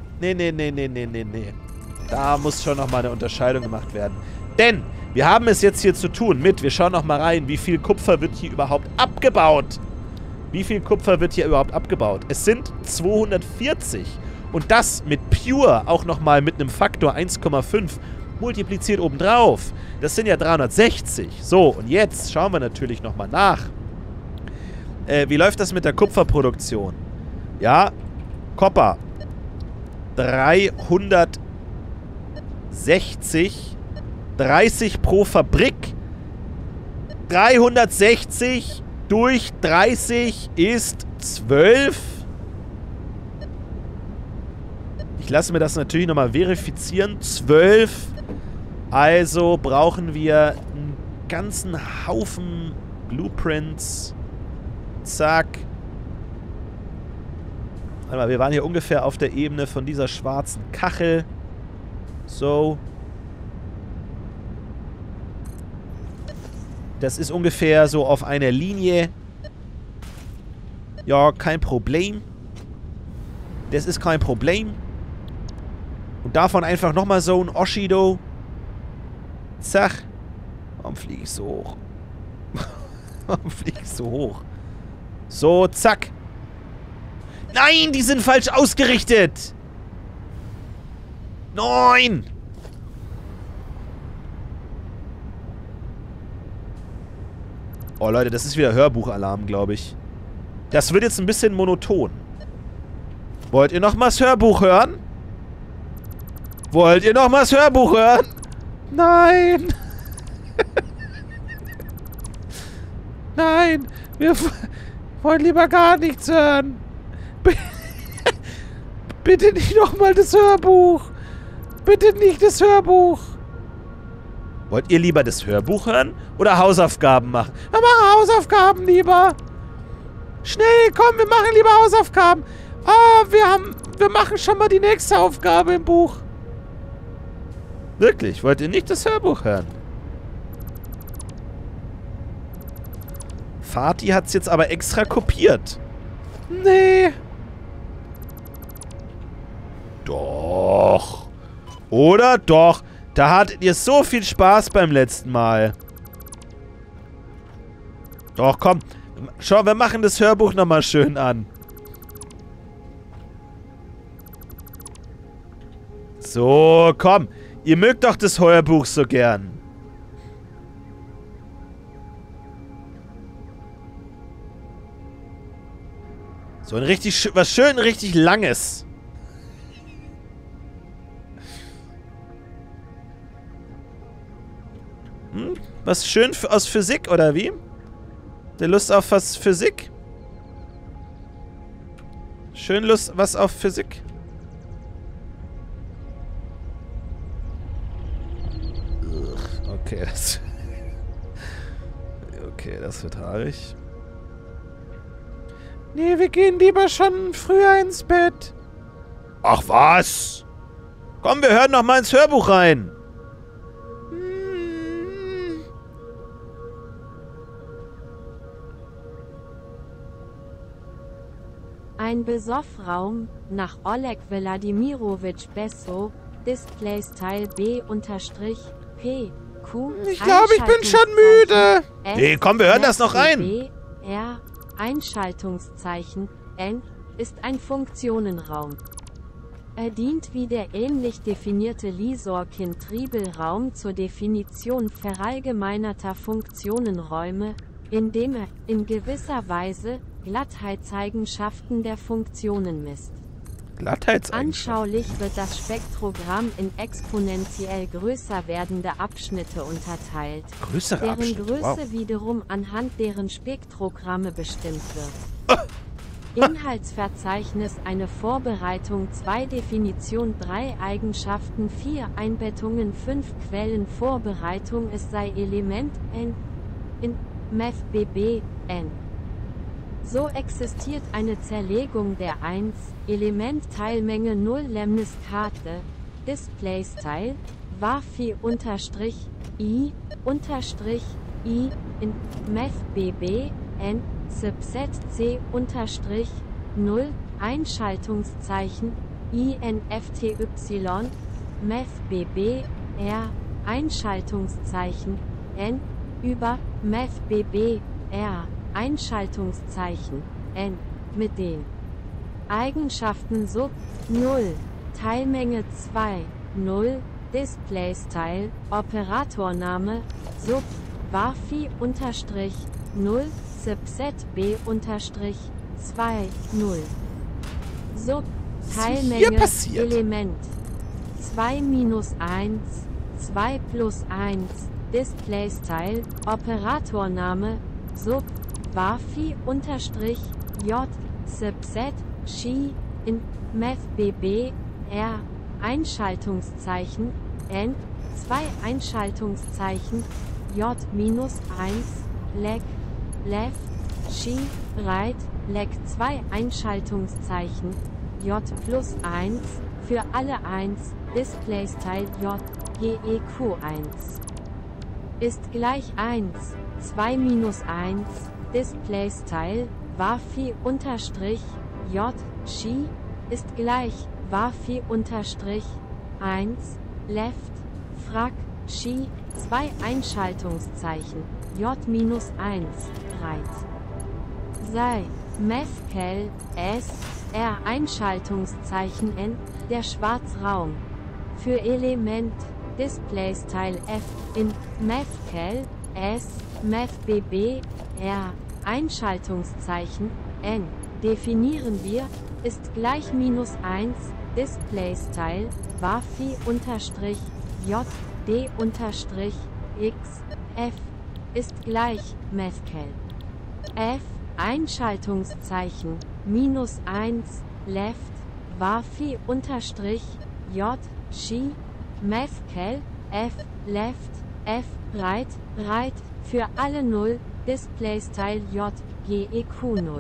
Da muss schon nochmal eine Unterscheidung gemacht werden. Denn wir haben es jetzt hier zu tun mit, wir schauen nochmal rein, wie viel Kupfer wird hier überhaupt abgebaut. Wie viel Kupfer wird hier überhaupt abgebaut? Es sind 240. Und das mit Pure auch nochmal mit einem Faktor 1,5 multipliziert obendrauf. Das sind ja 360. So, und jetzt schauen wir natürlich nochmal nach. Wie läuft das mit der Kupferproduktion? Ja, Copper. 360. 30 pro Fabrik. 360 durch 30 ist 12. Ich lasse mir das natürlich nochmal verifizieren. 12. Also brauchen wir ein ganzen Haufen Blueprints. Zack. Warte mal, wir waren hier ungefähr auf der Ebene von dieser schwarzen Kachel. So. Das ist ungefähr so auf einer Linie. Ja, kein Problem. Das ist kein Problem. Und davon einfach nochmal so ein Oshido. Zack. Warum fliege ich so hoch? Warum fliege ich so hoch? So, zack. Nein, die sind falsch ausgerichtet. Nein. Oh, Leute, das ist wieder Hörbuchalarm, glaube ich. Das wird jetzt ein bisschen monoton. Wollt ihr noch mal das Hörbuch hören? Wollt ihr noch mal das Hörbuch hören? Nein. Nein. Wir wollen lieber gar nichts hören. Bitte nicht noch mal das Hörbuch. Bitte nicht das Hörbuch. Wollt ihr lieber das Hörbuch hören oder Hausaufgaben machen? Wir machen Hausaufgaben lieber. Schnell, komm, wir machen lieber Hausaufgaben. Ah, wir machen schon mal die nächste Aufgabe im Buch. Wirklich, wollt ihr nicht das Hörbuch hören? Fatih hat's jetzt aber extra kopiert. Nee. Doch. Oder doch. Da hattet ihr so viel Spaß beim letzten Mal. Doch, komm. Schau, wir machen das Hörbuch nochmal schön an. So, komm. Ihr mögt doch das Hörbuch so gern. So ein richtig, was schön richtig Langes. Was schön aus Physik, oder wie? Der Lust auf was Physik? Schön Lust was auf Physik? Okay, das... Okay, das wird haarig. Nee, wir gehen lieber schon früher ins Bett. Ach was? Komm, wir hören noch mal ins Hörbuch rein. Ein Besoffraum nach Oleg Wladimirovich Besso, Displaystyle B_P, Q. Ich glaube, ich bin schon müde. Nee, komm, wir hören das noch rein. R, Einschaltungszeichen, N, ist ein Funktionenraum. Er dient wie der ähnlich definierte Lee-Sorkin-Triebel-Raum zur Definition verallgemeinerter Funktionenräume, indem er in gewisser Weise Glattheitseigenschaften der Funktionen misst. Anschaulich wird das Spektrogramm in exponentiell größer werdende Abschnitte unterteilt, deren Größe wiederum anhand deren Spektrogramme bestimmt wird. Inhaltsverzeichnis: eine Vorbereitung, 2 Definition, 3 Eigenschaften, 4 Einbettungen, 5 Quellen. Vorbereitung: es sei Element n in MathBB n. So existiert eine Zerlegung der 1, Element Teilmenge 0 Lemniskate, Displaystyle, Wafi _i in MathBB n, Subset C _0, Einschaltungszeichen, INFTY, MathBB R, Einschaltungszeichen, n, über MathBB R, Einschaltungszeichen, n, mit den Eigenschaften sub 0, Teilmenge 2, 0, Displaystyle, Operatorname, sub, Wafi _0, Subset B _2, 0. Sub, Teilmenge, Element, 2 - 1, 2 + 1, Displaystyle, Operatorname, sub, Wafi _j, Subset, Chi, in MathBB R, Einschaltungszeichen, n, 2 Einschaltungszeichen, J minus 1, Leg, Left, Ski, Right, Leg 2 Einschaltungszeichen, J plus 1, für alle 1, Displaystyle J, GEQ1. Ist gleich 1, 2 minus 1, Displaystyle, Wafi unterstrich, J, Ski, ist gleich, Wafi unterstrich, 1, Left, Frac, Ski, 2 Einschaltungszeichen, J minus 1, Right. Sei, Mefkel, S, R Einschaltungszeichen N, der Schwarzraum. Für Element, Displaystyle F, in, Mefkel, S, Mefbb, R, Einschaltungszeichen, N, definieren wir, ist gleich minus 1, Displaystyle, Wafi unterstrich, J, D unterstrich, X, F, ist gleich, Mefkel. F, Einschaltungszeichen, minus 1, Left, Wafi unterstrich, J, Ski, Mefkel, F, Left, F, Right, Right, für alle 0, Displaystyle J, GEQ 0.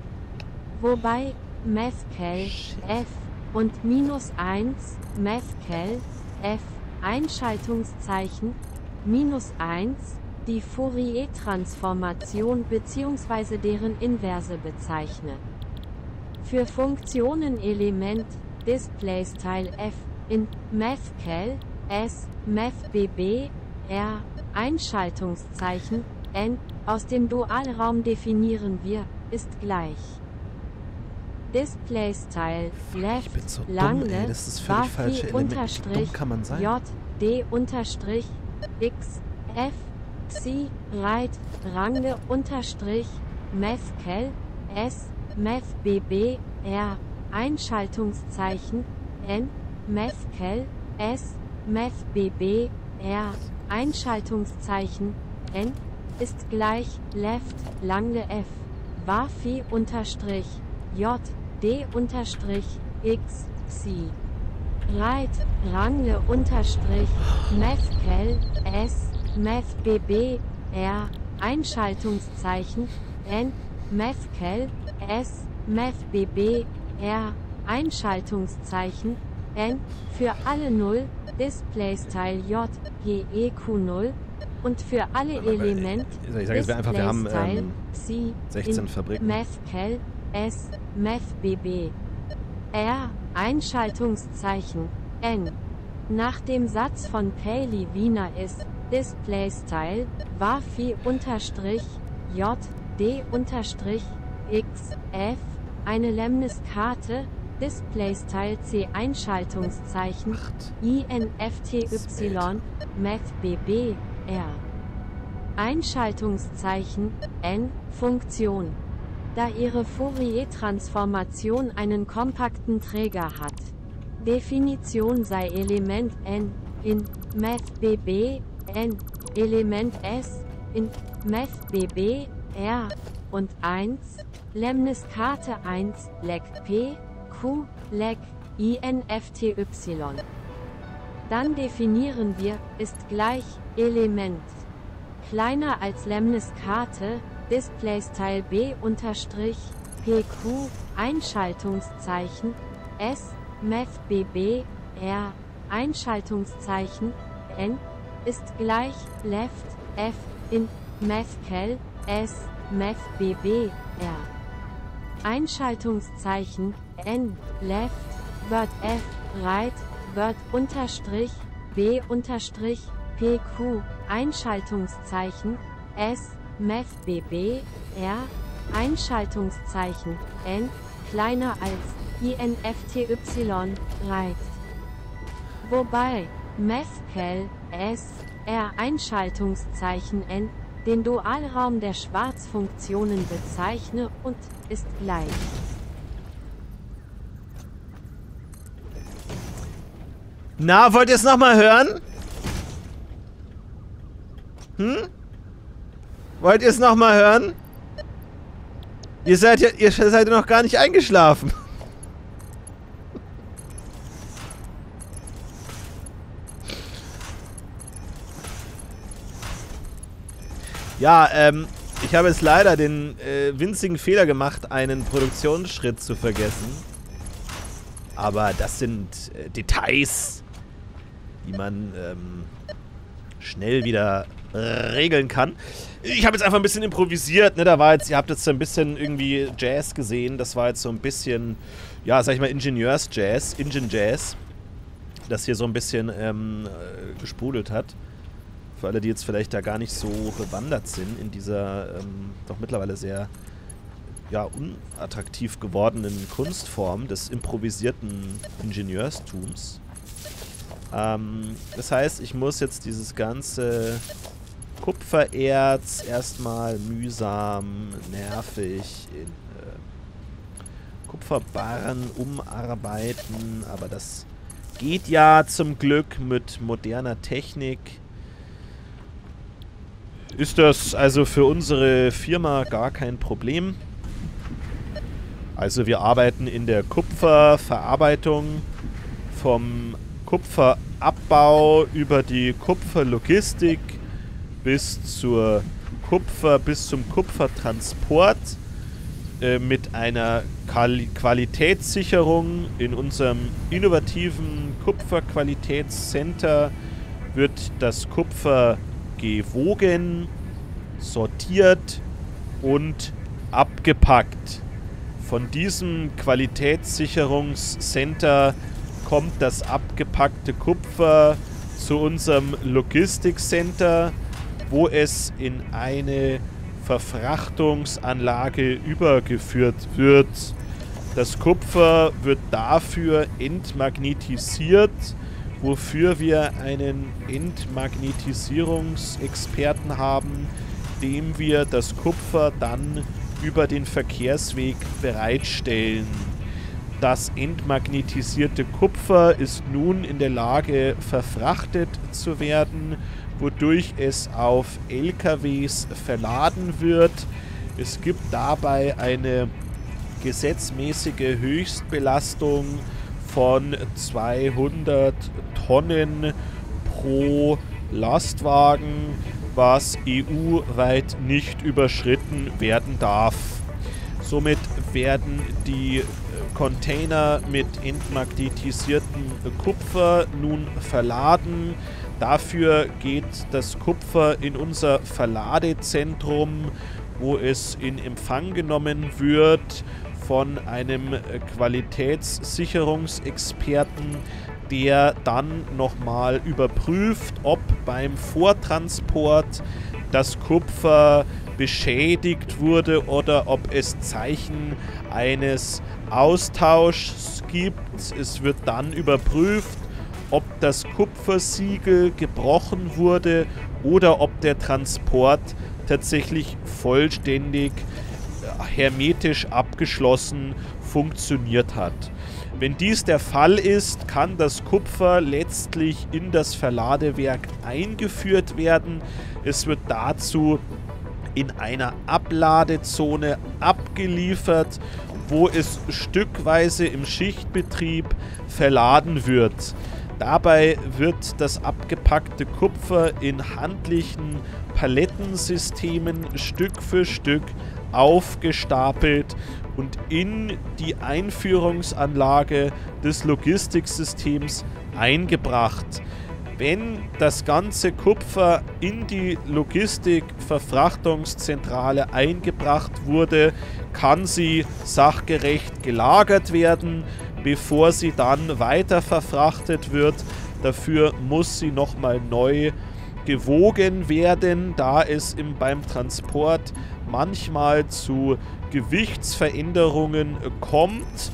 Wobei, Mefkel, F, und minus 1, Mefkel, F, Einschaltungszeichen, minus 1, die Fourier-Transformation bzw. deren Inverse bezeichne. Für Funktionen Element, Displaystyle F, in, Mefkel, S, Mefbb, R, Einschaltungszeichen, N, aus dem Dualraum definieren wir, ist gleich. Displaystyle, Left, so Langle, dumm, das ist völlig falsche Element. Wie dumm kann man sein? J, D unterstrich, X, F, Xi, Right, Rangle unterstrich, Mefkel, S, Mefbb, R, Einschaltungszeichen, N, Mefkel, S, Mefbb, R, Einschaltungszeichen, N, ist gleich, Left, Langle F, Wafi unterstrich, J, D unterstrich, X, Xi. Right, Rangle unterstrich, Mefkel, S, Mefbb, R, Einschaltungszeichen, N, Mefkel, S, Mefbb, R, Einschaltungszeichen, N, für alle 0, Displaystyle J, GEQ 0, und für alle Element, ich sage jetzt einfach, wir haben Xi, 16 Fabriken. Mefkel, S, Mefbb, R, Einschaltungszeichen, N. Nach dem Satz von Paley Wiener ist, Displaystyle, Wafi unterstrich, J, D unterstrich, X, F, eine Lemniskate, Displaystyle C Einschaltungszeichen, INFTY, Mefbb, R. Einschaltungszeichen, N, Funktion. Da ihre Fourier-Transformation einen kompakten Träger hat. Definition sei Element N, in, Mefbb, N, Element S, in, Mefbb, R, und 1, Lemniskate 1, Leg P, Q, Leg, INFTY. Dann definieren wir, ist gleich, Element. Kleiner als Lemniskate, Displaystyle B unterstrich, PQ, Einschaltungszeichen, S, Mefbb, R, Einschaltungszeichen, N, ist gleich, Left, F, in, Mefkel, S, Mefbb, R. Einschaltungszeichen, N, Left, Word F, Right, Word unterstrich, B unterstrich, PQ, Einschaltungszeichen, S, Mefbb, R, Einschaltungszeichen, N, kleiner als, INFTY, Right. Wobei, Mefkel, S, R, Einschaltungszeichen N, den Dualraum der Schwarzfunktionen bezeichne und, ist gleich. Na, wollt ihr es nochmal hören? Wollt ihr es nochmal hören? Ihr seid ja noch gar nicht eingeschlafen. Ja, ich habe jetzt leider den winzigen Fehler gemacht, einen Produktionsschritt zu vergessen. Aber das sind Details, die man schnell wieder regeln kann. Ich habe jetzt einfach ein bisschen improvisiert, ne? Da war jetzt, ihr habt jetzt so ein bisschen irgendwie Jazz gesehen. Das war jetzt so ein bisschen, ja, sag ich mal, Ingenieurs-Jazz, Engine-Jazz, das hier so ein bisschen gesprudelt hat. Für alle, die jetzt vielleicht da gar nicht so bewandert sind in dieser doch mittlerweile sehr, ja, unattraktiv gewordenen Kunstform des improvisierten Ingenieurstums. Das heißt, ich muss jetzt dieses ganze Kupfererz erstmal mühsam, nervig in Kupferbarren umarbeiten, aber das geht ja zum Glück mit moderner Technik. Ist das also für unsere Firma gar kein Problem. Also wir arbeiten in der Kupferverarbeitung vom Kupferabbau über die Kupferlogistik bis zum Kupfertransport mit einer Qualitätssicherung. In unserem innovativen Kupferqualitätscenter wird das Kupfer gewogen, sortiert und abgepackt. Von diesem Qualitätssicherungscenter kommt das abgepackte Kupfer zu unserem Logistikcenter, wo es in eine Verfrachtungsanlage übergeführt wird. Das Kupfer wird dafür entmagnetisiert, wofür wir einen Entmagnetisierungsexperten haben, dem wir das Kupfer dann über den Verkehrsweg bereitstellen. Das entmagnetisierte Kupfer ist nun in der Lage, verfrachtet zu werden, wodurch es auf LKWs verladen wird. Es gibt dabei eine gesetzmäßige Höchstbelastung von 200 Tonnen pro Lastwagen, was EU-weit nicht überschritten werden darf. Somit werden die Container mit entmagnetisiertem Kupfer nun verladen. Dafür geht das Kupfer in unser Verladezentrum, wo es in Empfang genommen wird von einem Qualitätssicherungsexperten, der dann nochmal überprüft, ob beim Vortransport das Kupfer beschädigt wurde oder ob es Zeichen eines Austauschs gibt. Es wird dann überprüft, ob das Kupfersiegel gebrochen wurde oder ob der Transport tatsächlich vollständig hermetisch abgeschlossen funktioniert hat. Wenn dies der Fall ist, kann das Kupfer letztlich in das Verladewerk eingeführt werden. Es wird dazu in einer Abladezone abgeliefert, wo es stückweise im Schichtbetrieb verladen wird. Dabei wird das abgepackte Kupfer in handlichen Palettensystemen Stück für Stück aufgestapelt und in die Einführungsanlage des Logistiksystems eingebracht. Wenn das ganze Kupfer in die Logistikverfrachtungszentrale eingebracht wurde, kann sie sachgerecht gelagert werden, bevor sie dann weiter verfrachtet wird. Dafür muss sie nochmal neu gewogen werden, da es beim Transport manchmal zu Gewichtsveränderungen kommt.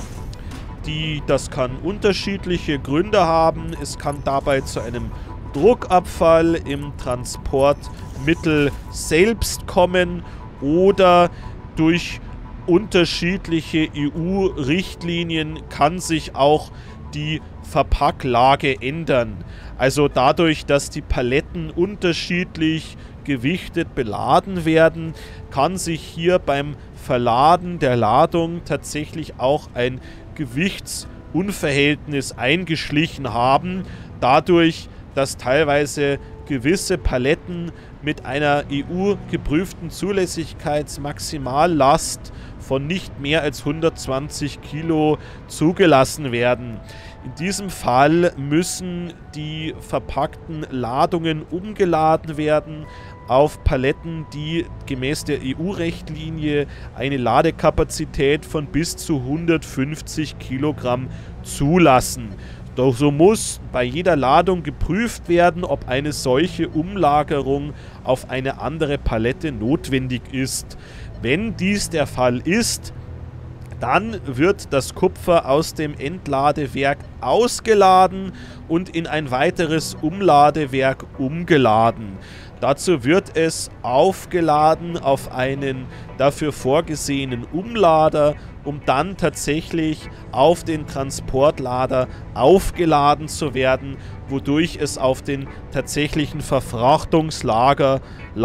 Das kann unterschiedliche Gründe haben. Es kann dabei zu einem Druckabfall im Transportmittel selbst kommen oder durch unterschiedliche EU-Richtlinien kann sich auch die Verpacklage ändern. Also dadurch, dass die Paletten unterschiedlich gewichtet beladen werden, kann sich hier beim Verladen der Ladung tatsächlich auch ein Gewichtsunverhältnis eingeschlichen haben, dadurch, dass teilweise gewisse Paletten mit einer EU-geprüften Zulässigkeitsmaximallast von nicht mehr als 120 Kilo zugelassen werden. In diesem Fall müssen die verpackten Ladungen umgeladen werden auf Paletten, die gemäß der EU-Richtlinie eine Ladekapazität von bis zu 150 Kilogramm zulassen. Doch so muss bei jeder Ladung geprüft werden, ob eine solche Umlagerung auf eine andere Palette notwendig ist. Wenn dies der Fall ist, dann wird das Kupfer aus dem Entladewerk ausgeladen und in ein weiteres Umladewerk umgeladen. Dazu wird es aufgeladen auf einen dafür vorgesehenen Umlader, um dann tatsächlich auf den Transportlader aufgeladen zu werden, wodurch es auf den tatsächlichen Verfrachtungslader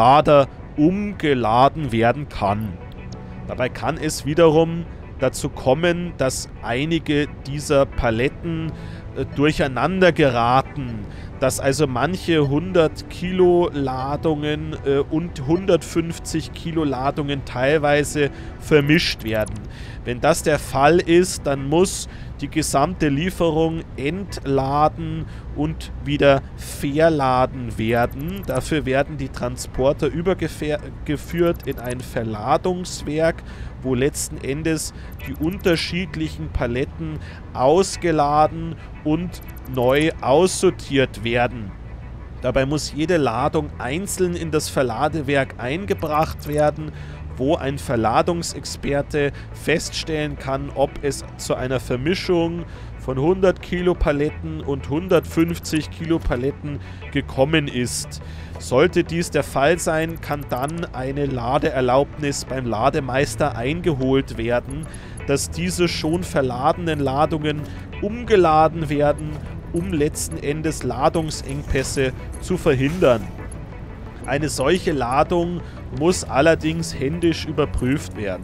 umgeladen werden kann. Dabei kann es wiederum dazu kommen, dass einige dieser Paletten durcheinander geraten, dass also manche 100 Kilo Ladungen und 150 Kilo Ladungen teilweise vermischt werden. Wenn das der Fall ist, dann muss die gesamte Lieferung entladen und wieder verladen werden. Dafür werden die Transporter übergeführt in ein Verladungswerk, wo letzten Endes die unterschiedlichen Paletten ausgeladen und neu aussortiert werden. Dabei muss jede Ladung einzeln in das Verladewerk eingebracht werden, wo ein Verladungsexperte feststellen kann, ob es zu einer Vermischung von 100 Kilo Paletten und 150 Kilo Paletten gekommen ist. Sollte dies der Fall sein, kann dann eine Ladeerlaubnis beim Lademeister eingeholt werden, dass diese schon verladenen Ladungen umgeladen werden, um letzten Endes Ladungsengpässe zu verhindern. Eine solche Ladung muss allerdings händisch überprüft werden.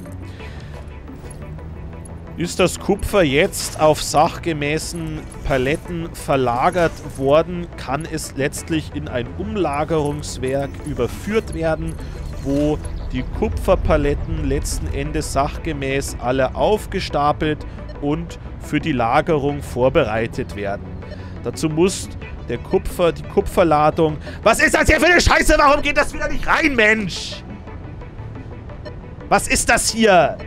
Ist das Kupfer jetzt auf sachgemäßen Paletten verlagert worden, kann es letztlich in ein Umlagerungswerk überführt werden, wo die Kupferpaletten letzten Endes sachgemäß alle aufgestapelt und für die Lagerung vorbereitet werden. Dazu muss die Kupferladung... Was ist das hier für eine Scheiße? Warum geht das wieder nicht rein, Mensch? Was ist das hier?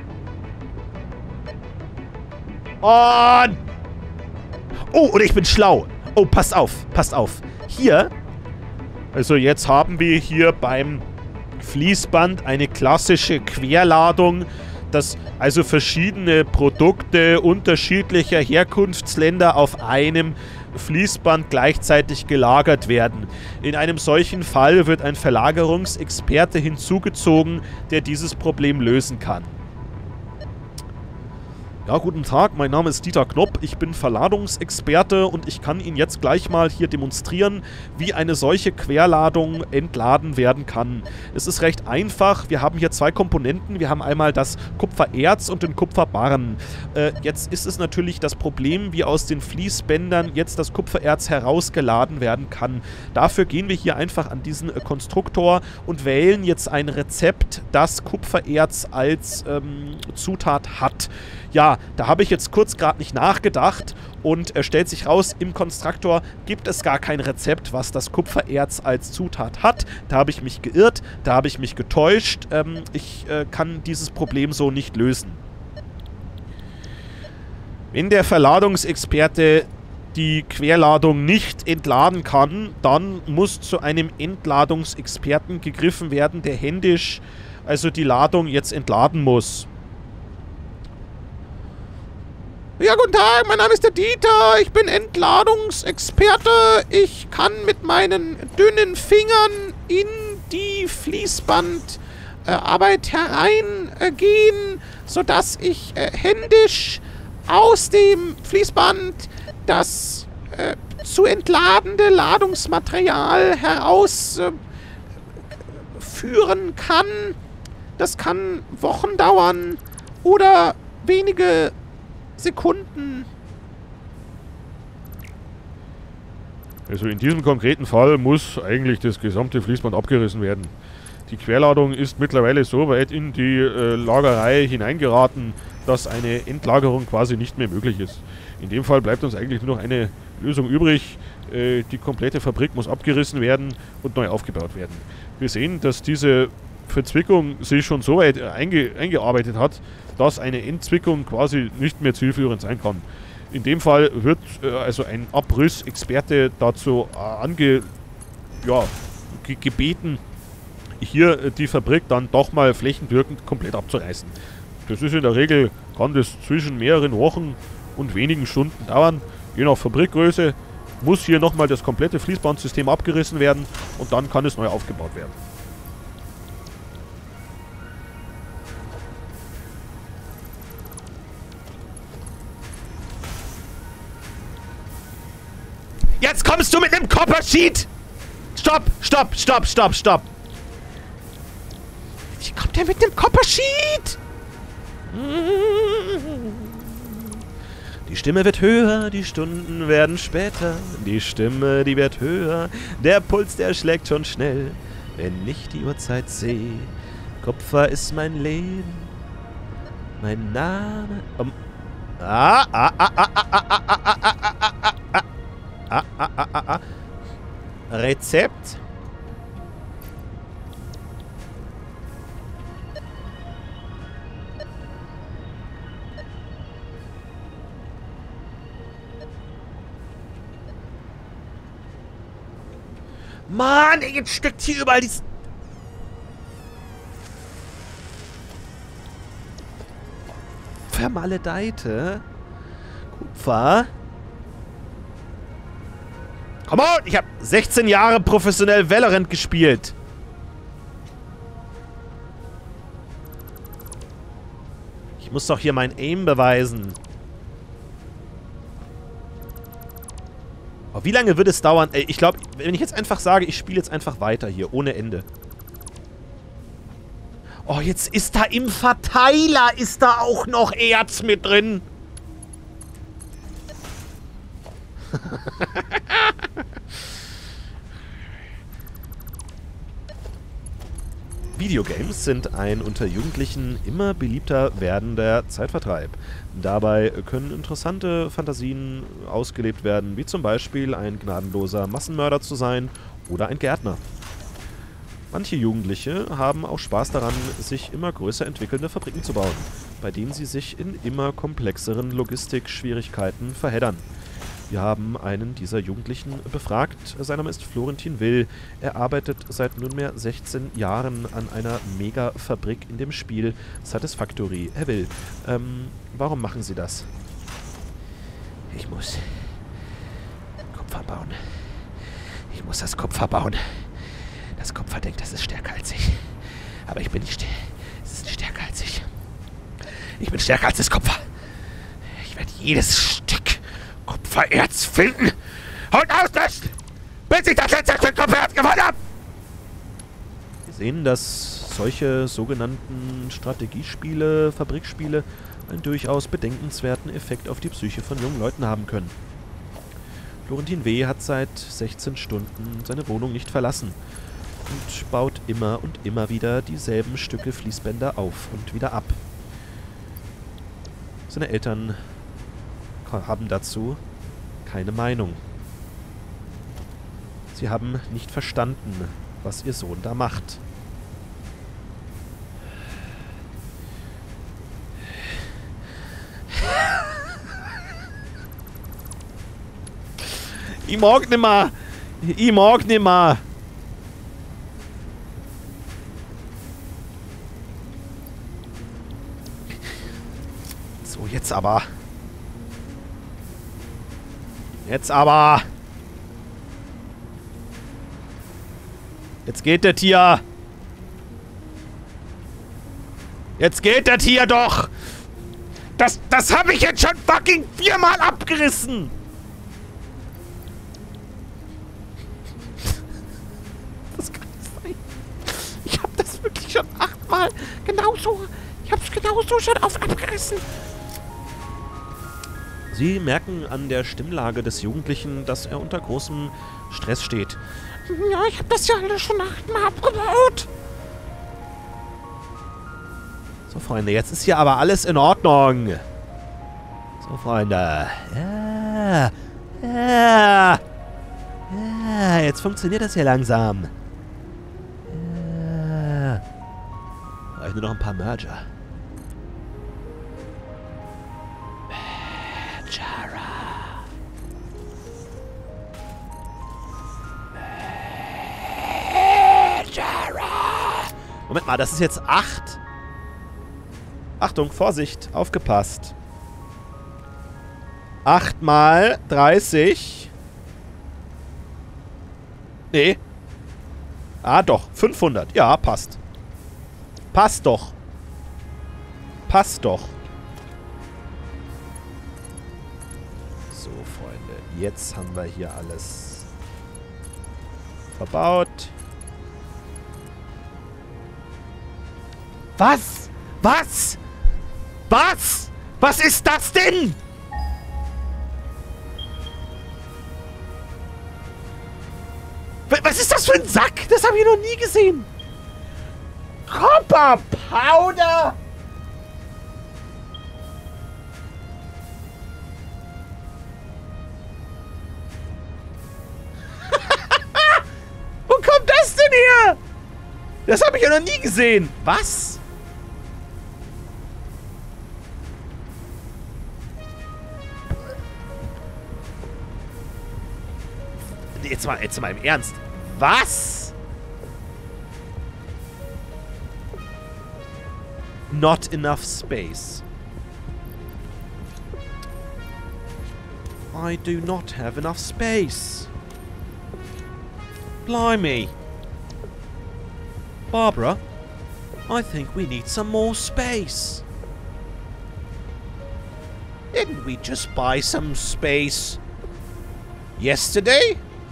Und... Oh, und ich bin schlau. Oh, passt auf, passt auf. Hier, also jetzt haben wir hier beim Fließband eine klassische Querladung, dass also verschiedene Produkte unterschiedlicher Herkunftsländer auf einem Fließband gleichzeitig gelagert werden. In einem solchen Fall wird ein Verlagerungsexperte hinzugezogen, der dieses Problem lösen kann. Ja, guten Tag, mein Name ist Dieter Knopp, ich bin Verladungsexperte und ich kann Ihnen jetzt gleich mal hier demonstrieren, wie eine solche Querladung entladen werden kann. Es ist recht einfach, wir haben hier zwei Komponenten, wir haben einmal das Kupfererz und den Kupferbarren. Jetzt ist es natürlich das Problem, wie aus den Fließbändern jetzt das Kupfererz herausgeladen werden kann. Dafür gehen wir hier einfach an diesen Konstruktor und wählen jetzt ein Rezept, das Kupfererz als Zutat hat. Ja, da habe ich jetzt kurz gerade nicht nachgedacht und stellt sich raus, im Konstruktor gibt es gar kein Rezept, was das Kupfererz als Zutat hat. Da habe ich mich geirrt, da habe ich mich getäuscht. Ich kann dieses Problem so nicht lösen. Wenn der Verladungsexperte die Querladung nicht entladen kann, dann muss zu einem Entladungsexperten gegriffen werden, der händisch also die Ladung jetzt entladen muss. Ja, guten Tag, mein Name ist der Dieter, ich bin Entladungsexperte. Ich kann mit meinen dünnen Fingern in die Fließbandarbeit hereingehen, sodass ich händisch aus dem Fließband das zu entladende Ladungsmaterial herausführen kann. Das kann Wochen dauern oder wenige Sekunden. Also in diesem konkreten Fall muss eigentlich das gesamte Fließband abgerissen werden. Die Querladung ist mittlerweile so weit in die Lagerei hineingeraten, dass eine Entlagerung quasi nicht mehr möglich ist. In dem Fall bleibt uns eigentlich nur noch eine Lösung übrig. Die komplette Fabrik muss abgerissen werden und neu aufgebaut werden. Wir sehen, dass diese Verzwickung sich schon so weit eingearbeitet hat, dass eine Entzwickung quasi nicht mehr zielführend sein kann. In dem Fall wird also ein Abrissexperte dazu gebeten, hier die Fabrik dann doch mal flächendeckend komplett abzureißen. Das ist in der Regel, kann das zwischen mehreren Wochen und wenigen Stunden dauern. Je nach Fabrikgröße muss hier nochmal das komplette Fließbandsystem abgerissen werden und dann kann es neu aufgebaut werden. Jetzt kommst du mit einem Copper Sheet! Stopp, stopp, stopp, stopp, stopp! Wie kommt der mit dem Copper Sheet? Die Stimme wird höher, die Stunden werden später. Die Stimme, die wird höher. Der Puls, der schlägt schon schnell, wenn ich die Uhrzeit sehe. Kupfer ist mein Leben, mein Name. Rezept. Mann, jetzt steckt hier überall dies... Vermaledeite. Kupfer. Come on! Ich habe 16 Jahre professionell Valorant gespielt. Ich muss doch hier mein Aim beweisen. Oh, wie lange wird es dauern? Ey, ich glaube, wenn ich jetzt einfach sage, ich spiele jetzt einfach weiter hier, ohne Ende. Oh, jetzt ist da im Verteiler, ist da auch noch Erz mit drin. Videogames sind ein unter Jugendlichen immer beliebter werdender Zeitvertreib. Dabei können interessante Fantasien ausgelebt werden, wie zum Beispiel ein gnadenloser Massenmörder zu sein oder ein Gärtner. Manche Jugendliche haben auch Spaß daran, sich immer größer entwickelnde Fabriken zu bauen, bei denen sie sich in immer komplexeren Logistikschwierigkeiten verheddern. Wir haben einen dieser Jugendlichen befragt. Sein Name ist Florentin Will. Er arbeitet seit nunmehr 16 Jahren an einer Mega-Fabrik in dem Spiel Satisfactory. Herr Will, warum machen Sie das? Ich muss Kupfer bauen. Ich muss das Kupfer bauen. Das Kupfer denkt, das ist stärker als ich. Aber ich bin nicht es ist nicht stärker als ich. Ich bin stärker als das Kupfer. Ich werde jedes Stück Kupfererz finden und auslöschen, bis ich das letzte Stück Kupfererz gewonnen habe. Wir sehen, dass solche sogenannten Strategiespiele, Fabrikspiele, einen durchaus bedenkenswerten Effekt auf die Psyche von jungen Leuten haben können. Florentin W. hat seit 16 Stunden seine Wohnung nicht verlassen und baut immer und immer wieder dieselben Stücke Fließbänder auf und wieder ab. Seine Eltern haben dazu keine Meinung. Sie haben nicht verstanden, was ihr Sohn da macht. Ich mag nimmer! Ich mag nimmer! So, jetzt aber. Jetzt aber! Jetzt geht der Tier! Jetzt geht der Tier doch! Das habe ich jetzt schon fucking 4-mal abgerissen! Das kann nicht sein. Ich habe das wirklich schon 8-mal genauso. Ich habe es genauso schon abgerissen. Sie merken an der Stimmlage des Jugendlichen, dass er unter großem Stress steht. Ja, ich habe das ja alles schon 8-mal abgebaut. So, Freunde, jetzt ist hier aber alles in Ordnung. So, Freunde. Ja. Ja. Ja, jetzt funktioniert das hier langsam. Ja. Brauche ich nur noch ein paar Merger. Moment mal, das ist jetzt 8. Achtung, Vorsicht, aufgepasst. 8 mal 30. Nee. Ah, doch, 500. Ja, passt. Passt doch. Passt doch. So, Freunde, jetzt haben wir hier alles verbaut. Was? Was? Was? Was ist das denn? Was ist das für ein Sack? Das habe ich noch nie gesehen. Copper Powder? Wo kommt das denn her? Das habe ich ja noch nie gesehen. Was? Jetzt mal im Ernst. Was? Not enough space. I do not have enough space. Blimey. Barbara, I think we need some more space. Didn't we just buy some space yesterday?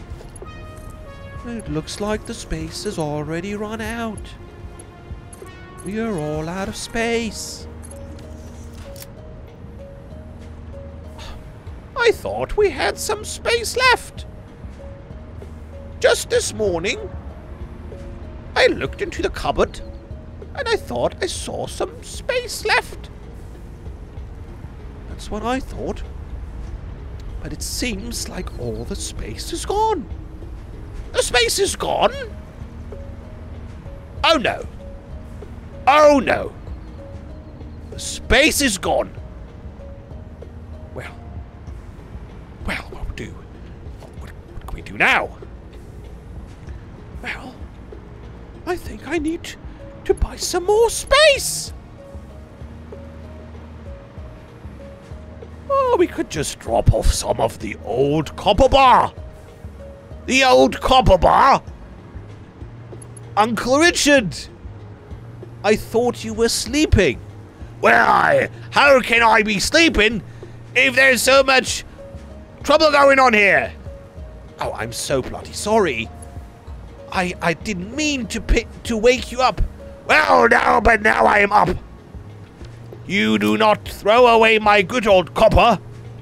It looks like the space has already run out. We are all out of space. I thought we had some space left. Just this morning, I looked into the cupboard and I thought I saw some space left. That's what I thought. But it seems like all the space is gone. The space is gone? Oh no. Oh no. The space is gone. Well, what do? What can we do now? Well, I think I need to buy some more space. Oh, we could just drop off some of the old copper bar. The old copper bar? Uncle Richard! I thought you were sleeping. Well, how can I be sleeping if there's so much trouble going on here? Oh, I'm so bloody sorry. I didn't mean to wake you up. Well, now, but now I am up. You do not throw away my good old copper.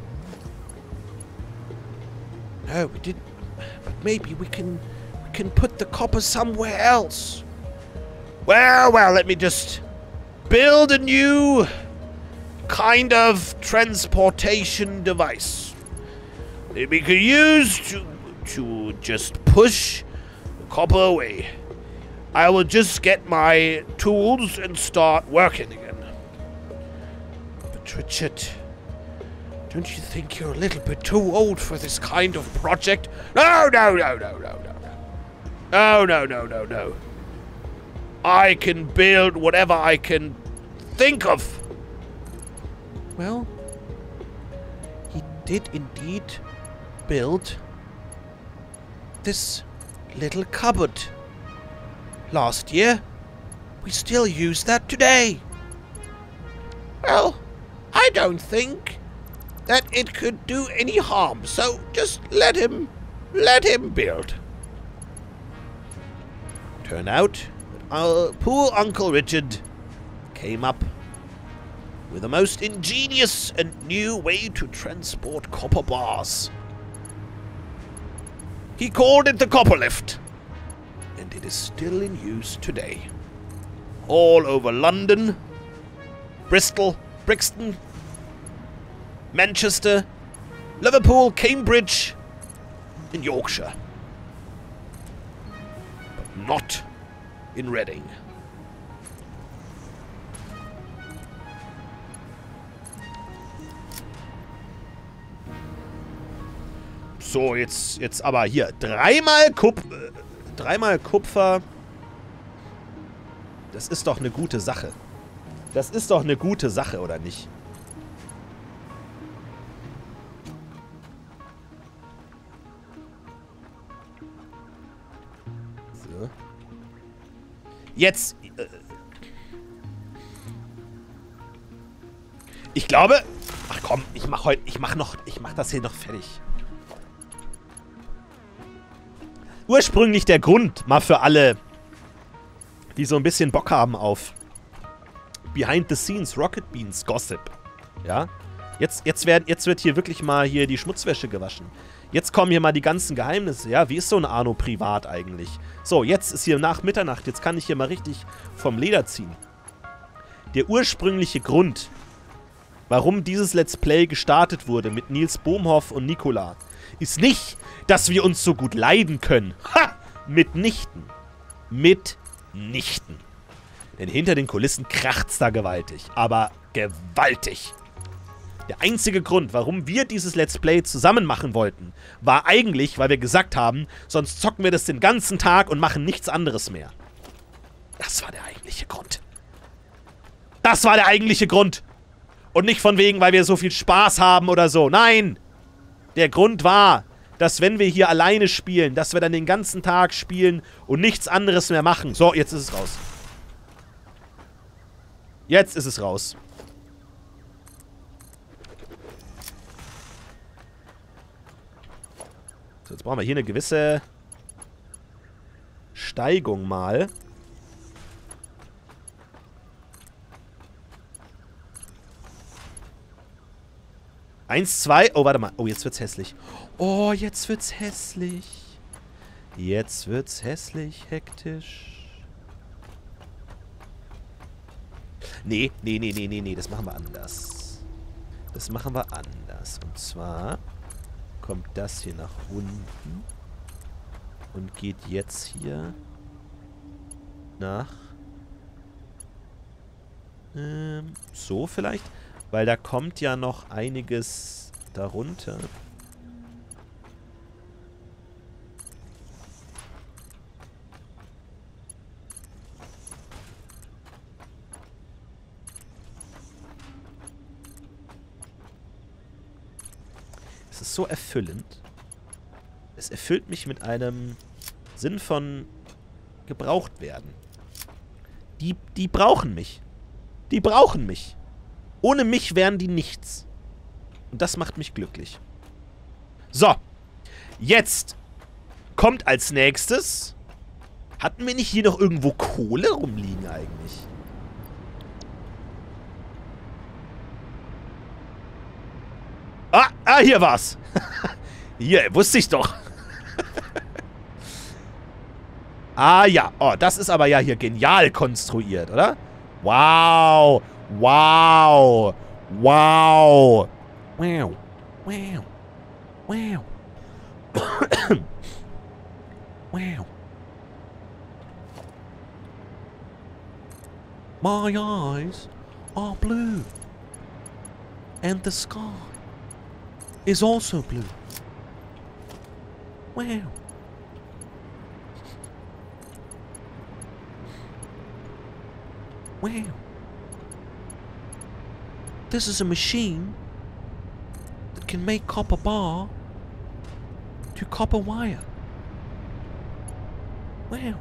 No, we didn't. Maybe we can put the copper somewhere else. Well, let me just build a new kind of transportation device that we could use to just push the copper away. I will just get my tools and start working again. But Richard, don't you think you're a little bit too old for this kind of project? No. No. I can build whatever I can think of. Well, he did indeed build this little cupboard. Last year, we still use that today. Well, I don't think that it could do any harm, so just let him build. Turn out, our poor Uncle Richard came up with the most ingenious and new way to transport copper bars. He called it the copper lift, and it is still in use today. All over London, Bristol, Brixton, Manchester, Liverpool, Cambridge, and Yorkshire. But not in Reading. So, jetzt aber hier. Dreimal Kupfer. Das ist doch eine gute Sache. Das ist doch eine gute Sache, oder nicht? So. Jetzt. Ich glaube. Ach komm, ich mach das hier noch fertig. Ursprünglich der Grund, mal für alle, die so ein bisschen Bock haben auf Behind the Scenes Rocket Beans Gossip. Ja? Jetzt wird hier wirklich mal hier die Schmutzwäsche gewaschen. Jetzt kommen hier mal die ganzen Geheimnisse. Ja, wie ist so ein Arno privat eigentlich? So, jetzt ist hier nach Mitternacht. Jetzt kann ich hier mal richtig vom Leder ziehen. Der ursprüngliche Grund, warum dieses Let's Play gestartet wurde mit Nils Bohmhoff und Nicola, ist nicht, dass wir uns so gut leiden können. Ha! Mitnichten. Mitnichten. Denn hinter den Kulissen kracht's da gewaltig. Aber gewaltig. Der einzige Grund, warum wir dieses Let's Play zusammen machen wollten, war eigentlich, weil wir gesagt haben, sonst zocken wir das den ganzen Tag und machen nichts anderes mehr. Das war der eigentliche Grund. Das war der eigentliche Grund. Und nicht von wegen, weil wir so viel Spaß haben oder so. Nein! Der Grund war, dass wenn wir hier alleine spielen, dass wir dann den ganzen Tag spielen und nichts anderes mehr machen. So, jetzt ist es raus. Jetzt ist es raus. So, jetzt brauchen wir hier eine gewisse Steigung mal. Eins, zwei. Oh, warte mal. Oh, jetzt wird's hässlich. Oh, jetzt wird's hässlich. Jetzt wird's hässlich, hektisch. Nee. Das machen wir anders. Das machen wir anders. Und zwar kommt das hier nach unten. Und geht jetzt hier nach... so vielleicht. Weil da kommt ja noch einiges darunter. Es ist so erfüllend. Es erfüllt mich mit einem Sinn von gebraucht werden. Die brauchen mich. Die brauchen mich. Ohne mich wären die nichts. Und das macht mich glücklich. So. Jetzt kommt als nächstes... Hatten wir nicht hier noch irgendwo Kohle rumliegen eigentlich? Ah, hier war's. Hier, wusste ich doch. Ah ja. Oh, das ist aber ja hier genial konstruiert, oder? Wow. Wow. Wow. Wow. Wow. Wow. Wow. My eyes are blue. And the sky is also blue. Wow. Wow. This is a machine that can make copper bar to copper wire. Wow.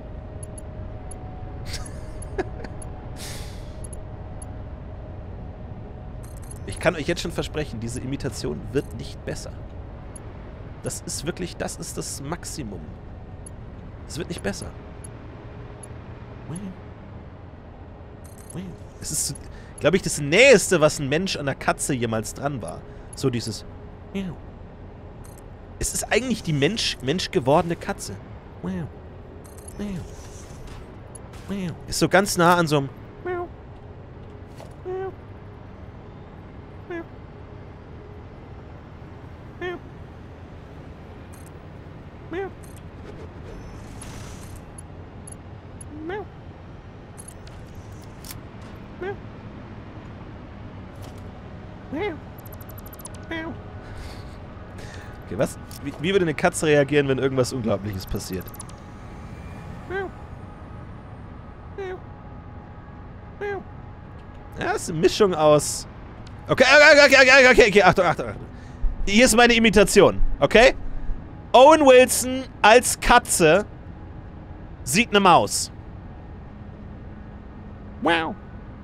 Ich kann euch jetzt schon versprechen, diese Imitation wird nicht besser. Das ist wirklich, das ist das Maximum. Es wird nicht besser. Es ist, glaube ich, das Nächste, was ein Mensch an der Katze jemals dran war. So dieses... Es ist eigentlich die menschgewordene Katze. Ist so ganz nah an so einem... Okay, was? Wie würde eine Katze reagieren, wenn irgendwas Unglaubliches passiert? Ja, das ist eine Mischung aus... Okay, Achtung. Hier ist meine Imitation, okay? Owen Wilson als Katze sieht eine Maus. Wow.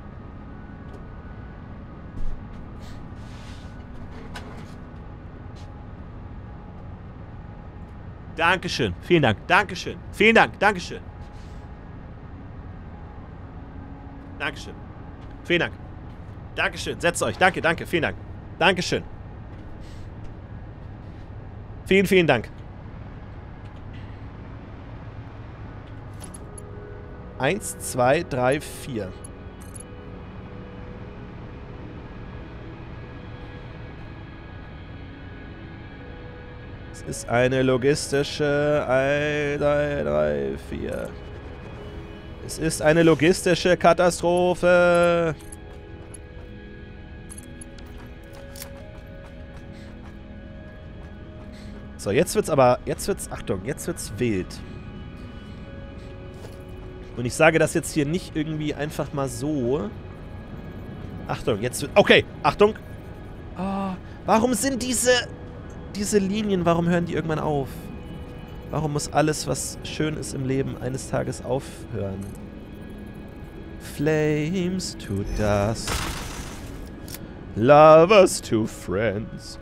Dankeschön. Vielen Dank. Dankeschön. Vielen Dank. Dankeschön. Dankeschön. Vielen Dank. Dankeschön. Setzt euch. Danke, danke. Vielen Dank. Dankeschön. Vielen, vielen Dank. 1, 2, 3, 4. Es ist eine logistische... 1, 2, 3, 4. Es ist eine logistische Katastrophe. So, jetzt wird's aber... Achtung, jetzt wird's wild. Und ich sage das jetzt hier nicht irgendwie einfach mal so. Achtung, jetzt wird... Okay, Achtung. Oh, warum sind diese Linien, warum hören die irgendwann auf? Warum muss alles, was schön ist im Leben, eines Tages aufhören? Flames to dust. Lovers to friends.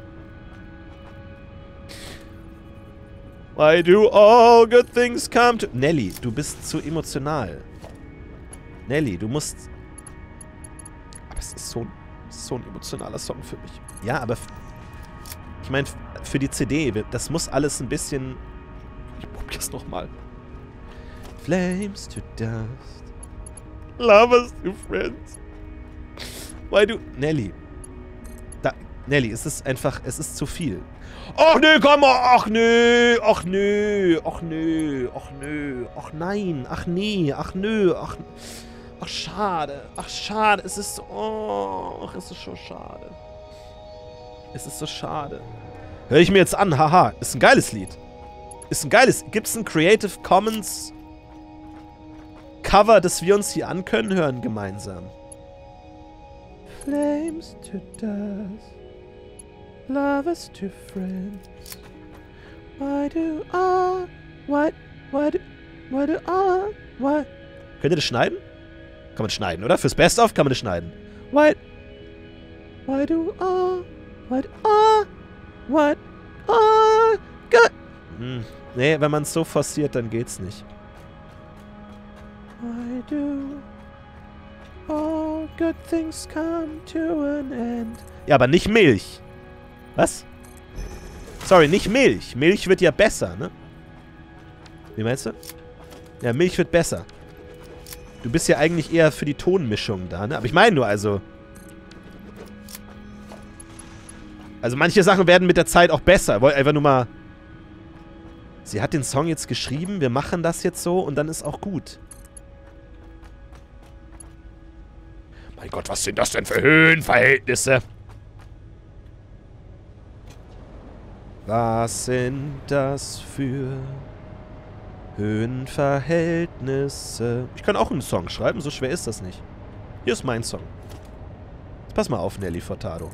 Why do all good things come to... Nelly, du bist zu emotional. Nelly, du musst... Aber es ist so ein emotionaler Song für mich. Ja, aber... Ich meine, für die CD, das muss alles ein bisschen... Ich probier's nochmal. Flames to dust. Lovers to friends. Why do... Nelly. Nelly, es ist einfach... Es ist zu viel. Ach nö, komm mal, ach nö, ach nö, ach nö, ach nö, ach nein, ach nee, ach nö, ach schade, es ist so, oh, es ist so schade. Es ist so schade. Hör ich mir jetzt an, haha, ist ein geiles Lied. Ist ein geiles, gibt's ein Creative Commons Cover, das wir uns hier ankönnen hören gemeinsam? Flames to dust. Lovers to friends. Why do Könnt ihr das schneiden? Kann man schneiden, oder? Fürs Best-of kann man das schneiden. What good? Nee, wenn man es so forciert, dann geht's nicht. Why do all good things come to an end? Ja, aber nicht Milch. Was? Sorry, nicht Milch. Milch wird ja besser, ne? Wie meinst du? Ja, Milch wird besser. Du bist ja eigentlich eher für die Tonmischung da, ne? Aber ich meine nur, also manche Sachen werden mit der Zeit auch besser. Wollt einfach nur mal... Sie hat den Song jetzt geschrieben, wir machen das jetzt so und dann ist auch gut. Mein Gott, was sind das denn für Höhenverhältnisse? Was sind das für Höhenverhältnisse? Ich kann auch einen Song schreiben, so schwer ist das nicht. Hier ist mein Song. Jetzt pass mal auf, Nelly Furtado.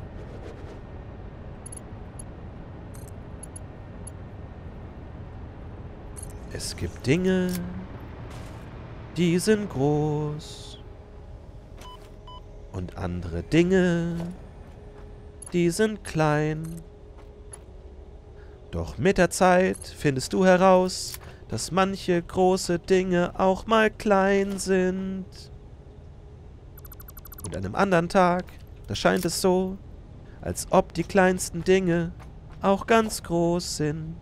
Es gibt Dinge, die sind groß. Und andere Dinge, die sind klein. Doch mit der Zeit findest du heraus, dass manche große Dinge auch mal klein sind. Und an einem anderen Tag, da scheint es so, als ob die kleinsten Dinge auch ganz groß sind.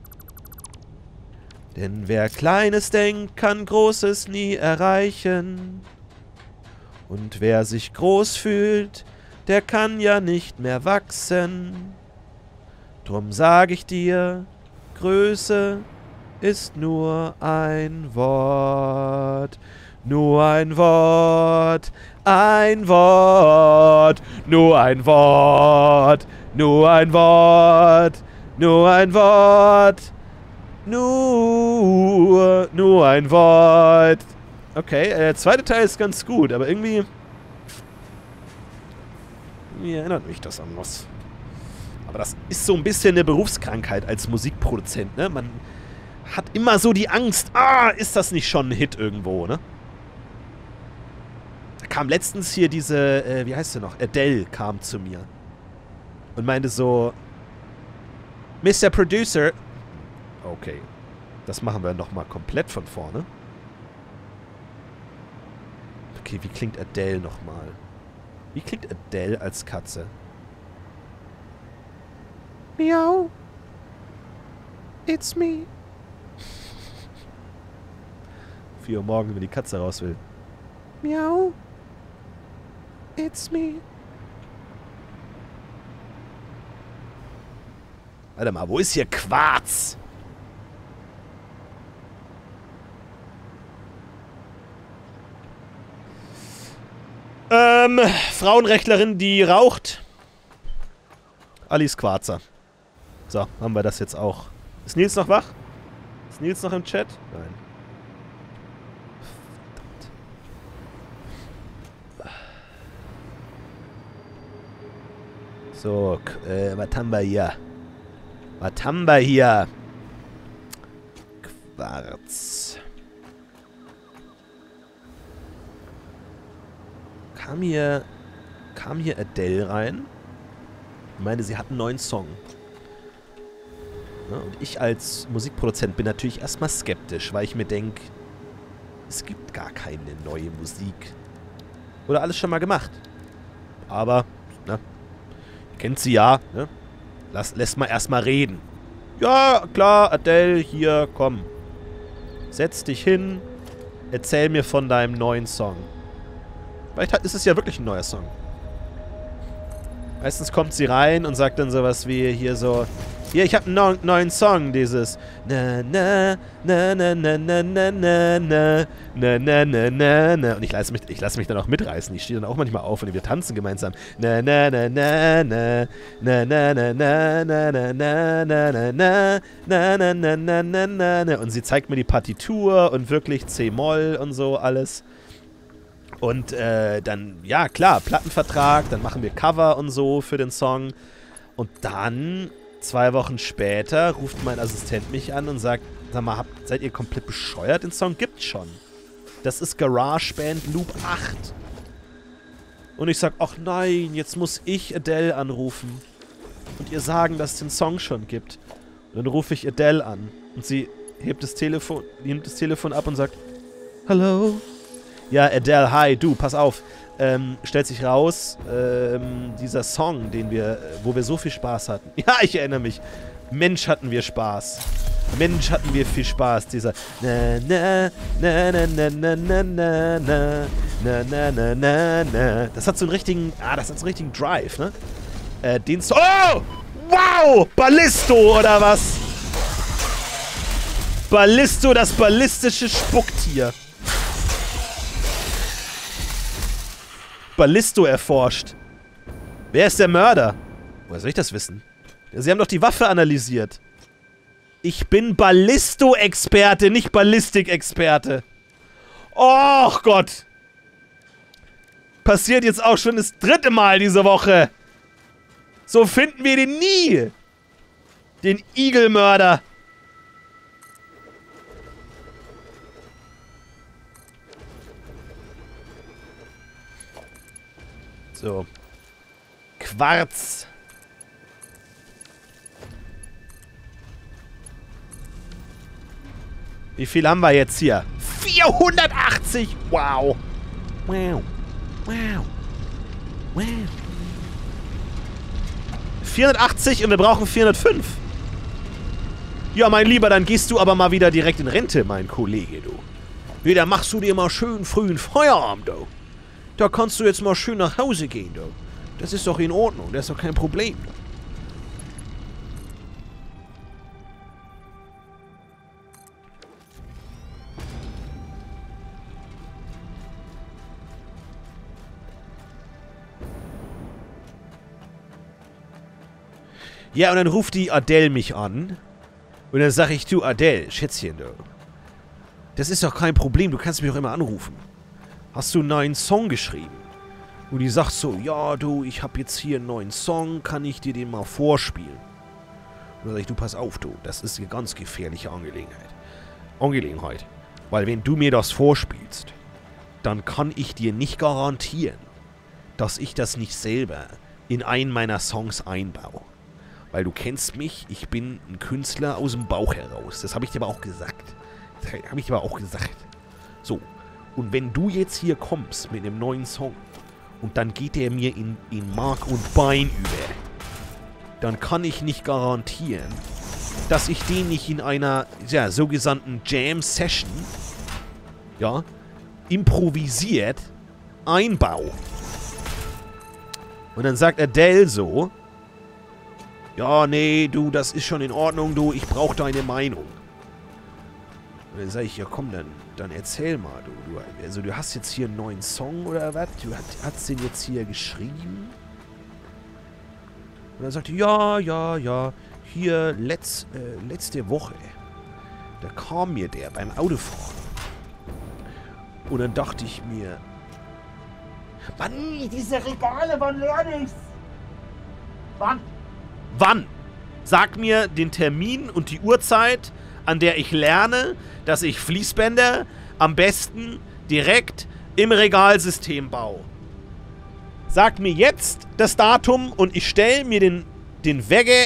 Denn wer Kleines denkt, kann Großes nie erreichen. Und wer sich groß fühlt, der kann ja nicht mehr wachsen. Drum sag ich dir, Größe ist nur ein Wort. Nur ein Wort. Ein Wort. Nur ein Wort. Nur ein Wort. Nur ein Wort. Nur ein Wort. Okay, der zweite Teil ist ganz gut, aber irgendwie erinnert mich das an was. Aber das ist so ein bisschen eine Berufskrankheit als Musikproduzent, ne? Man hat immer so die Angst, ist das nicht schon ein Hit irgendwo, ne? Da kam letztens hier diese, wie heißt sie noch? Adele kam zu mir und meinte so, Mr. Producer. Okay, das machen wir nochmal komplett von vorne. Okay, wie klingt Adele nochmal? Wie klingt Adele als Katze? Miau. It's me. 4 Uhr morgens, wenn die Katze raus will. Miau. It's me. Warte mal, wo ist hier Quarz? Frauenrechtlerin, die raucht. Alice Quarzer. So, haben wir das jetzt auch. Ist Nils noch wach? Ist Nils noch im Chat? Nein. So, was haben wir hier? Was haben wir hier? Quarz. Kam hier Adele rein? Ich meine, sie hat einen neuen Song. Ja, und ich als Musikproduzent bin natürlich erstmal skeptisch, weil ich mir denke, es gibt gar keine neue Musik. Oder alles schon mal gemacht. Aber, ne? Kennt sie ja, ne? Lässt mal erstmal reden. Ja, klar, Adele, hier, komm. Setz dich hin, erzähl mir von deinem neuen Song. Vielleicht ist es ja wirklich ein neuer Song. Meistens kommt sie rein und sagt dann sowas wie hier so, hier, ich habe einen neuen Song, dieses na na na na na na na na na na na na na na, und ich lasse mich dann auch mitreißen. Ich stehe dann auch manchmal auf und wir tanzen gemeinsam. Na na na na na na na na na na na na na na na na na na na na, und sie zeigt mir die Partitur und wirklich C-Moll und so alles. Und dann, ja klar, Plattenvertrag, dann machen wir Cover und so für den Song. Und dann, 2 Wochen später, ruft mein Assistent mich an und sagt, sag mal, seid ihr komplett bescheuert? Den Song gibt's schon. Das ist GarageBand Loop 8. Und ich sag, ach nein, jetzt muss ich Adele anrufen. Und ihr sagen, dass es den Song schon gibt. Und dann rufe ich Adele an. Und sie nimmt das Telefon ab und sagt, hallo? Ja, Adele, hi, du, pass auf. Stellt sich raus, dieser Song, wo wir so viel Spaß hatten. Ja, ich erinnere mich. Mensch, hatten wir Spaß. Mensch, hatten wir viel Spaß. Dieser na na na na na na na na na na na na na. Das hat so einen richtigen, Drive, ne? Den Song. Oh! Wow! Ballisto, oder was? Ballisto, das ballistische Spucktier. Ballisto erforscht. Wer ist der Mörder? Woher soll ich das wissen? Sie haben doch die Waffe analysiert. Ich bin Ballisto-Experte, nicht Ballistik-Experte. Och Gott. Passiert jetzt auch schon das 3. Mal diese Woche. So finden wir den nie. Den Igelmörder. So. Quarz. Wie viel haben wir jetzt hier? 480! Wow! Wow! Wow! Wow. 480 und wir brauchen 405. Ja, mein Lieber, dann gehst du aber mal wieder direkt in Rente, mein Kollege, du. Nee, da machst du dir mal schön frühen Feierabend, du. Da kannst du jetzt mal schön nach Hause gehen, du. Das ist doch in Ordnung, das ist doch kein Problem. Ja, und dann ruft die Adele mich an. Und dann sag ich, du Adele, Schätzchen, du. Das ist doch kein Problem, du kannst mich doch immer anrufen. Hast du einen neuen Song geschrieben? Und die sagt so, ja, du, ich habe jetzt hier einen neuen Song, kann ich dir den mal vorspielen? Und dann sag ich, du, pass auf, du, das ist eine ganz gefährliche Angelegenheit. Weil wenn du mir das vorspielst, dann kann ich dir nicht garantieren, dass ich das nicht selber in einen meiner Songs einbaue. Weil du kennst mich, ich bin ein Künstler aus dem Bauch heraus. Das habe ich dir aber auch gesagt. So, und wenn du jetzt hier kommst mit einem neuen Song und dann geht der mir in Mark und Bein über, dann kann ich nicht garantieren, dass ich den nicht in einer sogenannten Jam-Session, ja, improvisiert einbaue. Und dann sagt Adele so, ja, nee, du, das ist schon in Ordnung, du, ich brauche deine Meinung. Und dann sage ich, ja komm, dann erzähl mal, du. Also du hast jetzt hier einen neuen Song oder was? Du hast den jetzt hier geschrieben? Und dann sagt die, ja, hier letzte Woche, da kam mir der beim Autofahren. Und dann dachte ich mir, Mann, diese Regale, wann lerne ich's? Wann? Sag mir den Termin und die Uhrzeit, an der ich lerne, dass ich Fließbänder am besten direkt im Regalsystem baue. Sag mir jetzt das Datum und ich stelle mir den Wegge...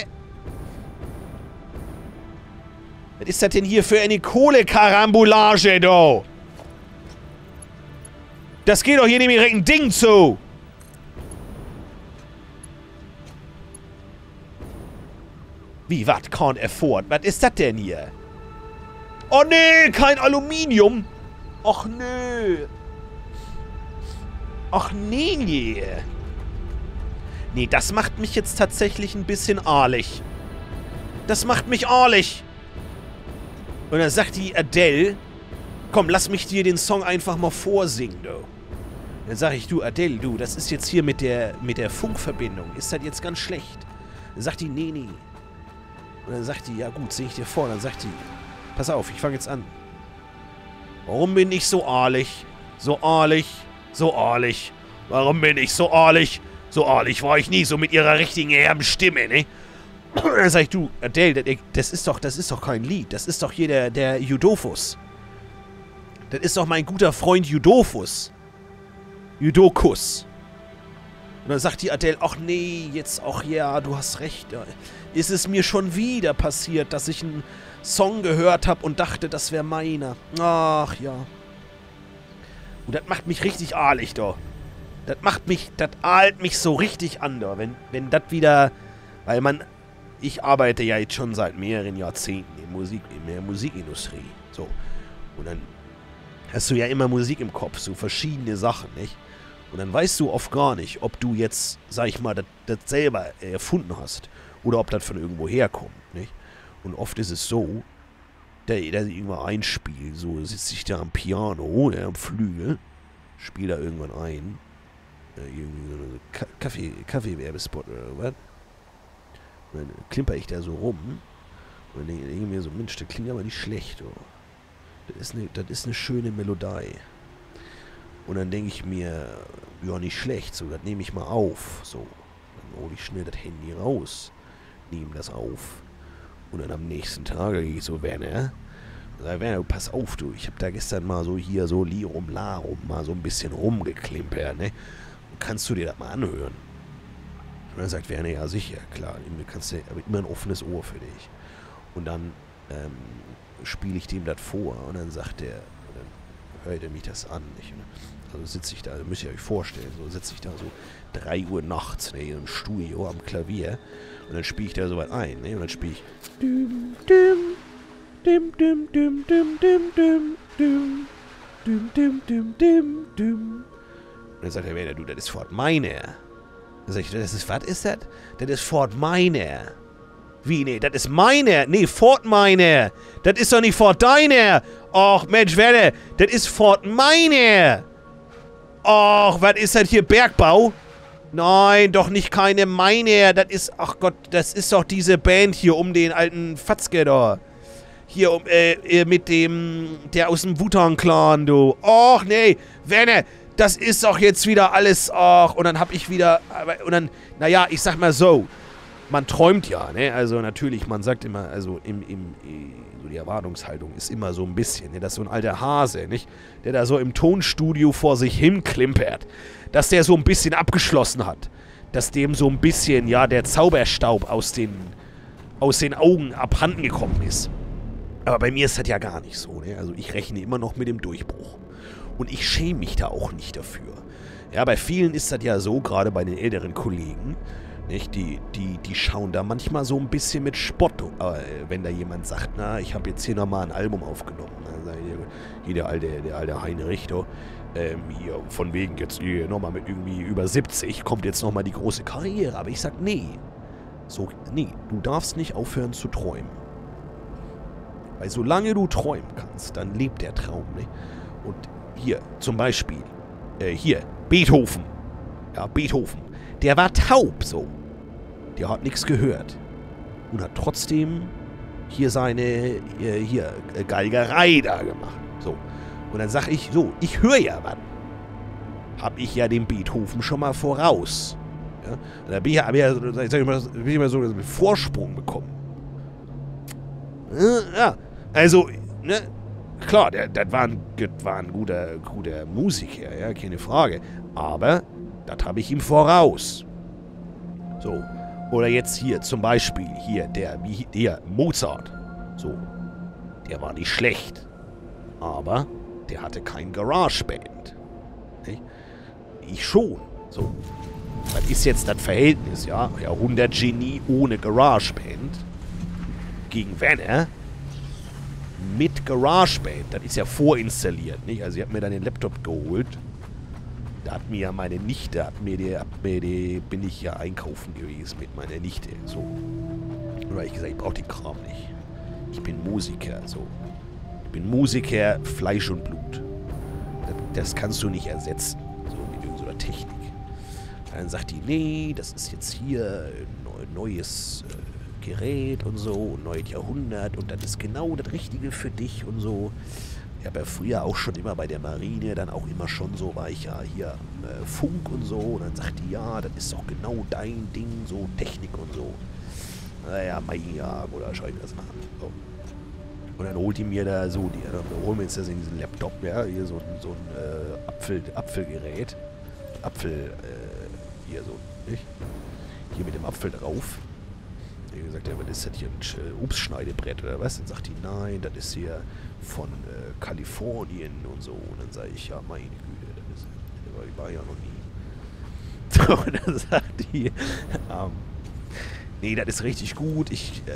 Was ist das denn hier für eine Kohlekarambolage, do? Das geht doch hier nicht direkt ein Ding zu. Wie, was? Can't afford? Was ist das denn hier? Oh nee, kein Aluminium. Och nö. Ach nee. Nee, das macht mich jetzt tatsächlich ein bisschen ahlig. Das macht mich ahlig. Und dann sagt die Adele, komm, lass mich dir den Song einfach mal vorsingen, du. Dann sag ich, du Adele, du, das ist jetzt hier mit der Funkverbindung. Ist das jetzt ganz schlecht? Dann sagt die, nee. Und dann sagt die, ja gut, sehe ich dir vor. Dann sagt die, pass auf, ich fange jetzt an. Warum bin ich so ahlig? So ahlig. Warum bin ich so ahlig? So ahlig war ich nie, so mit ihrer richtigen herben Stimme, ne? Und dann sag ich, du, Adele, das ist doch kein Lied. Das ist doch hier der Judofus. Das ist doch mein guter Freund Judokus. Und dann sagt die Adele, ach nee, jetzt, ach ja, du hast recht. Ist es mir schon wieder passiert, dass ich einen Song gehört habe und dachte, das wäre meiner. Ach ja. Und das macht mich richtig ahlig, doch. Das ahlt mich so richtig an, doch. Wenn das wieder, weil ich arbeite ja jetzt schon seit mehreren Jahrzehnten in der Musikindustrie. So. Und dann hast du ja immer Musik im Kopf, so verschiedene Sachen, nicht? Und dann weißt du oft gar nicht, ob du jetzt, sag ich mal, das selber erfunden hast. Oder ob das von irgendwo herkommt, nicht? Und oft ist es so, der irgendwann einspielt, so sitzt sich da am Piano, am Flügel, spielt da irgendwann ein. Irgendwie so eine Kaffeewerbespot oder was. Und dann klimper ich da so rum. Und dann denke ich mir so, Mensch, das klingt aber nicht schlecht, oh. Das ist eine schöne Melodie. Und dann denke ich mir, ja, nicht schlecht, so, das nehme ich mal auf. So, dann hole ich schnell das Handy raus, nehme das auf. Und dann am nächsten Tag gehe ich so, Werner, pass auf, du, ich habe da gestern mal so hier so Lirum Larum mal so ein bisschen rumgeklimpert, ne? Kannst du dir das mal anhören? Und dann sagt Werner, ja sicher, klar, kannst du, aber immer ein offenes Ohr für dich. Und dann spiele ich dem das vor und dann sagt er, dann hört ihr mich das an, nicht? Also sitze ich da, müsst ihr euch vorstellen, so sitze ich da so 3 Uhr nachts, ne, im Studio am Klavier und dann spiele ich da so weit ein, ne, und dann spiele ich düm, düm, düm, düm, düm, düm, düm, düm, düm, düm, düm, düm, düm, düm. Und dann sagt der Werner, du, das ist Fort Minor. Dann sag ich, das ist, was ist das? Das ist Fort Minor. Wie, nee, das ist Minor. Nee, Fort Minor. Das ist doch nicht Fort Diner. Och, Mensch, Werner, das ist Fort Minor. Och, was ist das hier, Bergbau? Nein, doch nicht keine Minor. Das ist, ach Gott, das ist doch diese Band hier um den alten Fatzke da. Hier, mit dem, der aus dem Wu-Tang-Clan, du. Och, nee, Werner, das ist doch jetzt wieder alles, ach, und dann hab ich wieder, und dann, naja, ich sag mal so, man träumt ja, ne, also natürlich, man sagt immer, also so die Erwartungshaltung ist immer so ein bisschen, ne, das ist so ein alter Hase, nicht, der da so im Tonstudio vor sich hin klimpert, dass der so ein bisschen abgeschlossen hat, dass dem so ein bisschen, ja, der Zauberstaub aus den Augen abhanden gekommen ist. Aber bei mir ist das ja gar nicht so, ne, also ich rechne immer noch mit dem Durchbruch. Und ich schäme mich da auch nicht dafür. Ja, bei vielen ist das ja so, gerade bei den älteren Kollegen, nicht? Die schauen da manchmal so ein bisschen mit Spott, wenn da jemand sagt, na, ich habe jetzt hier nochmal ein Album aufgenommen. Hier der alte Heinrich, hier von wegen jetzt hier nochmal mit irgendwie über 70, kommt jetzt nochmal die große Karriere. Aber ich sag, nee, du darfst nicht aufhören zu träumen. Weil solange du träumen kannst, dann lebt der Traum, nicht? Und hier, zum Beispiel, hier, Beethoven. Ja, Beethoven. Der war taub, so. Der hat nichts gehört. Und hat trotzdem hier seine, Geigerei da gemacht. So. Und dann sag ich, so, ich höre ja was. Hab ich ja den Beethoven schon mal voraus. Ja? Und da bin ich immer so einen Vorsprung bekommen. Ja, also, ne? Klar, das war ein guter Musiker, ja, keine Frage. Aber das habe ich ihm voraus. So. Oder jetzt hier zum Beispiel, hier, der Mozart. So. Der war nicht schlecht. Aber der hatte kein Garageband. Nicht? Ich schon. So. Was ist jetzt das Verhältnis, ja? Jahrhundertgenie ohne Garageband gegen Werner mit GarageBand. Das ist ja vorinstalliert, nicht? Also ich habe mir dann den Laptop geholt. Da hat mir ja meine Nichte, bin ich ja einkaufen gewesen mit meiner Nichte. So. Und da habe ich gesagt, ich brauche den Kram nicht. Ich bin Musiker, so. Ich bin Musiker, Fleisch und Blut. Das kannst du nicht ersetzen, so mit irgendeiner Technik. Dann sagt die, nee, das ist jetzt hier ein neues Gerät und so, ein neues Jahrhundert und das ist genau das Richtige für dich und so. Ich habe ja früher auch schon immer bei der Marine, dann auch immer schon so, war ich ja hier Funk und so und dann sagt die, ja, das ist doch genau dein Ding, so Technik und so. Naja, ja, oder schau ich mir das mal an. So. Und dann holt die mir da so, dann holen wir uns das in diesen Laptop, ja, hier so ein Apfelgerät. Hier so, nicht? Hier mit dem Apfel drauf. Ich habe gesagt, ja, was ist das hier, ein Obstschneidebrett oder was? Dann sagt die, nein, das ist hier von Kalifornien und so. Und dann sage ich, ja, meine Güte, das war ja noch nie. So, und dann sagt die, nee, das ist richtig gut.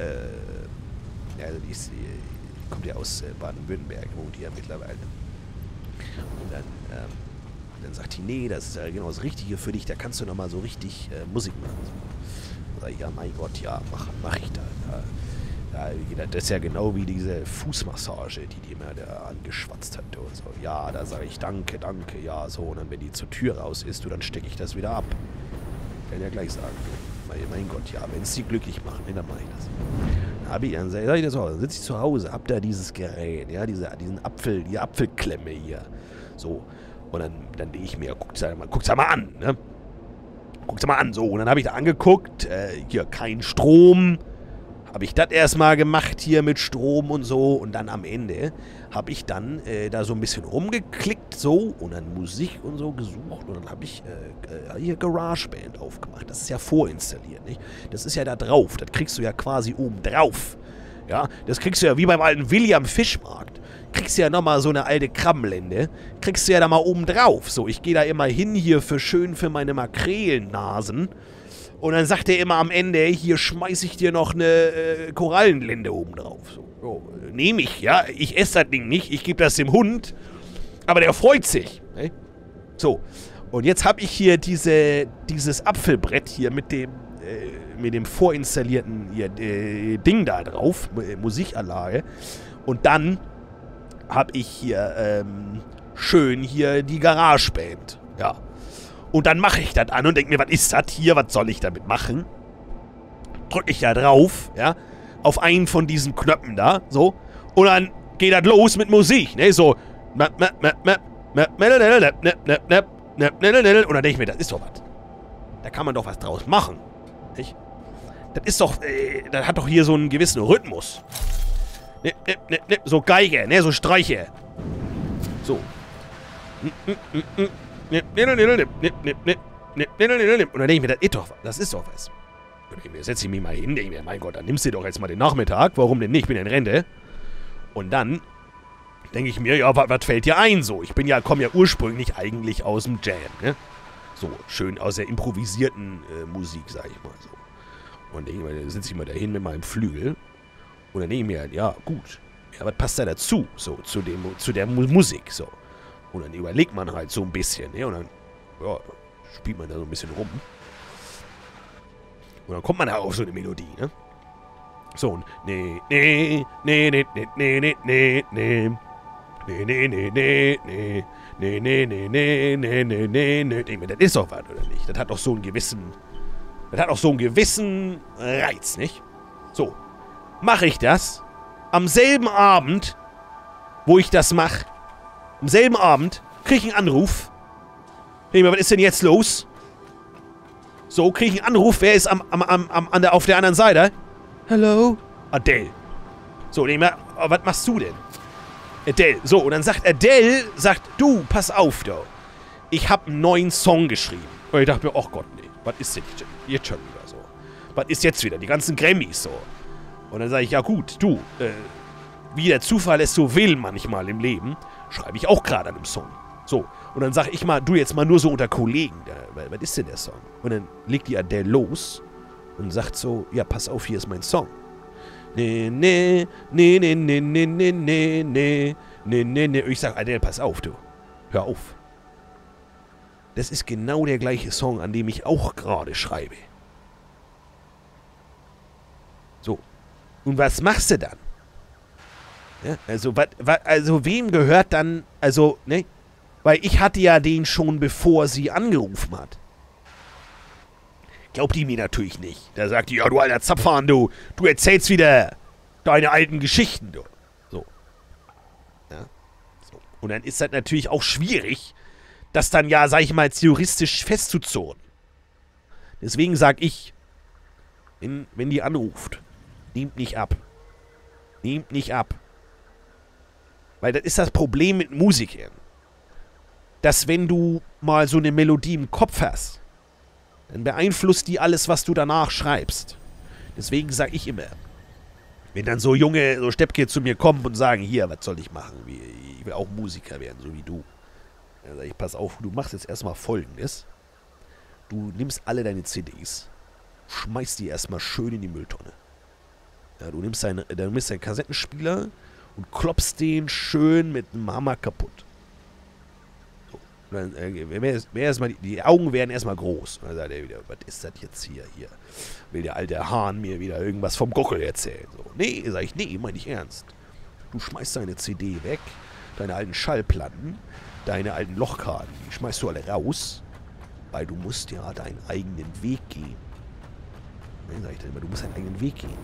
Kommt ja aus Baden-Württemberg, wohnt die ja mittlerweile. Und dann sagt die, nee, das ist ja genau das Richtige für dich, da kannst du nochmal so richtig Musik machen. So. Ja, mein Gott, ja, mach ich da. Das ist ja genau wie diese Fußmassage, die mir da angeschwatzt hat. Und so. Ja, da sage ich danke, ja, so. Und dann, wenn die zur Tür raus ist, dann stecke ich das wieder ab. Kann ja gleich sagen. Mein Gott, ja, wenn es sie glücklich machen, dann mache ich das. Dann sitze ich zu Hause, hab da dieses Gerät, ja, die Apfelklemme hier. So. Und dann lege ich mir, guck's mal an, ne? Guck's mal an, so. Und dann habe ich da angeguckt, hier kein Strom. Habe ich das erstmal gemacht hier mit Strom und so. Und dann am Ende habe ich dann da so ein bisschen rumgeklickt, so. Und dann Musik und so gesucht. Und dann habe ich hier GarageBand aufgemacht. Das ist ja vorinstalliert, nicht? Das ist ja da drauf. Das kriegst du ja quasi oben drauf. Ja, das kriegst du ja wie beim alten Willi am Fischmarkt. kriegst du ja nochmal so eine alte Krabbenlende. Kriegst du ja da mal oben drauf. So, ich gehe da immer hin hier für meine Makrelennasen. Und dann sagt er immer am Ende, hier schmeiß ich dir noch eine Korallenlende oben drauf. So, nehme ich, ja. Ich esse das Ding nicht. Ich gebe das dem Hund. Aber der freut sich. Ne? So. Und jetzt habe ich hier dieses Apfelbrett hier mit dem vorinstallierten hier, Ding da drauf. Musikanlage. Und dann habe ich hier schön hier die GarageBand. Ja. Und dann mache ich das an und denke mir, was ist das hier? Was soll ich damit machen? Drücke ich da drauf, ja, auf einen von diesen Knöpfen da, so. Und dann geht das los mit Musik, ne, so. Und dann denke ich mir, das ist doch was. Da kann man doch was draus machen, nicht? Das ist doch, das hat doch hier so einen gewissen Rhythmus. So Geige, ne, so Streiche. So. Und dann denke ich mir, das ist doch was. Und setze ich mich mal hin, denke ich mir, mein Gott, dann nimmst du doch jetzt mal den Nachmittag. Warum denn nicht? Ich bin in Rente. Und dann denke ich mir, ja, was fällt dir ein so? Ich komme ja ursprünglich eigentlich aus dem Jam, ne? So, schön aus der improvisierten Musik, sag ich mal so. Und denke ich mir, sitze ich mal dahin mit meinem Flügel. Und dann denke ich mir, ja, gut. Ja, was passt da dazu? So, zu der Musik, so. Und dann überlegt man halt so ein bisschen, ne? Und dann, ja, spielt man da so ein bisschen rum. Und dann kommt man da auf so eine Melodie, ne? So, und das ist doch was, oder nicht? Das hat doch so einen gewissen Reiz, nicht? So, mache ich das am selben Abend, wo ich das mache, am selben Abend kriege ich einen Anruf. Hey, was ist denn jetzt los? So, kriege ich einen Anruf. Wer ist auf der anderen Seite? Hello? Adele. So, was machst du denn? Adele. So, und dann sagt Adele, du, pass auf, du. Ich habe einen neuen Song geschrieben. Und ich dachte mir, oh Gott, nee, was ist denn jetzt schon wieder so? Was ist jetzt wieder? Die ganzen Grammys so. Und dann sage ich, ja gut, du, wie der Zufall es so will manchmal im Leben, schreibe ich auch gerade an einem Song. So, und dann sage ich mal, du jetzt mal nur so unter Kollegen, was ist denn der Song? Und dann legt die Adele los und sagt so, ja, pass auf, hier ist mein Song. Und ich sage, Adele, pass auf, du. Hör auf. Das ist genau der gleiche Song, an dem ich auch gerade schreibe. So. Und was machst du dann? Ja, also wem gehört dann, also, ne? Weil ich hatte ja den schon, bevor sie angerufen hat. Glaubt die mir natürlich nicht. Da sagt die, ja, du alter Zapfhahn, du erzählst wieder deine alten Geschichten, du. So. Ja. So. Und dann ist das natürlich auch schwierig, das dann ja, sag ich mal, juristisch festzuzurren. Deswegen sag ich, wenn die anruft, nehmt nicht ab. Nehmt nicht ab. Weil das ist das Problem mit Musikern. Dass wenn du mal so eine Melodie im Kopf hast, dann beeinflusst die alles, was du danach schreibst. Deswegen sage ich immer, wenn dann so junge, so Steppke zu mir kommen und sagen, hier, was soll ich machen? Ich will auch Musiker werden, so wie du. Dann sage ich, pass auf, du machst jetzt erstmal Folgendes. Du nimmst alle deine CDs, schmeißt die erstmal schön in die Mülltonne. Ja, du nimmst deinen Kassettenspieler und klopfst den schön mit einem Hammer kaputt. So. Und dann, die Augen werden erstmal groß. Und dann sagt er wieder, was ist das jetzt hier? Will der alte Hahn mir wieder irgendwas vom Gockel erzählen? So. Nee, sag ich, nee, meine ich ernst. Du schmeißt deine CD weg, deine alten Schallplatten, deine alten Lochkarten, die schmeißt du alle raus, weil du musst ja deinen eigenen Weg gehen. Dann sag ich dann immer, du musst deinen eigenen Weg gehen.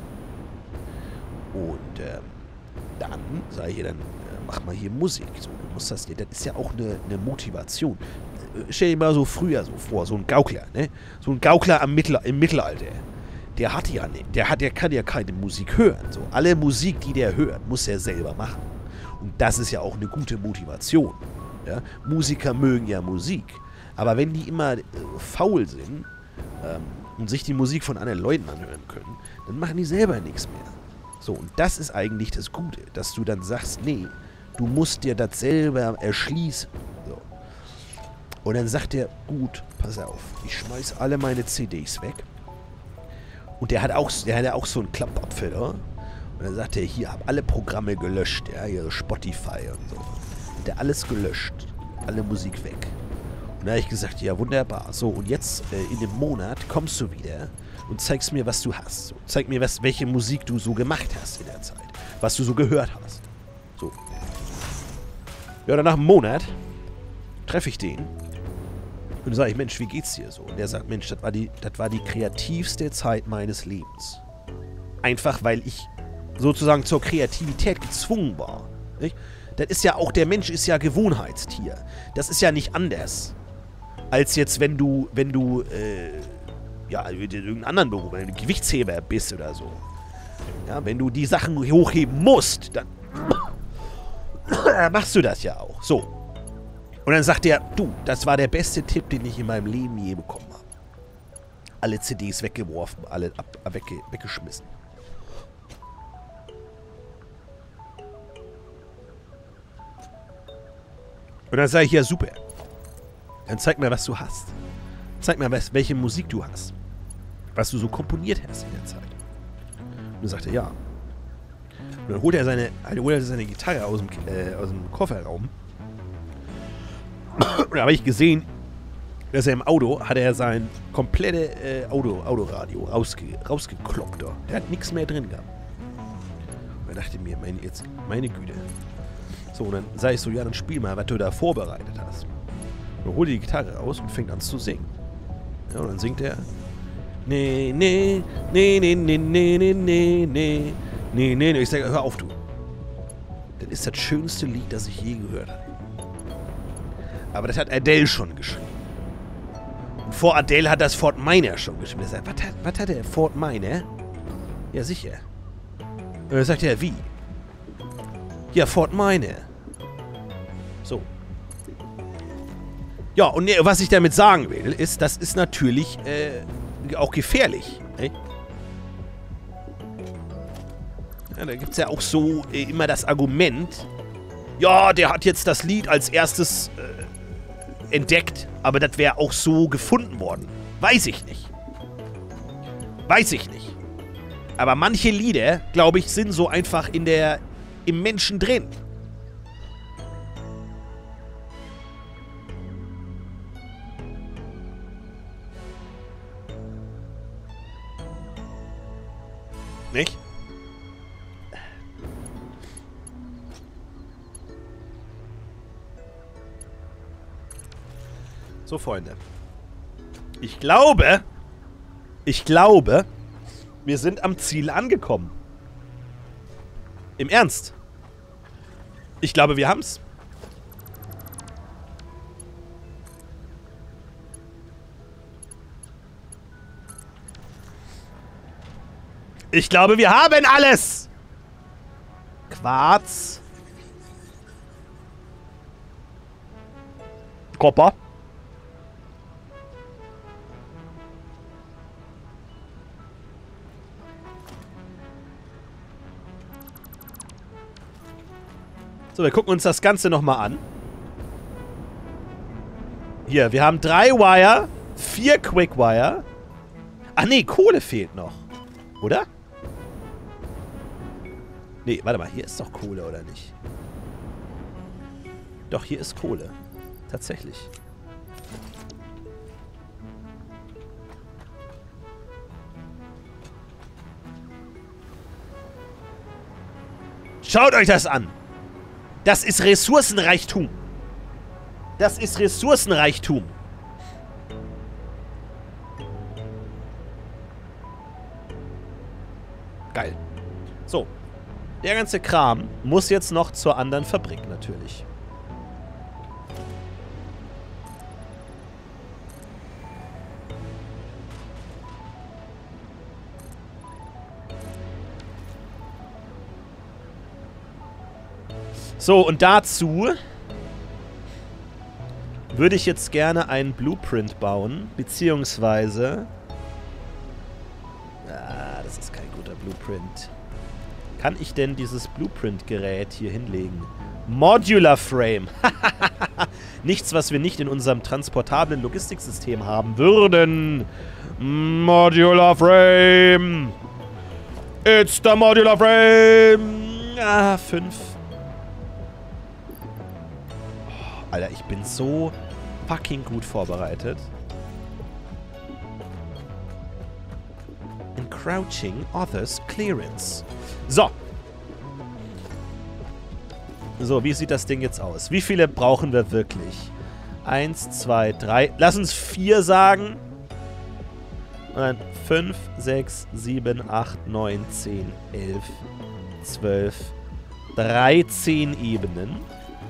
Und dann sage ich ihr, dann mach mal hier Musik. So, du musst das ist ja auch eine Motivation. Stell dir mal so früher so vor, so ein Gaukler, ne? So ein Gaukler im Mittelalter. Der kann ja keine Musik hören. So, alle Musik, die der hört, muss er selber machen. Und das ist ja auch eine gute Motivation. Ja? Musiker mögen ja Musik. Aber wenn die immer faul sind und sich die Musik von anderen Leuten anhören können, dann machen die selber nichts mehr. So, und das ist eigentlich das Gute, dass du dann sagst, nee, Du musst dir das selber erschließen. So. Und dann sagt er, gut, pass auf, ich schmeiß alle meine CDs weg. Und der hat auch so einen Klappapfel, oder? Und dann sagt er, hier, hab alle Programme gelöscht, ja, hier Spotify und so. Und der alles gelöscht, alle Musik weg. Und da habe ich gesagt, ja, wunderbar. So, und jetzt in dem Monat kommst du wieder und zeigst mir, was du hast. So, zeig mir, welche Musik du so gemacht hast in der Zeit. Was du so gehört hast. So. Ja, dann nach einem Monat treffe ich den. Und dann sage ich, Mensch, wie geht's dir so? Und der sagt, Mensch, das war die kreativste Zeit meines Lebens. Einfach, weil ich sozusagen zur Kreativität gezwungen war. Nicht? Das ist ja auch, der Mensch ist ja Gewohnheitstier. Das ist ja nicht anders. Als jetzt, wenn du ja, in irgendeinem anderen Beruf, wenn du Gewichtsheber bist oder so. Ja, wenn du die Sachen hochheben musst, dann machst du das ja auch. So. Und dann sagt er, du, das war der beste Tipp, den ich in meinem Leben je bekommen habe. Alle CDs weggeworfen, alle weggeschmissen. Und dann sage ich, ja super. Dann zeig mir, was du hast. Zeig mir, welche Musik du hast. Was du so komponiert hast in der Zeit. Und dann sagt er, ja. Und dann holt er seine Gitarre aus dem Kofferraum. Und da habe ich gesehen, dass er im Auto hat er sein komplettes Autoradio rausgekloppt. Der hat nichts mehr drin gehabt. Und da dachte ich mir, meine Güte. So, und dann sage ich so, ja, dann spiel mal, was du da vorbereitet hast. Und dann holt die Gitarre raus und fängt an zu singen. Ja, und dann singt er. Nee, nee, nee, nee, nee, nee, nee, nee, nee, nee, nee. Ich sage, hör auf, du. Das ist das schönste Lied, das ich je gehört habe. Aber das hat Adele schon geschrieben. Und vor Adele hat das Fort Minor schon geschrieben. Er sagt, was hat der Fort Minor? Ja, sicher. Und dann sagt er, wie? Ja, Fort Minor. So. Ja, und was ich damit sagen will, ist, das ist natürlich auch gefährlich. Ne? Ja, da gibt es ja auch so immer das Argument, ja, der hat jetzt das Lied als erstes entdeckt, aber das wäre auch so gefunden worden. Weiß ich nicht. Weiß ich nicht. Aber manche Lieder, glaube ich, sind so einfach im Menschen drin. Nicht? So, Freunde. Ich glaube, wir sind am Ziel angekommen. Im Ernst. Ich glaube, wir haben's. Ich glaube, wir haben alles. Quarz. Kopper. So, wir gucken uns das Ganze nochmal an. Hier, wir haben 3 Wire, 4 Quickwire. Ach nee, Kohle fehlt noch. Oder? Nee, warte mal, hier ist doch Kohle, oder nicht? Doch, hier ist Kohle. Tatsächlich. Schaut euch das an! Das ist Ressourcenreichtum. Das ist Ressourcenreichtum. Geil. So. Der ganze Kram muss jetzt noch zur anderen Fabrik natürlich. So, und dazu würde ich jetzt gerne einen Blueprint bauen, beziehungsweise... das ist kein guter Blueprint. Kann ich denn dieses Blueprint-Gerät hier hinlegen? Modular Frame. Nichts, was wir nicht in unserem transportablen Logistiksystem haben würden. Modular Frame. It's the Modular Frame. Ah, 5. Oh, Alter, ich bin so fucking gut vorbereitet. Encroaching Others Clearance. So. So, wie sieht das Ding jetzt aus? Wie viele brauchen wir wirklich? 1, 2, 3. Lass uns 4 sagen. Und dann 5, 6, 7, 8, 9, 10, 11, 12, 13 Ebenen.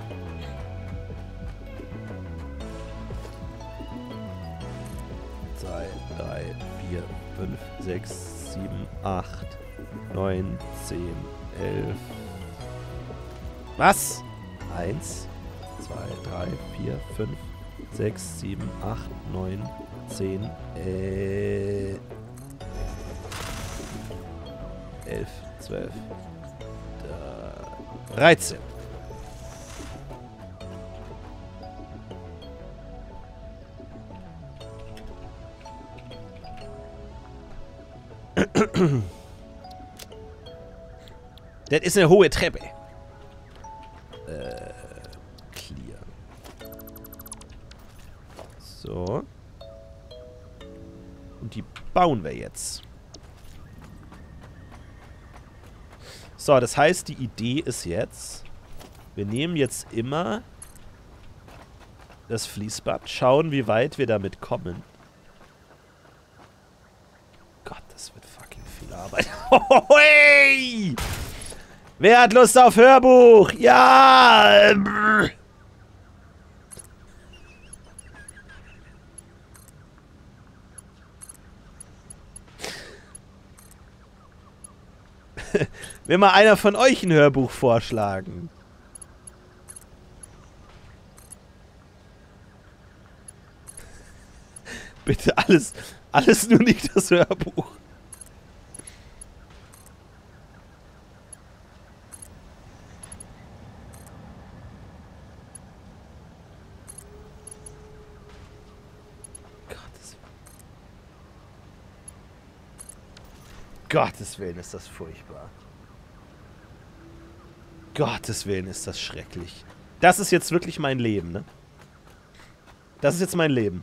Drei, 4, 5, 6, 7, 8, 9, 10, 11. Was? 1, 2, 3, 4, 5, 6, 7, 8, 9, 10, 11, 12, 13. Das ist eine hohe Treppe. Clear. So. Und die bauen wir jetzt. So, das heißt, die Idee ist jetzt, wir nehmen jetzt immer das Fließband, schauen, wie weit wir damit kommen. Gott, das wird fucking viel Arbeit. Hey! Wer hat Lust auf Hörbuch? Ja! Will mal einer von euch ein Hörbuch vorschlagen? Bitte alles nur nicht das Hörbuch. Gottes Willen ist das furchtbar. Gottes Willen ist das schrecklich. Das ist jetzt wirklich mein Leben, ne? Das ist jetzt mein Leben.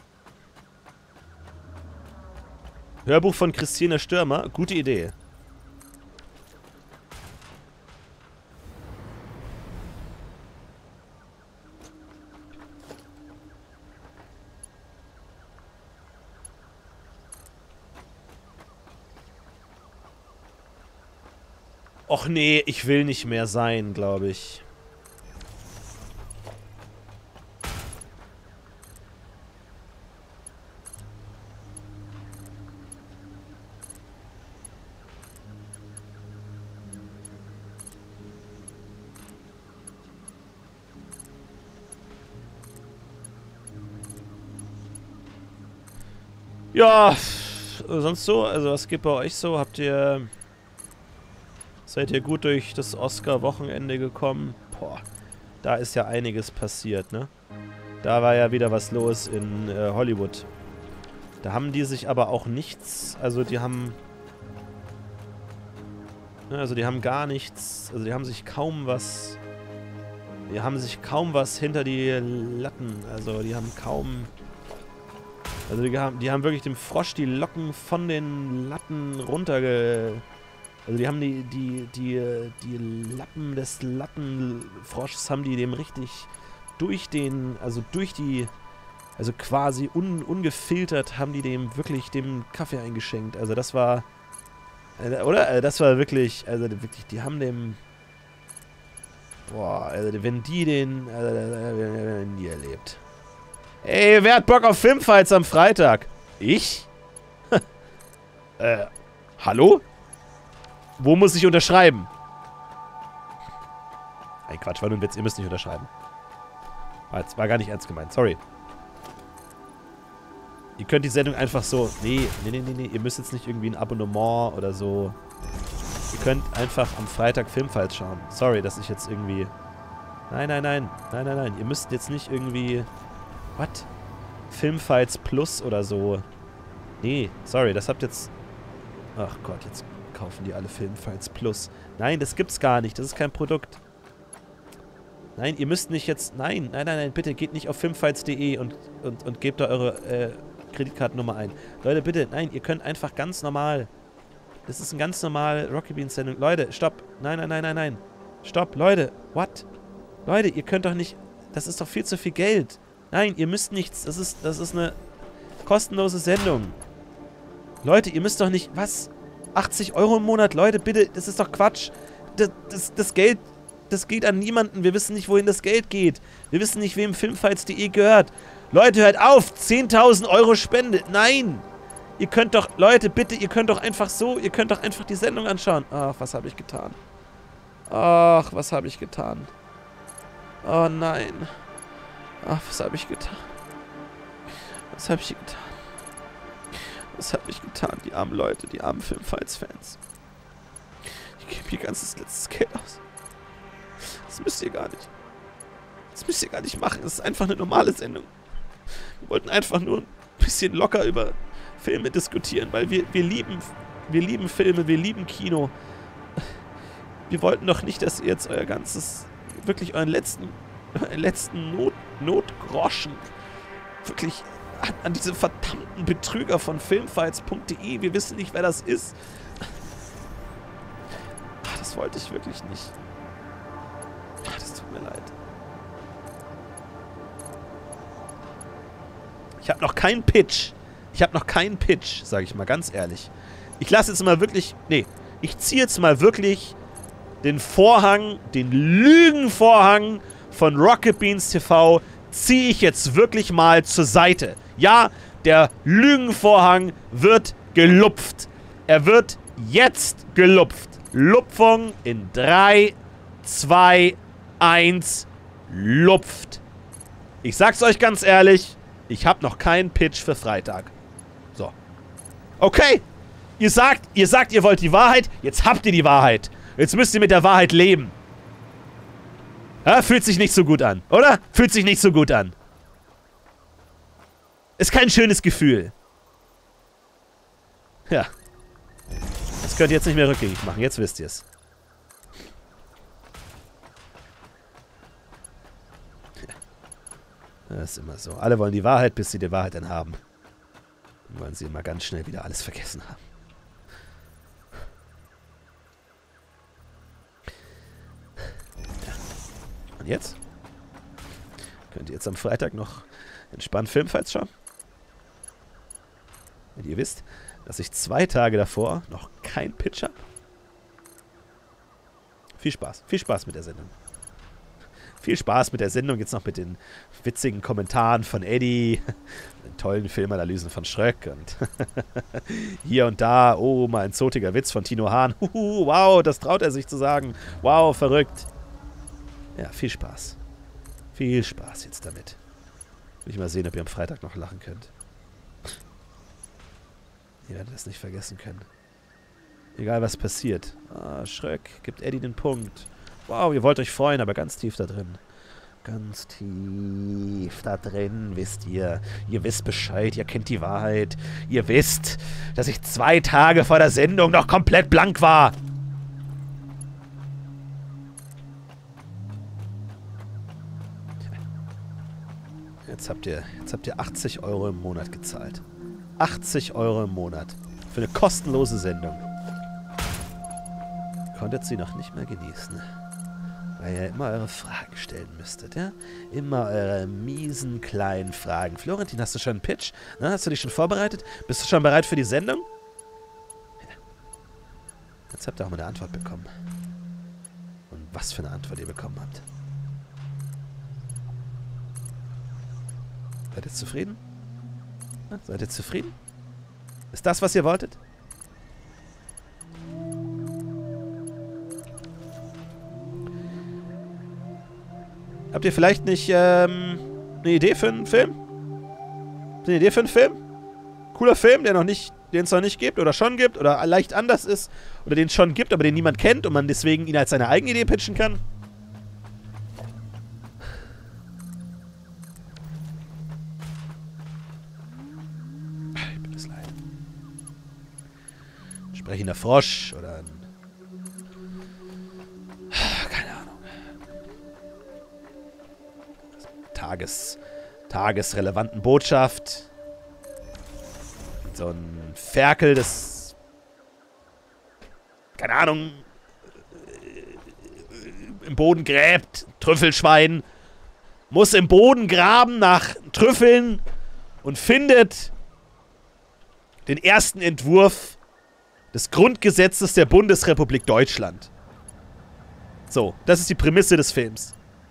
Hörbuch von Christine Stürmer. Gute Idee. Och nee, ich will nicht mehr sein, glaube ich. Ja, sonst so? Also was geht bei euch so? Seid ihr gut durch das Oscar-Wochenende gekommen? Boah, da ist ja einiges passiert, ne? Da war ja wieder was los in Hollywood. Da haben die sich aber auch nichts, also die haben gar nichts, also die haben sich kaum was hinter die Latten, also die haben kaum, also die haben wirklich dem Frosch die Locken von den Latten also die haben die Lappen des Lattenfroschs haben die dem richtig also quasi ungefiltert haben die dem wirklich dem Kaffee eingeschenkt. Also das war, oder? Das war wirklich, also wirklich, die haben dem, boah, also wenn die den, nie erlebt. Ey, wer hat Bock auf Filmfights am Freitag? Ich? Hallo? Wo muss ich unterschreiben? Ein Quatsch, war nur ein Witz. Ihr müsst nicht unterschreiben. War gar nicht ernst gemeint. Sorry. Ihr könnt die Sendung einfach so... Nee. Ihr müsst jetzt nicht irgendwie ein Abonnement oder so. Ihr könnt einfach am Freitag Filmfights schauen. Sorry, dass ich jetzt irgendwie... Nein, nein, nein. Nein, nein, nein. Ihr müsst jetzt nicht irgendwie... What? Filmfights Plus oder so. Nee, sorry, das habt jetzt... Ach Gott, jetzt kaufen die alle Filmfights Plus. Nein, das gibt's gar nicht. Das ist kein Produkt. Nein, ihr müsst nicht jetzt... Nein, nein, nein, nein, bitte geht nicht auf filmfights.de und gebt da eure Kreditkartennummer ein. Leute, bitte, nein, ihr könnt einfach ganz normal... Das ist eine ganz normale Rocket Beans Sendung. Leute, stopp. Nein, nein, nein, nein, nein. Stopp, Leute. What? Leute, ihr könnt doch nicht... Das ist doch viel zu viel Geld. Nein, ihr müsst nichts. Das ist eine kostenlose Sendung. Leute, ihr müsst doch nicht... Was? 80 € im Monat? Leute, bitte, das ist doch Quatsch. Das Geld... Das geht an niemanden. Wir wissen nicht, wohin das Geld geht. Wir wissen nicht, wem filmfights.de gehört. Leute, hört auf. 10.000 € Spende. Nein. Ihr könnt doch... Leute, bitte, ihr könnt doch einfach so... Ihr könnt doch einfach die Sendung anschauen. Ach, was habe ich getan? Ach, was habe ich getan? Oh nein. Ach, was habe ich getan? Was habe ich getan? Was habe ich getan? Die armen Leute, die armen Filmfights-Fans. Ich gebe hier ganzes letztes Geld aus. Das müsst ihr gar nicht. Das müsst ihr gar nicht machen. Das ist einfach eine normale Sendung. Wir wollten einfach nur ein bisschen locker über Filme diskutieren, weil wir lieben Filme, wir lieben Kino. Wir wollten doch nicht, dass ihr jetzt euer ganzes, wirklich euren letzten Notgroschen wirklich an diese verdammten Betrüger von filmfights.de. Wir wissen nicht, wer das ist. Das wollte ich wirklich nicht. Das tut mir leid. Ich habe noch keinen Pitch. Sage ich mal ganz ehrlich. Ich lasse jetzt mal wirklich... Nee, ich ziehe jetzt mal wirklich den Vorhang, den Lügenvorhang von Rocket Beans TV ziehe ich jetzt wirklich mal zur Seite. Ja, der Lügenvorhang wird gelupft. Er wird jetzt gelupft. Lupfung in 3, 2, 1, lupft. Ich sag's euch ganz ehrlich, ich habe noch keinen Pitch für Freitag. So. Okay. Ihr sagt, ihr wollt die Wahrheit, jetzt habt ihr die Wahrheit. Jetzt müsst ihr mit der Wahrheit leben. Ja, fühlt sich nicht so gut an, oder? Fühlt sich nicht so gut an. Ist kein schönes Gefühl. Ja. Das könnt ihr jetzt nicht mehr rückgängig machen, jetzt wisst ihr es. Das ist immer so. Alle wollen die Wahrheit, bis sie die Wahrheit dann haben. Dann wollen sie immer ganz schnell wieder alles vergessen haben. Und jetzt? Könnt ihr jetzt am Freitag noch entspannt Filmfights schauen? Wenn ihr wisst, dass ich 2 Tage davor noch kein Pitch habe. Viel Spaß. Viel Spaß mit der Sendung. Viel Spaß mit der Sendung. Jetzt noch mit den witzigen Kommentaren von Eddie. Den tollen Filmanalysen von Schröck. Und hier und da. Oh, mal ein zotiger Witz von Tino Hahn. Wow, das traut er sich zu sagen. Wow, verrückt. Ja, viel Spaß. Viel Spaß jetzt damit. Will ich mal sehen, ob ihr am Freitag noch lachen könnt. Ihr werdet das nicht vergessen können. Egal, was passiert. Ah, Schröck gibt Eddie den Punkt. Wow, ihr wollt euch freuen, aber ganz tief da drin. Ganz tief da drin, wisst ihr. Ihr wisst Bescheid, ihr kennt die Wahrheit. Ihr wisst, dass ich 2 Tage vor der Sendung noch komplett blank war. Jetzt habt ihr 80 € im Monat gezahlt. 80 € im Monat. Für eine kostenlose Sendung. Konntet sie noch nicht mehr genießen. Weil ihr immer eure Fragen stellen müsstet, ja? Immer eure miesen kleinen Fragen. Florentin, hast du schon einen Pitch? Na, hast du dich schon vorbereitet? Bist du schon bereit für die Sendung? Ja. Jetzt habt ihr auch mal eine Antwort bekommen. Und was für eine Antwort ihr bekommen habt. Seid ihr zufrieden? Ja, seid ihr zufrieden? Ist das, was ihr wolltet? Habt ihr vielleicht nicht eine Idee für einen Film? Eine Idee für einen Film? Cooler Film, den es noch nicht gibt oder schon gibt oder leicht anders ist oder den es schon gibt, aber den niemand kennt und man deswegen ihn als seine eigene Idee pitchen kann? sprechender Frosch oder ein... Keine Ahnung. Tagesrelevanten Botschaft. So ein Ferkel, das... Keine Ahnung... im Boden gräbt. Trüffelschwein. Muss im Boden graben nach Trüffeln und findet den ersten Entwurf des Grundgesetzes der Bundesrepublik Deutschland. So, das ist die Prämisse des Films.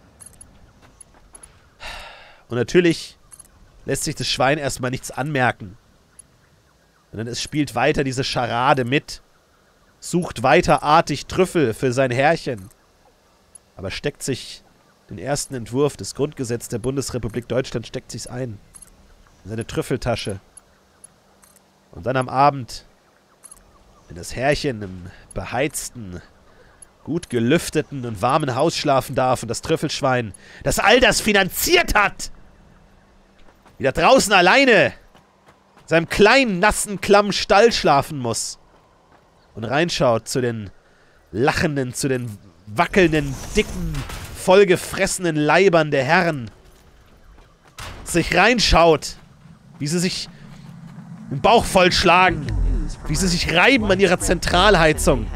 Und natürlich lässt sich das Schwein erstmal nichts anmerken. Sondern es spielt weiter diese Scharade mit, sucht weiter artig Trüffel für sein Herrchen, aber steckt sich den ersten Entwurf des Grundgesetzes der Bundesrepublik Deutschland, steckt sich's ein. In seine Trüffeltasche. Und dann am Abend, wenn das Herrchen im beheizten, gut gelüfteten und warmen Haus schlafen darf und das Trüffelschwein, das all das finanziert hat, wieder draußen alleine in seinem kleinen, nassen, klammen Stall schlafen muss und reinschaut zu den lachenden, zu den wackelnden, dicken, vollgefressenen Leibern der Herren, sich reinschaut, wie sie sich den Bauch vollschlagen, wie sie sich reiben an ihrer Zentralheizung.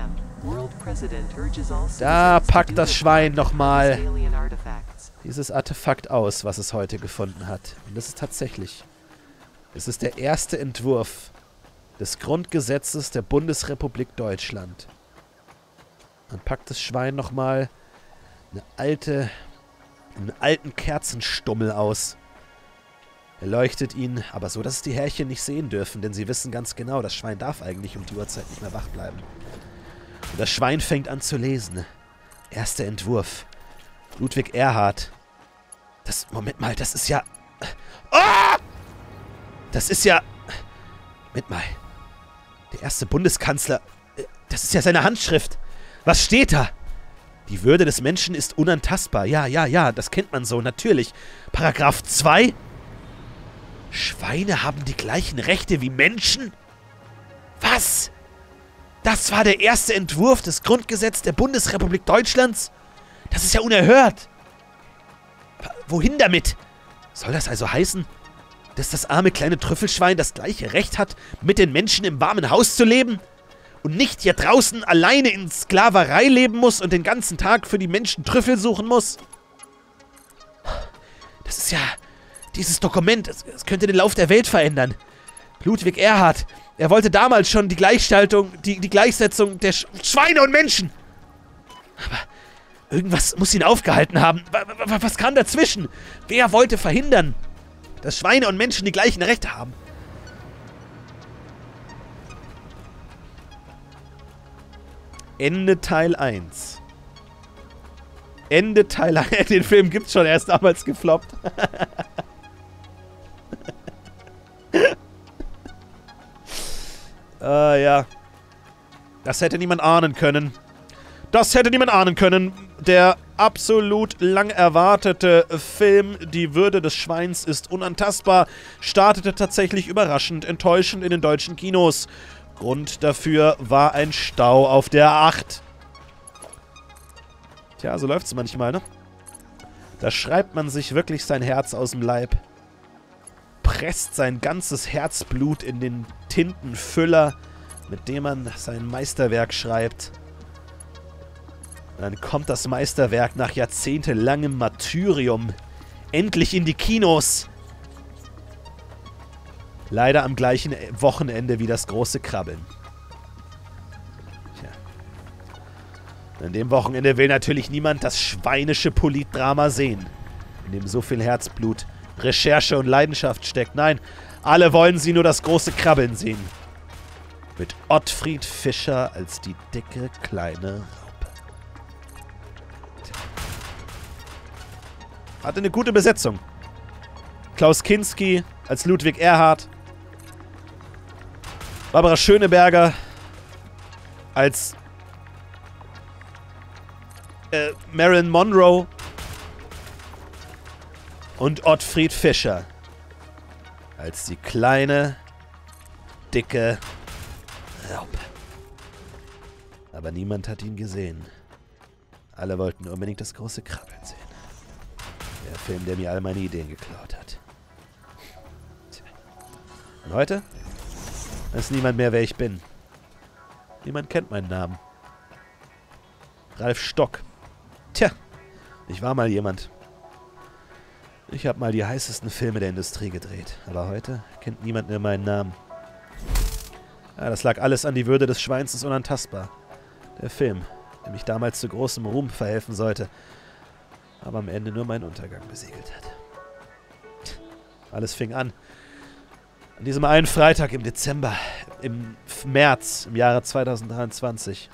Da packt das Schwein nochmal dieses Artefakt aus, was es heute gefunden hat. Und das ist tatsächlich, es ist der erste Entwurf des Grundgesetzes der Bundesrepublik Deutschland. Man packt das Schwein nochmal einen alten Kerzenstummel aus. Er leuchtet ihn, aber so, dass es die Herrchen nicht sehen dürfen, denn sie wissen ganz genau, das Schwein darf eigentlich um die Uhrzeit nicht mehr wach bleiben. Und das Schwein fängt an zu lesen. Erster Entwurf. Ludwig Erhard. Moment mal, das ist ja... Oh! Das ist ja... Moment mal. Der erste Bundeskanzler... Das ist ja seine Handschrift. Was steht da? Die Würde des Menschen ist unantastbar. Ja, das kennt man so, natürlich. Paragraph 2. Schweine haben die gleichen Rechte wie Menschen? Was? Das war der erste Entwurf des Grundgesetzes der Bundesrepublik Deutschlands? Das ist ja unerhört. Aber wohin damit? Soll das also heißen, dass das arme kleine Trüffelschwein das gleiche Recht hat, mit den Menschen im warmen Haus zu leben? Und nicht hier draußen alleine in Sklaverei leben muss und den ganzen Tag für die Menschen Trüffel suchen muss? Das ist ja... Dieses Dokument, es könnte den Lauf der Welt verändern. Ludwig Erhard, er wollte damals schon die Gleichschaltung, die Gleichsetzung der Schweine und Menschen. Aber irgendwas muss ihn aufgehalten haben. Was kam dazwischen? Wer wollte verhindern, dass Schweine und Menschen die gleichen Rechte haben? Ende Teil 1. Ende Teil 1. Den Film gibt's schon, erst damals gefloppt. Ja. Das hätte niemand ahnen können. Das hätte niemand ahnen können. Der absolut lang erwartete Film Die Würde des Schweins ist unantastbar startete tatsächlich überraschend enttäuschend in den deutschen Kinos. Grund dafür war ein Stau auf der 8. Tja, so läuft's manchmal, ne? Da schreibt man sich wirklich sein Herz aus dem Leib. Presst sein ganzes Herzblut in den Tintenfüller, mit dem man sein Meisterwerk schreibt. Und dann kommt das Meisterwerk nach jahrzehntelangem Martyrium endlich in die Kinos. Leider am gleichen Wochenende wie das große Krabbeln. Tja. An dem Wochenende will natürlich niemand das schweinische Politdrama sehen, in dem so viel Herzblut, Recherche und Leidenschaft steckt. Nein, alle wollen sie nur das große Krabbeln sehen. Mit Ottfried Fischer als die dicke, kleine Raupe. Tja. Hatte eine gute Besetzung. Klaus Kinski als Ludwig Erhard. Barbara Schöneberger als Marilyn Monroe. Und Ottfried Fischer als die kleine, dicke Raupe. Aber niemand hat ihn gesehen. Alle wollten unbedingt das große Krabbeln sehen. Der Film, der mir all meine Ideen geklaut hat. Tja. Und heute weiß niemand mehr, wer ich bin. Niemand kennt meinen Namen. Ralf Stock. Tja, ich war mal jemand. Ich habe mal die heißesten Filme der Industrie gedreht. Aber heute kennt niemand mehr meinen Namen. Ja, das lag alles an die Würde des Schweins ist unantastbar. Der Film, der mich damals zu großem Ruhm verhelfen sollte, aber am Ende nur meinen Untergang besiegelt hat. Alles fing an diesem einen Freitag im Dezember, im März, im Jahre 2023.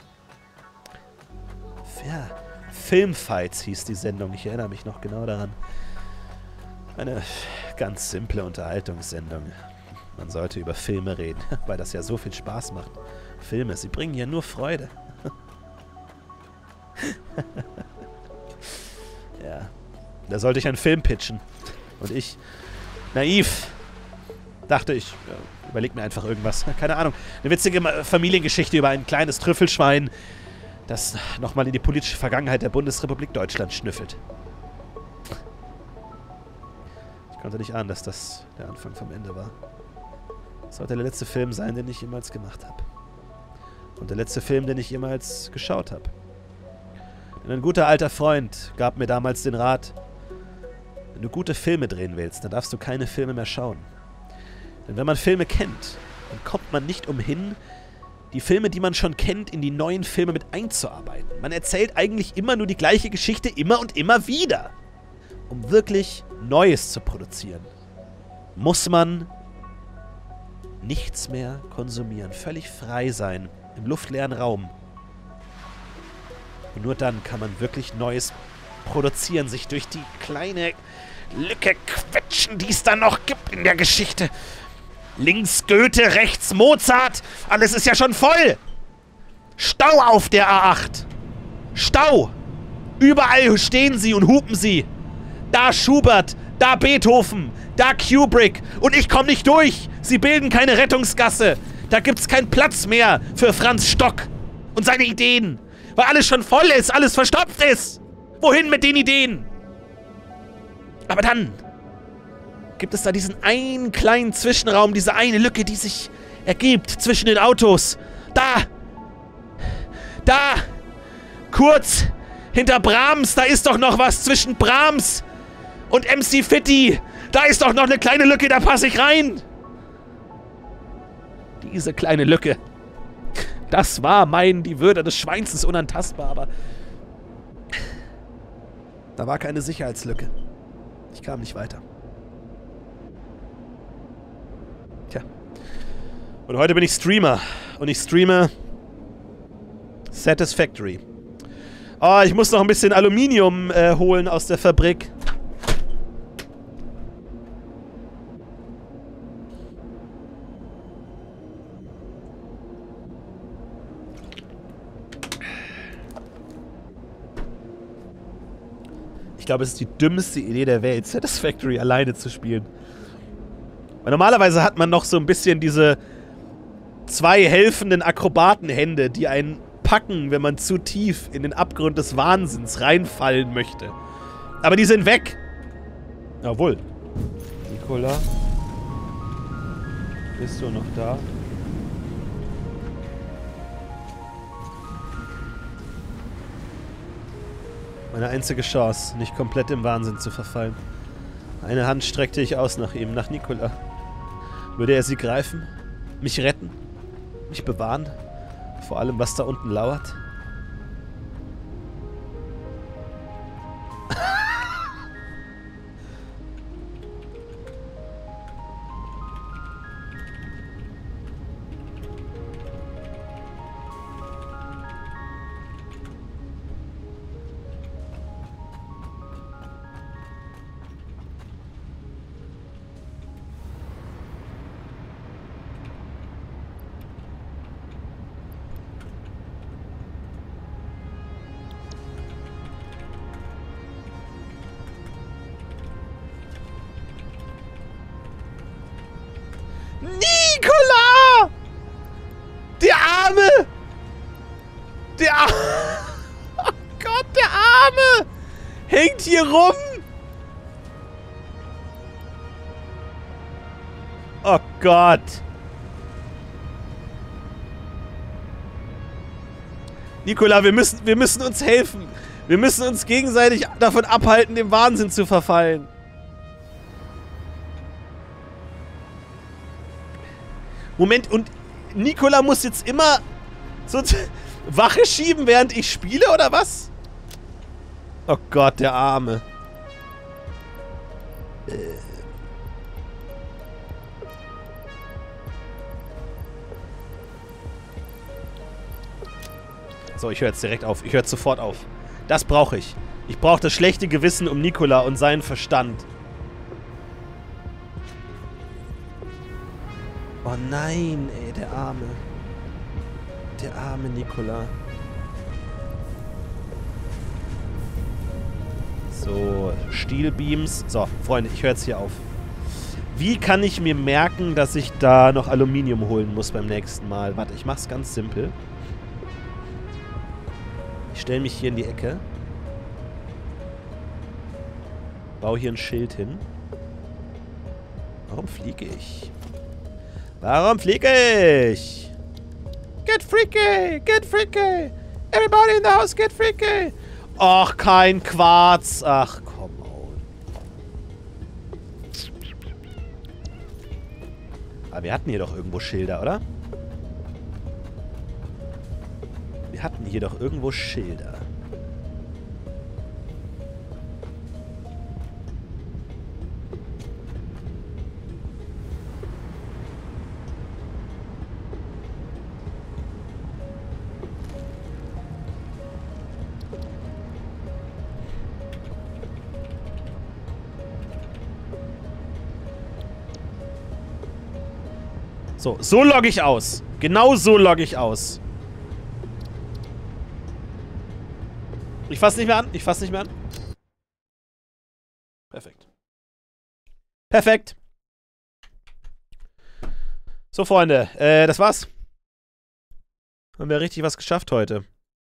Ja, Filmfights hieß die Sendung, ich erinnere mich noch genau daran. Eine ganz simple Unterhaltungssendung. Man sollte über Filme reden, weil das ja so viel Spaß macht. Filme, sie bringen ja nur Freude. Ja, da sollte ich einen Film pitchen. Und ich, naiv, dachte ich, überleg mir einfach irgendwas. Keine Ahnung, eine witzige Familiengeschichte über ein kleines Trüffelschwein, das nochmal in die politische Vergangenheit der Bundesrepublik Deutschland schnüffelt. Ich konnte nicht ahnen, dass das der Anfang vom Ende war. Das sollte der letzte Film sein, den ich jemals gemacht habe. Und der letzte Film, den ich jemals geschaut habe. Denn ein guter alter Freund gab mir damals den Rat, wenn du gute Filme drehen willst, dann darfst du keine Filme mehr schauen. Denn wenn man Filme kennt, dann kommt man nicht umhin, die Filme, die man schon kennt, in die neuen Filme mit einzuarbeiten. Man erzählt eigentlich immer nur die gleiche Geschichte immer und immer wieder. Um wirklich Neues zu produzieren, muss man nichts mehr konsumieren, völlig frei sein, im luftleeren Raum. Und nur dann kann man wirklich Neues produzieren, sich durch die kleine Lücke quetschen, die es da noch gibt in der Geschichte. Links Goethe, rechts Mozart, alles ist ja schon voll. Stau auf der A8. Stau. Überall stehen sie und hupen sie. Da Schubert, da Beethoven, da Kubrick und ich komme nicht durch. Sie bilden keine Rettungsgasse. Da gibt's keinen Platz mehr für Franz Stock und seine Ideen. Weil alles schon voll ist, alles verstopft ist. Wohin mit den Ideen? Aber dann gibt es da diesen einen kleinen Zwischenraum, diese eine Lücke, die sich ergibt zwischen den Autos. Da, kurz hinter Brahms, da ist doch noch was zwischen Brahms und MC Fitti. Da ist doch noch eine kleine Lücke, da passe ich rein. Diese kleine Lücke. Das war die Würde des Schweins ist unantastbar, aber da war keine Sicherheitslücke. Ich kam nicht weiter. Tja. Und heute bin ich Streamer. Und ich streame Satisfactory. Oh, ich muss noch ein bisschen Aluminium holen aus der Fabrik. Ich glaube, es ist die dümmste Idee der Welt, Satisfactory alleine zu spielen. Weil normalerweise hat man noch so ein bisschen diese zwei helfenden Akrobatenhände, die einen packen, wenn man zu tief in den Abgrund des Wahnsinns reinfallen möchte. Aber die sind weg. Jawohl. Nicola. Bist du noch da? Meine einzige Chance, nicht komplett im Wahnsinn zu verfallen. Eine Hand streckte ich aus nach ihm, nach Nicola. Würde er sie greifen? Mich retten? Mich bewahren? Vor allem, was da unten lauert? Nicola! Der Arme! Oh Gott, der Arme! Hängt hier rum! Oh Gott! Nikola, wir müssen uns helfen. Wir müssen uns gegenseitig davon abhalten, dem Wahnsinn zu verfallen. Moment, und Nikola muss jetzt immer so Wache schieben, während ich spiele, oder was? Oh Gott, der Arme. So, ich höre jetzt direkt auf. Ich höre sofort auf. Das brauche ich. Ich brauche das schlechte Gewissen um Nikola und seinen Verstand. Oh nein, ey, der Arme. Der arme Nikola. So, Stielbeams. So, Freunde, ich höre jetzt hier auf. Wie kann ich mir merken, dass ich da noch Aluminium holen muss beim nächsten Mal? Warte, ich mach's ganz simpel. Ich stelle mich hier in die Ecke. Baue hier ein Schild hin. Warum fliege ich? Warum fliege ich? Get freaky! Get freaky! Everybody in the house, get freaky! Ach, kein Quarz. Ach, komm on. Aber wir hatten hier doch irgendwo Schilder, oder? Wir hatten hier doch irgendwo Schilder. So logge ich aus. Genau so logge ich aus. Ich fasse nicht mehr an. Ich fasse nicht mehr an. Perfekt. Perfekt. So, Freunde. Das war's. Haben wir richtig was geschafft heute.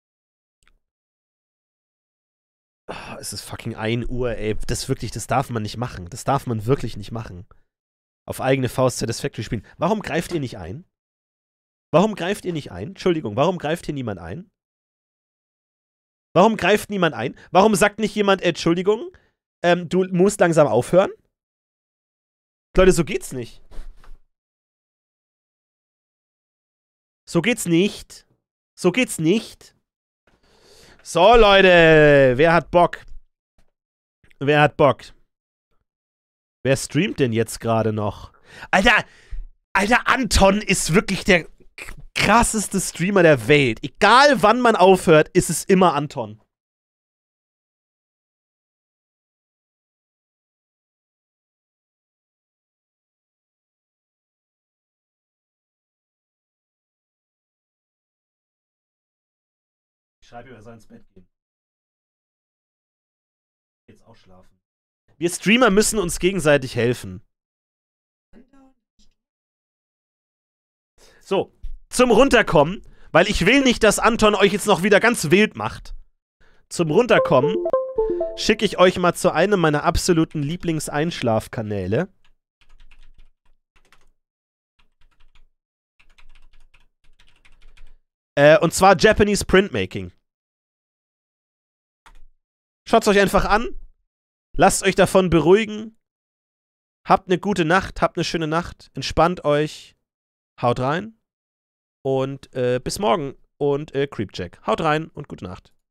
Oh, es ist fucking 1 Uhr, ey. Das darf man nicht machen. Das darf man wirklich nicht machen. Auf eigene Faust Satisfactory spielen. Warum greift ihr nicht ein? Warum greift ihr nicht ein? Entschuldigung, warum greift hier niemand ein? Warum greift niemand ein? Warum sagt nicht jemand, Entschuldigung, du musst langsam aufhören? Leute, so geht's nicht. So geht's nicht. So geht's nicht. So, Leute, wer hat Bock? Wer hat Bock? Wer streamt denn jetzt gerade noch? Alter, Anton ist wirklich der krasseste Streamer der Welt. Egal wann man aufhört, ist es immer Anton. Ich schreibe ihm, er soll ins Bett gehen. Jetzt auch schlafen. Wir Streamer müssen uns gegenseitig helfen. So, zum Runterkommen, weil ich will nicht, dass Anton euch jetzt noch wieder ganz wild macht. Zum Runterkommen schicke ich euch mal zu einem meiner absoluten Lieblingseinschlafkanäle. Und zwar Japanese Printmaking. Schaut's euch einfach an. Lasst euch davon beruhigen. Habt eine gute Nacht, habt eine schöne Nacht. Entspannt euch. Haut rein. Und bis morgen. Und Creepcheck. Haut rein und gute Nacht.